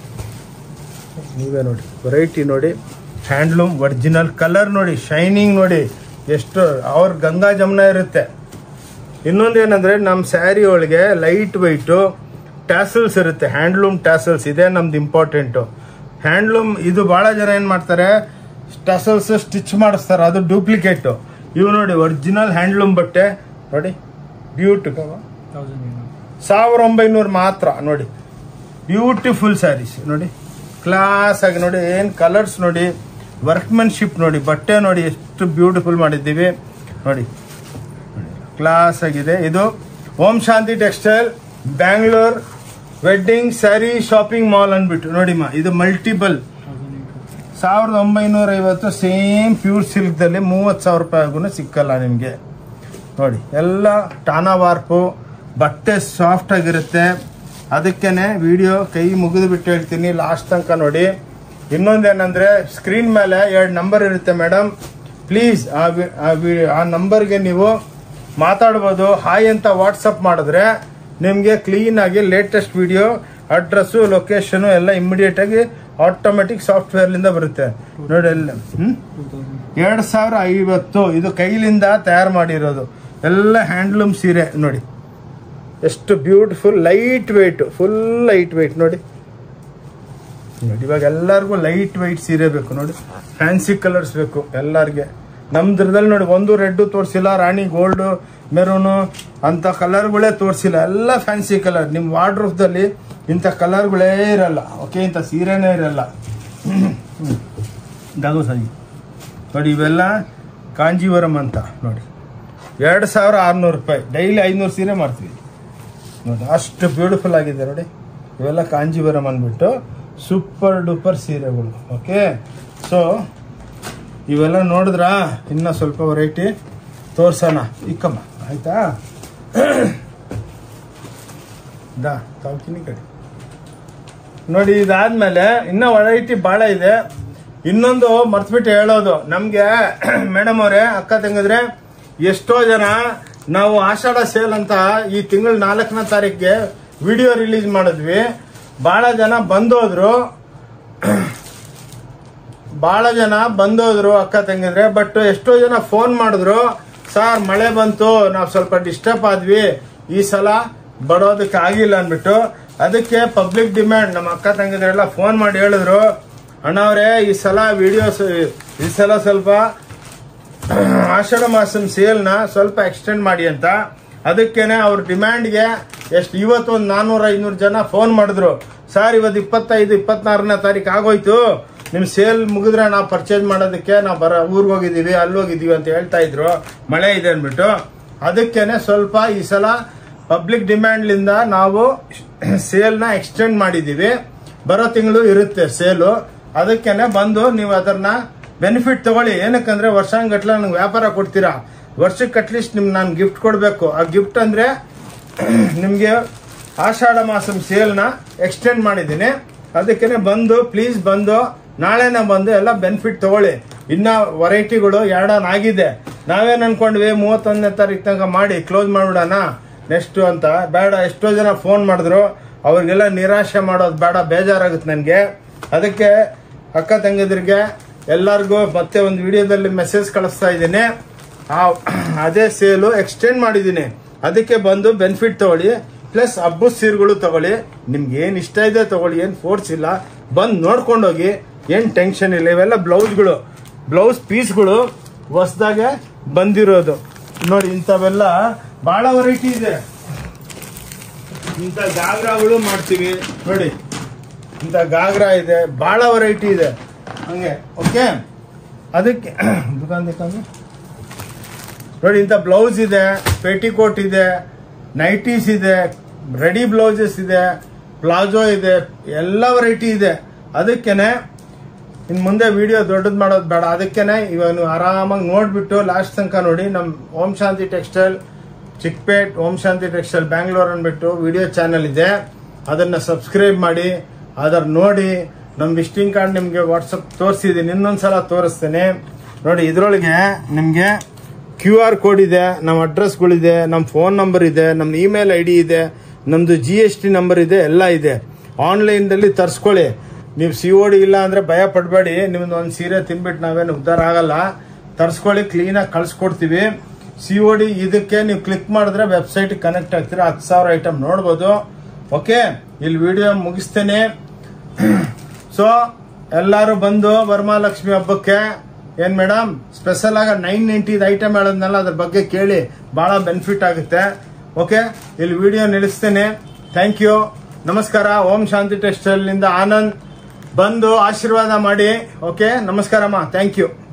ನೀವೇ ನೋಡಿ ವೆರೈಟಿ ನೋಡಿ. ಹ್ಯಾಂಡ್ಲೂಮ್ ಒರಿಜಿನಲ್ ಕಲರ್ ನೋಡಿ, ಶೈನಿಂಗ್ ನೋಡಿ ಎಷ್ಟು ಅವ್ರ ಗಂಗಾ ಜಮುನ ಇರುತ್ತೆ. ಇನ್ನೊಂದೇನಂದ್ರೆ ನಮ್ಮ ಸ್ಯಾರಿ ಒಳಗೆ ಲೈಟ್ ವೈಟು ಟ್ಯಾಸಲ್ಸ್ ಇರುತ್ತೆ, ಹ್ಯಾಂಡ್ಲೂಮ್ ಟ್ಯಾಸಲ್ಸ್. ಇದೇ ನಮ್ದು ಇಂಪಾರ್ಟೆಂಟು. ಹ್ಯಾಂಡ್ಲೂಮ್ ಇದು ಭಾಳ ಜನ ಏನು ಮಾಡ್ತಾರೆ, ಟ್ಯಾಸಲ್ಸ್ ಸ್ಟಿಚ್ ಮಾಡಿಸ್ತಾರೆ, ಅದು ಡೂಪ್ಲಿಕೇಟು. ಇವು ನೋಡಿ ಒರಿಜಿನಲ್ ಹ್ಯಾಂಡ್ಲೂಮ್ ಬಟ್ಟೆ ನೋಡಿ, ಬ್ಯೂಟಿಫುಲ್. 1900 ಮಾತ್ರ ನೋಡಿ. ಬ್ಯೂಟಿಫುಲ್ ಸ್ಯಾರೀಸ್ ನೋಡಿ, ಕ್ಲಾಸ್ ಆಗಿ ನೋಡಿ. ಏನು ಕಲರ್ಸ್ ನೋಡಿ, ವರ್ಕ್ಮೆನ್ಶಿಪ್ ನೋಡಿ, ಬಟ್ಟೆ ನೋಡಿ ಎಷ್ಟು ಬ್ಯೂಟಿಫುಲ್ ಮಾಡಿದ್ದೀವಿ ನೋಡಿ. ಕ್ಲಾಸ್ ಆಗಿದೆ. ಇದು Om Shanti textile Bangalore wedding sari shopping mall ಅಂದ್ಬಿಟ್ಟು ನೋಡಿಮ್ಮ. ಇದು ಮಲ್ಟಿಪಲ್ 1950 ಸೇಮ್ ಪ್ಯೂರ್ ಸಿಲ್ಕ್ದಲ್ಲಿ 30,000 ರೂಪಾಯಿಗೂ ಸಿಕ್ಕಲ್ಲ ನಿಮಗೆ ನೋಡಿ. ಎಲ್ಲ ಟಾನಾ ವಾರ್ಪು, ಬಟ್ಟೆ ಸಾಫ್ಟ್ ಆಗಿರುತ್ತೆ. ಅದಕ್ಕೇನೆ ವಿಡಿಯೋ ಕೈ ಮುಗಿದು ಬಿಟ್ಟು ಹೇಳ್ತೀನಿ, ಲಾಸ್ಟ್ ತನಕ ನೋಡಿ. ಇನ್ನೊಂದೇನಂದ್ರೆ ಸ್ಕ್ರೀನ್ ಮೇಲೆ 2 ನಂಬರ್ ಇರುತ್ತೆ ಮೇಡಮ್. ಪ್ಲೀಸ್ ಆ ನಂಬರ್ಗೆ ನೀವು ಮಾತಾಡ್ಬೋದು. ಹಾಯ್ ಅಂತ ವಾಟ್ಸಪ್ ಮಾಡಿದ್ರೆ ನಿಮಗೆ ಕ್ಲೀನ್ ಆಗಿ ಲೇಟೆಸ್ಟ್ ವಿಡಿಯೋ, ಅಡ್ರೆಸ್ಸು, ಲೊಕೇಶನು ಎಲ್ಲ ಇಮಿಡಿಯೇಟ್ ಆಗಿ ಆಟೋಮೆಟಿಕ್ ಸಾಫ್ಟ್ವೇರ್ಲಿಂದ ಬರುತ್ತೆ ನೋಡಿ. ಎಲ್ಲ 2050. ಇದು ಕೈಲಿಂದ ತಯಾರು ಮಾಡಿರೋದು, ಎಲ್ಲ ಹ್ಯಾಂಡ್ಲೂಮ್ ಸೀರೆ ನೋಡಿ. ಎಷ್ಟು beautiful, light weight, full light weight ನೋಡಿ. ಇವಾಗ ಎಲ್ಲರಿಗೂ ಲೈಟ್ ವೆಯ್ಟ್ ಸೀರೆ ಬೇಕು ನೋಡಿ, ಫ್ಯಾನ್ಸಿ ಕಲರ್ಸ್ ಬೇಕು ಎಲ್ಲರಿಗೆ. ನಮ್ದ್ರದಲ್ಲಿ ನೋಡಿ ಒಂದು ರೆಡ್ ತೋರಿಸಿಲ್ಲ, ರಾಣಿ ಗೋಲ್ಡ್, ಮೆರೂನು ಅಂತ ಕಲರ್ಗಳೇ ತೋರಿಸಿಲ್ಲ, ಎಲ್ಲ ಫ್ಯಾನ್ಸಿ ಕಲರ್. ನಿಮ್ಮ ವಾರ್ಡ್ರೋಬ್ದಲ್ಲಿ ಇಂಥ ಕಲರ್ಗಳೇ ಇರಲ್ಲ, ಓಕೆ, ಇಂಥ ಸೀರೆನೇ ಇರಲ್ಲ. ಅದು ಸರಿ ನೋಡಿ. ಇವೆಲ್ಲ ಕಾಂಜೀವರಂ ಅಂತ ನೋಡಿ, 2600 ರೂಪಾಯಿ. ಡೈಲಿ 500 ಸೀರೆ ಮಾಡ್ತೀವಿ ನೋಡಿ, ಅಷ್ಟು ಬ್ಯೂಟಿಫುಲ್ ಆಗಿದೆ ನೋಡಿ. ಇವೆಲ್ಲ ಕಾಂಜೀವರಂ ಅಂದ್ಬಿಟ್ಟು ಸೂಪರ್ ಡೂಪರ್ ಸೀರೆಗಳು. ಓಕೆ, ಸೊ ಇವೆಲ್ಲ ನೋಡಿದ್ರಾ? ಇನ್ನ ಸ್ವಲ್ಪ ವೆರೈಟಿ ತೋರ್ಸೋಣ, ಇಕ್ಕಮ್ಮ ಆಯ್ತಾ? ತಾವ್ಕಿನಿ ಕಡೆ ನೋಡಿ. ಇದಾದ್ಮೇಲೆ ಇನ್ನ ವೆರೈಟಿ ಬಹಳ ಇದೆ. ಇನ್ನೊಂದು ಮರ್ತ್ಬಿಟ್ಟು ಹೇಳೋದು, ನಮ್ಗೆ ಮೇಡಮ್ ಅವರೇ, ಅಕ್ಕ ತಂಗಿದ್ರೆ, ಎಷ್ಟೋ ಜನ ನಾವು ಆಷಾಢ ಸೇಲ್ ಅಂತ ಈ ತಿಂಗಳ 4ನೇ ತಾರೀಕಿಗೆ ವಿಡಿಯೋ ರಿಲೀಸ್ ಮಾಡಿದ್ವಿ. ಬಹಳ ಜನ ಬಂದೋದ್ರು ಅಕ್ಕ ತಂಗಿದ್ರೆ. ಬಟ್ ಎಷ್ಟೋ ಜನ ಫೋನ್ ಮಾಡಿದ್ರು, ಸರ್ ಮಳೆ ಬಂತು, ನಾವು ಸ್ವಲ್ಪ ಡಿಸ್ಟರ್ಬ್ ಆದ್ವಿ, ಈ ಸಲ ಬರೋದಕ್ಕೆ ಆಗಿಲ್ಲ ಅಂದ್ಬಿಟ್ಟು. ಅದಕ್ಕೆ ಪಬ್ಲಿಕ್ ಡಿಮ್ಯಾಂಡ್, ನಮ್ಮ ಅಕ್ಕ ತಂಗಿದ್ರೆಲ್ಲ ಫೋನ್ ಮಾಡಿ ಹೇಳಿದ್ರು, ಅಣ್ಣವ್ರೆ ಈ ಸಲ ವಿಡಿಯೋಸ್, ಈ ಸಲ ಸ್ವಲ್ಪ ಆಷಾಢ ಮಾಸಂ ಸೇಲ್ನ ಸ್ವಲ್ಪ ಎಕ್ಸ್ಟೆಂಡ್ ಮಾಡಿ ಅಂತ. ಅದಕ್ಕೇನೆ ಅವ್ರ ಡಿಮ್ಯಾಂಡ್ಗೆ ಇವತ್ತು ಒಂದು 400-500 ಜನ ಫೋನ್ ಮಾಡಿದ್ರು, ಸರ್ ಇವತ್ತು 25-26ನೇ ತಾರೀಕು ಆಗೋಯ್ತು, ನಿಮ್ ಸೇಲ್ ಮುಗಿದ್ರೆ ನಾವು ಪರ್ಚೇಸ್ ಮಾಡೋದಕ್ಕೆ ನಾವು ಊರಿಗೆ ಹೋಗಿದ್ದೀವಿ, ಅಲ್ಲಿ ಹೋಗಿದ್ದೀವಿ ಅಂತ ಹೇಳ್ತಾ ಇದ್ರು, ಮಳೆ ಇದೆ ಅಂದ್ಬಿಟ್ಟು. ಅದಕ್ಕೇನೆ ಸ್ವಲ್ಪ ಈ ಸಲ ಪಬ್ಲಿಕ್ ಡಿಮ್ಯಾಂಡ್ಲಿಂದ ನಾವು ಸೇಲ್ನ ಎಕ್ಸ್ಟೆಂಡ್ ಮಾಡಿದ್ದೀವಿ. ಬರೋ ತಿಂಗಳು ಇರುತ್ತೆ ಸೇಲು. ಅದಕ್ಕೇನೆ ಬಂದು ನೀವು ಅದನ್ನ ಬೆನಿಫಿಟ್ ತಗೊಳ್ಳಿ. ಏನಕ್ಕಂದ್ರೆ ವರ್ಷಾಂಗಟ್ಲೆ ನಂಗೆ ವ್ಯಾಪಾರ ಕೊಡ್ತೀರಾ, ವರ್ಷಕ್ಕೆ ಅಟ್ಲೀಸ್ಟ್ ನಿಮ್ಗೆ ನಾನು ಗಿಫ್ಟ್ ಕೊಡಬೇಕು. ಆ ಗಿಫ್ಟ್ ಅಂದ್ರೆ ನಿಮಗೆ ಆಷಾಢ ಮಾಸಂ ಸೇಲ್ನ ಎಕ್ಸ್ಟೆಂಡ್ ಮಾಡಿದ್ದೀನಿ. ಅದಕ್ಕೇನೆ ಬಂದು ಪ್ಲೀಸ್ ಬಂದು ನಾಳೆನೇ ಬಂದು ಎಲ್ಲ ಬೆನಿಫಿಟ್ ತಗೊಳ್ಳಿ. ಇನ್ನ ವೆರೈಟಿಗಳು ಆಗಿದೆ. ನಾವೇನ್ ಅನ್ಕೊಂಡ್ವಿ 31ನೇ ತಾರೀಕು ತನಕ ಮಾಡಿ ಕ್ಲೋಸ್ ಮಾಡ್ಬಿಡೋಣ ನೆಕ್ಸ್ಟ್ ಅಂತ. ಬೇಡ, ಎಷ್ಟೋ ಜನ ಫೋನ್ ಮಾಡಿದ್ರು, ಅವ್ರಿಗೆಲ್ಲ ನಿರಾಶೆ ಮಾಡೋದು ಬೇಡ, ಬೇಜಾರಾಗುತ್ತೆ ನನಗೆ. ಅದಕ್ಕೆ ಅಕ್ಕ ತಂಗಿದ್ರಿಗೆ ಎಲ್ಲರಿಗೂ ಮತ್ತೆ ಒಂದು ವಿಡಿಯೋದಲ್ಲಿ ಮೆಸೇಜ್ ಕಳಿಸ್ತಾ ಇದ್ದೀನಿ. ಅದೇ ಸೇಲು ಎಕ್ಸ್ಟೆಂಡ್ ಮಾಡಿದ್ದೀನಿ. ಅದಕ್ಕೆ ಬಂದು ಬೆನಿಫಿಟ್ ತಗೊಳ್ಳಿ, ಪ್ಲಸ್ ಹಬ್ಬದ ಸೀರೆಗಳು ತಗೊಳ್ಳಿ. ನಿಮ್ಗೆ ಏನ್ ಇಷ್ಟ ಇದೆ ತಗೊಳ್ಳಿ, ಏನ್ ಫೋರ್ಸ್ ಇಲ್ಲ, ಬಂದು ನೋಡ್ಕೊಂಡೋಗಿ, ಏನ್ ಟೆನ್ಷನ್ ಇಲ್ಲ. ಇವೆಲ್ಲ ಬ್ಲೌಸ್ ಪೀಸ್ಗಳು ಹೊಸದಾಗೆ ಬಂದಿರೋದು ನೋಡಿ. ಇಂಥವೆಲ್ಲ ಬಹಳ ವೆರೈಟಿ ಇದೆ. ಇಂಥ ಗಾಗ್ರಾಗಳು ಮಾಡ್ತೀವಿ ನೋಡಿ, ಇಂಥ ಗಾಗ್ರಾ ಇದೆ, ಬಹಳ ವೆರೈಟಿ ಇದೆ ಹಂಗೆ. ಓಕೆ, ಅದಕ್ಕೆ ನೋಡಿ, ಇಂಥ ಬ್ಲೌಸ್ ಇದೆ, ಪೇಟಿಕೋಟ್ ಇದೆ, ನೈಟೀಸ್ ಇದೆ, ರೆಡಿ ಬ್ಲೌಸಸ್ ಇದೆ, ಪ್ಲಾಜೋ ಇದೆ, ಎಲ್ಲ ವೆರೈಟಿ ಇದೆ. ಅದಕ್ಕೇನೆ ಇನ್ ಮುಂದೆ ವಿಡಿಯೋ ದೊಡ್ಡದು ಮಾಡೋದು ಬೇಡ. ಅದಕ್ಕೇನೆ ಇವಾಗ ನೀವು ಆರಾಮಾಗಿ ನೋಡ್ಬಿಟ್ಟು ಲಾಸ್ಟ್ ತನಕ ನೋಡಿ. ನಮ್ಮ ಓಂ ಶಾಂತಿ ಟೆಕ್ಸ್ಟೈಲ್ ಚಿಕ್ಕಪೇಟ್, ಓಂ ಶಾಂತಿ ಟೆಕ್ಸ್ಟೈಲ್ ಬ್ಯಾಂಗ್ಳೂರ್ ಅಂದ್ಬಿಟ್ಟು ವಿಡಿಯೋ ಚಾನಲ್ ಇದೆ. ಅದನ್ನ ಸಬ್ಸ್ಕ್ರೈಬ್ ಮಾಡಿ, ಅದರ ನೋಡಿ. ನಮ್ಮ ವಿಸಿಟಿಂಗ್ ಕಾರ್ಡ್ ನಿಮ್ಗೆ ವಾಟ್ಸಪ್ ತೋರಿಸಿದೀನಿ, ಇನ್ನೊಂದ್ಸಲ ತೋರಿಸ್ತೇನೆ ನೋಡಿ. ಇದ್ರೊಳಗೆ ನಿಮ್ಗೆ QR ಕೋಡ್ ಇದೆ, ನಮ್ಮ ಅಡ್ರೆಸ್ಗಳಿದೆ, ನಮ್ಮ ಫೋನ್ ನಂಬರ್ ಇದೆ, ನಮ್ಮ ಇಮೇಲ್ ID ಇದೆ, ನಮ್ದು GST ನಂಬರ್ ಇದೆ, ಎಲ್ಲ ಇದೆ. ಆನ್ಲೈನ್ದಲ್ಲಿ ತರಿಸ್ಕೊಳ್ಳಿ. ನೀವು COD ಇಲ್ಲ ಅಂದ್ರೆ ಭಯ ಪಡಬೇಡಿ. ನಿಮ್ದು ಒಂದು ಸೀರೆ ತಿನ್ಬಿಟ್ಟು ನಾವೇನು ಉದ್ಧಾರ ಆಗಲ್ಲ. ತರಿಸ್ಕೊಳ್ಳಿ, ಕ್ಲೀನಾಗಿ ಕಳ್ಸಿಕೊಡ್ತೀವಿ. COD ಇದಕ್ಕೆ ನೀವು ಕ್ಲಿಕ್ ಮಾಡಿದ್ರೆ ವೆಬ್ಸೈಟ್ ಕನೆಕ್ಟ್ ಆಗ್ತೀರಾ, 10,000 ಐಟಮ್ ನೋಡ್ಬೋದು. ಓಕೆ, ಇಲ್ಲಿ ವಿಡಿಯೋ ಮುಗಿಸ್ತೇನೆ. ಸೊ ಎಲ್ಲಾರು ಬಂದು ವರಮಹಾಲಕ್ಷ್ಮಿ ಹಬ್ಬಕ್ಕೆ ಏನ್ ಮೇಡಮ್ ಸ್ಪೆಷಲ್ ಆಗ 990 ಐಟಮ್ ಹೇಳೋದ್ನಲ್ಲ, ಅದ್ರ ಬಗ್ಗೆ ಕೇಳಿ, ಬಹಳ ಬೆನಿಫಿಟ್ ಆಗುತ್ತೆ. ಓಕೆ, ಇಲ್ಲಿ ವಿಡಿಯೋ ನಿಲ್ಲಿಸ್ತೇನೆ. ಥ್ಯಾಂಕ್ ಯು, ನಮಸ್ಕಾರ. ಓಂ ಶಾಂತಿ ಟೆಕ್ಸ್ಟೈಲ್ ನಿಂದ ಆನಂದ್. ಬಂದು ಆಶೀರ್ವಾದ ಮಾಡಿ. ಓಕೆ, ನಮಸ್ಕಾರಮ್ಮ. Thank you.